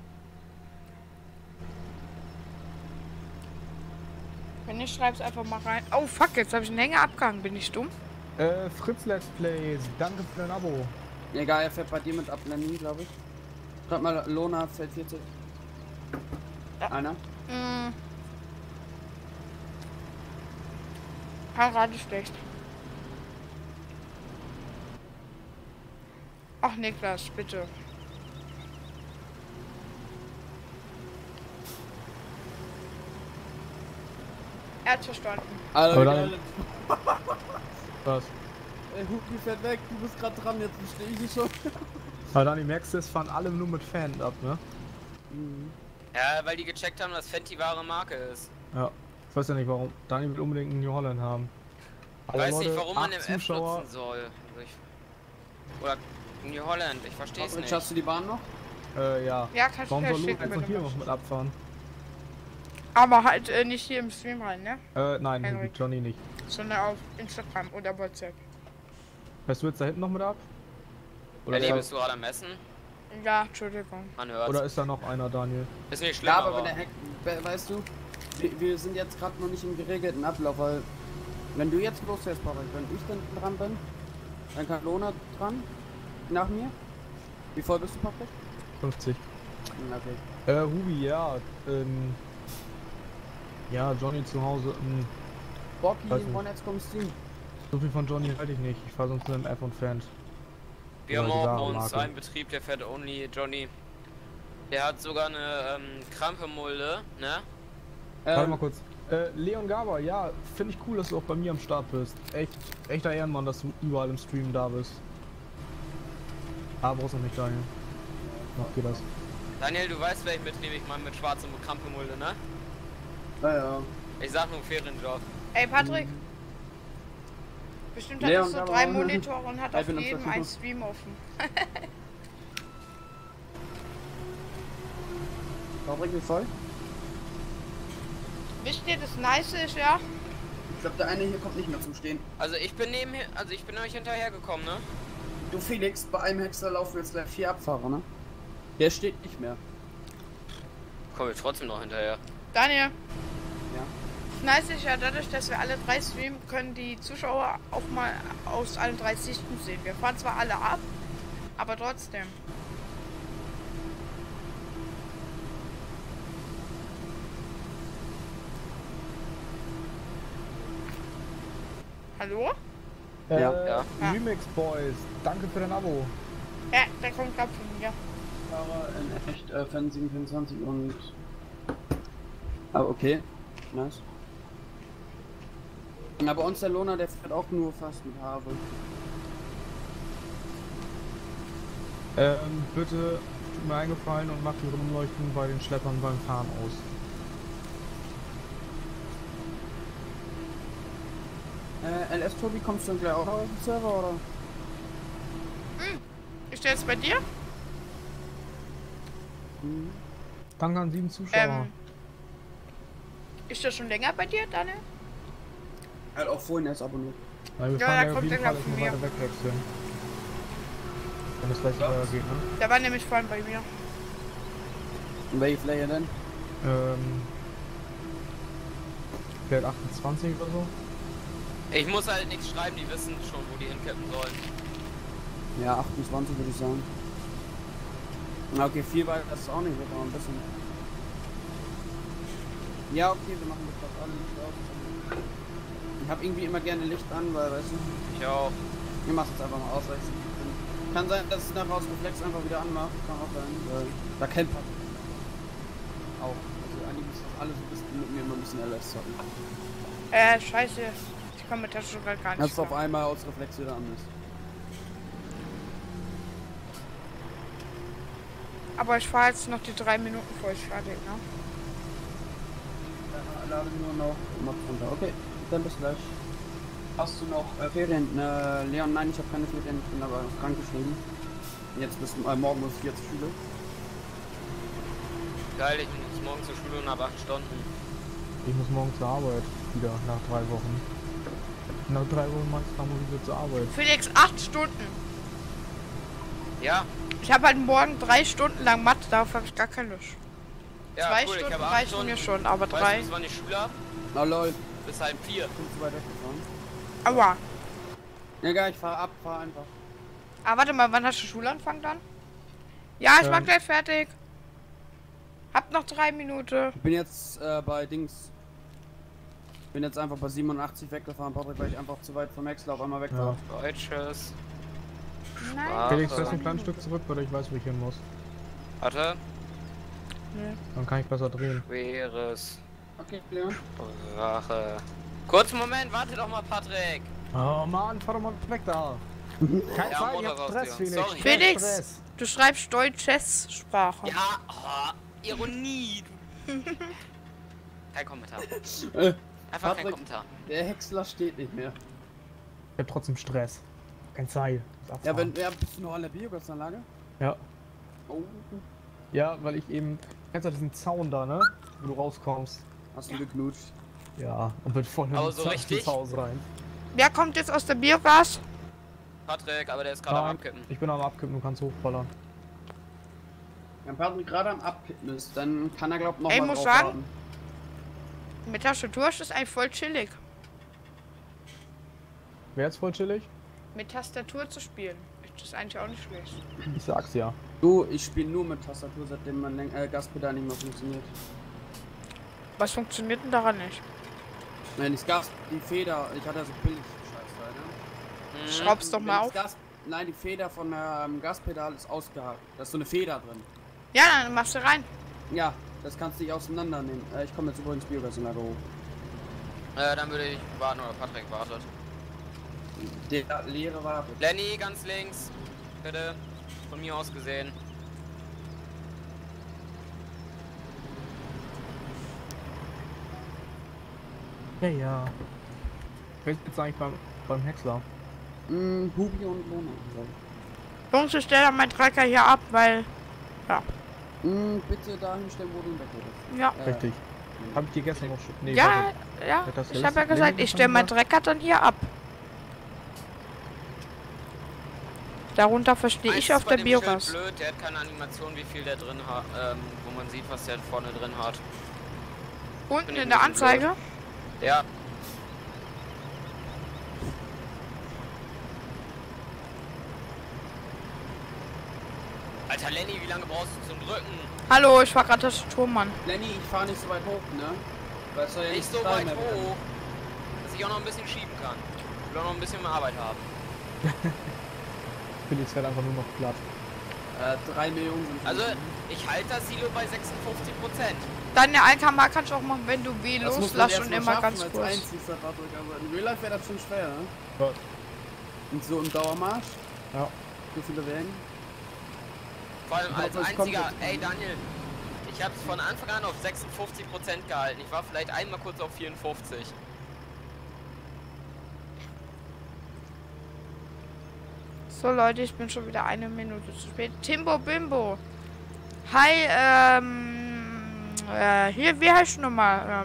Wenn ich schreib's einfach mal rein. Oh fuck, jetzt habe ich einen Hänger abgehangen. Bin ich dumm? Fritz Let's Plays, danke für dein Abo. Egal, er fährt bei dir mit Abblenden, glaube ich. Schreib mal, Lona fährt 40. Ja. Einer. Gerade schlecht. Ach Niklas, bitte. Er hat's verstanden. Alter, Aber dann- geil. Was? Ey, Huki fährt weg, du bist gerade dran, jetzt verstehe ich dich schon. Aber dann die merkst du, es fahren alle nur mit Fan ab, ne? Ja, weil die gecheckt haben, dass Fenty wahre Marke ist. Ja. Ich weiß ja nicht, warum Daniel will unbedingt einen New Holland haben. Ich weiß nicht, Leute, warum man 8 MF Zuschauer. nutzen soll. Also oder New Holland, ich verstehe es Patrick, nicht. schaffst du die Bahn noch? Ja. Ja, kannst du Warum gleich soll Lot schicken, wenn einfach du hier noch möchtest. mit abfahren? Aber halt nicht hier im Stream rein, ne? Nein, Henrik. Johnny nicht. Sondern auf Instagram oder WhatsApp. Weißt du jetzt da hinten noch mit ab? Oder, Ellie, ist, bist du gerade am Messen? Ja, Entschuldigung. Man da, hört's. oder ist da noch einer, Daniel? Ist nicht schlimm, Ja, aber aber wenn der Hack, weißt du, wir sind jetzt gerade noch nicht im geregelten Ablauf, weil wenn du jetzt losfährst, Patrick, wenn ich dann dran bin, dann kann Lona dran, nach mir. Wie voll bist du, Patrick? 50. Okay. Hubi, ja. Ja, Johnny zu Hause. Bocky, Weiß nicht. One X kommt Steam. So viel von Johnny halte ich nicht. Ich fahre sonst nur im F und Fans. wir haben Oder die auch bei wahre uns Marke. einen Betrieb, der fährt Only Johnny. Der hat sogar eine Krampemulde, ne? Warte mal kurz. Leon Gaber, ja, finde ich cool, dass du auch bei mir am Start bist. Echter Ehrenmann, dass du überall im Stream da bist. Ah, brauchst du noch nicht, Daniel. Noch geht das. Daniel, du weißt, welchen Betrieb ich meine mit schwarzem Krampemulde, ne? Ja. Ich sag nur fairen Job. Ey, Patrick. Bestimmt hat Leon, er so da 3 war- Monitore und hat Ich auf bin am jedem Versuchen. einen Stream offen. Patrick, wie voll? Wisst ihr, das Nice ist, ja? Ich glaube, der eine hier kommt nicht mehr zum Stehen. Also ich bin ich bin euch hinterhergekommen, ne? Du Felix, bei einem Hexer laufen jetzt gleich 4 Abfahrer, ne? Der steht nicht mehr. Komm ich trotzdem noch hinterher. Daniel. Ja. Das Nice ist ja dadurch, dass wir alle 3 streamen, können die Zuschauer auch mal aus allen 3 Sichten sehen. Wir fahren zwar alle ab, aber trotzdem. Hallo? Ja. Ja. Remix Boys, danke für dein Abo. Ja, der kommt gerade von mir. Fahrer in echt Fan 724 und. Ah, okay. Nice. Na, bei uns der Lohner, der fährt auch nur fast mit Habe. Bitte tut mir eingefallen und macht die Rumleuchten bei den Schleppern beim Fahren aus. LS Tobi, kommst du dann gleich auch auf den Server oder? Ich ist der jetzt bei dir? Danke an 7 Zuschauer. Ist der schon länger bei dir, Daniel? Er hat auch vorhin erst abonniert. Weil wir Ja, fahren da ja auf kommt jeden der Fall gleich von erstmal mir. weiter wegwechseln. Wenn das gleich geht, ne? Der war nämlich vorhin bei mir. Und welche Fläche denn? Vielleicht 28 oder so. Ich muss halt nichts schreiben, die wissen schon, wo die hinkippen sollen. Ja, 28 würde ich sagen. Na okay, viel weiter ist es auch nicht, wird aber ein bisschen. Ja, okay, wir machen das fast alle Licht aus. Ich habe irgendwie immer gerne Licht an, weil, weißt du, Ich auch. wir machen es einfach mal aus, weil ich kann sein, dass es nachher aus Reflex einfach wieder anmacht, kann auch sein, weil da kennt man auch. Also eigentlich ist das alles ein bisschen mit mir immer ein bisschen LS zocken. Scheiße. Ich kann mit der schon gar nicht. Dass es auf fahren. einmal aus Reflex wieder an ist. Aber ich fahre jetzt noch die 3 Minuten vor ich fertig, ne? Ja, lade nur noch Mods runter. Okay, dann bis gleich. Hast du noch Ferien? Leon, nein, ich habe keine Ferien, ich bin aber krank geschrieben. Jetzt bis morgen muss ich zur Schule. Geil, ich muss morgen zur Schule und ab 8 Stunden. Ich muss morgen zur Arbeit wieder nach 3 Wochen. Nach 3 Wochen muss ich wieder zur Arbeit. Felix, 8 Stunden. Ja, Ich habe halt morgen 3 Stunden lang Mathe, darauf habe ich gar keine Lust. ja, 2 cool, ich Stunden habe 8 reichen mir Stunden. schon, aber Weißt 3. du, bis wann ich Schule hab? Na lol, Bis halb 4. bin zu weit weggefahren. Aua. Egal, ich fahr einfach. Ah, warte mal, wann hast du Schulanfang dann? Ja, ich mach gleich fertig. Hab noch 3 Minuten. Ich bin jetzt bei Dings. Bin jetzt einfach bei 87 weggefahren, Patrick, weil ich einfach zu weit vom Maxler auf einmal weg war. Deutsches. Nein. Felix, lass ein kleines Stück zurück, weil ich weiß, wo ich hin muss. Warte. Dann kann ich besser drehen. Schweres. Okay, Leon. Sprache. Kurzen Moment, warte doch mal, Patrick. Oh Mann, fahr doch mal weg da. Keine Ja, Zeit, Motor ich hab raus, Stress, Leon. Felix. Sorry. Felix! Stress. Du schreibst Deutsches Sprache. Ja, Ironie. Kein Kommentar. Einfach kein Patrick. Kommentar. Der Häcksler steht nicht mehr. Ich hab trotzdem Stress. Keine Zeit. Muss Ja, abfahren. bist du noch an der Biogasanlage? Ja. Oh, Ja, weil ich eben. Kennst du diesen Zaun da, ne? Wo du rauskommst. hast du geknutscht. Ja, und wird voll Aber so richtig? ins Haus rein. Wer kommt jetzt aus der Biogas? Patrick, aber der ist gerade am Nein, Abkippen. ich bin am Abkippen, du kannst hochballern. Wenn Patrick gerade am Abkippen ist, dann kann er glaub noch Ey, mal muss drauf sagen- warten. Mit Tastatur ist das eigentlich voll chillig. Wer ist voll chillig? Mit Tastatur zu spielen. Das ist eigentlich auch nicht schlecht. Ich sag's ja. Du, ich spiele nur mit Tastatur, seitdem mein Gaspedal nicht mehr funktioniert. Was funktioniert denn daran nicht? Nein, das Gas, die Feder, ich hatte ja so billig Scheißteil, ne? Schraub's doch Wenn mal das auf. Gas, nein, die Feder von der Gaspedal ist ausgehakt. Da ist so eine Feder drin. Ja, dann machst du rein. Ja, das kannst du nicht auseinandernehmen. Ich komme jetzt übrigens Biogasanlage hoch. Dann würde ich warten oder Patrick wartet. Der leere wartet. Lenny, ganz links. Bitte. Von mir aus gesehen. Ja, ja. Wer ist jetzt eigentlich beim Häcksler? Hubi und Lona. Jungs, ich stelle meinen Trecker hier ab, weil. Bitte dahin stellen, wo du ihn wegholst. Ja. Richtig. Hab ich dir gestern noch schon. Nee, Ja, warte. ja. das Ich ist- habe ja gesagt, nee, ich stelle meinen das Trecker dann hier ab. Darunter verstehe Eins ich ist auf bei der dem Schild Biogas. blöd, der hat keine Animation, wie viel der drin hat, wo man sieht, was der vorne drin hat. Unten Bin ich in der ein bisschen Anzeige. Ja. Alter Lenny, wie lange brauchst du zum Drücken? Hallo, ich war gerade Tastatur, Mann. Lenny, ich fahre nicht so weit hoch, ne? Weil es soll ja Nicht so steil weit mehr werden. hoch, dass ich auch noch ein bisschen schieben kann. Ich will auch noch ein bisschen mehr Arbeit haben. Felix fährt einfach nur noch glatt. 3 Millionen sind Also, ich halte das Silo bei 56%. Deine LKMA kannst du auch machen, wenn du W Das muss man loslässt erst und mal immer schaffen ganz als kurz. einzigster Fahrzeug, aber in Real Life wäre das schon schwer, ne? Was? Und so im Dauermarsch, Ja. so viele Wägen. Vor allem Ich als glaub, das kommt einziger, jetzt. ey Daniel, ich habe es von Anfang an auf 56% gehalten. Ich war vielleicht einmal kurz auf 54. So Leute, ich bin schon wieder 1 Minute zu spät. Timbo Bimbo. Hi, hier, wie heißt du nochmal?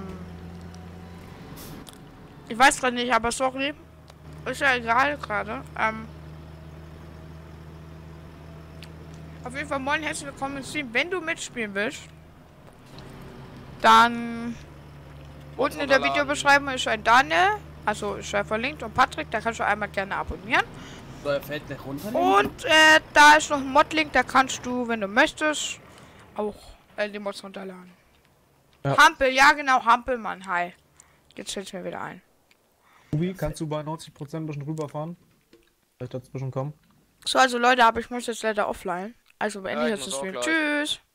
Ich weiß gerade nicht, aber sorry. Ist ja egal gerade. Auf jeden Fall moin, herzlich willkommen ins Team. Wenn du mitspielen willst, dann unten in der Videobeschreibung ist ein Daniel, also ist ja verlinkt, und Patrick, da kannst du einmal gerne abonnieren. So, er fällt gleich runter. Und da ist noch ein Modlink, da kannst du, wenn du möchtest, auch die Mods runterladen. Ja. Hampel, ja genau, Hampelmann, hi. Jetzt fällt mir wieder ein. Ubi, kannst du bei 90% ein bisschen rüberfahren? Vielleicht dazwischen kommen? So, also Leute, aber ich muss jetzt leider offline. Also beende Ja, ich ich jetzt muss das auch Video. gleich. Tschüss.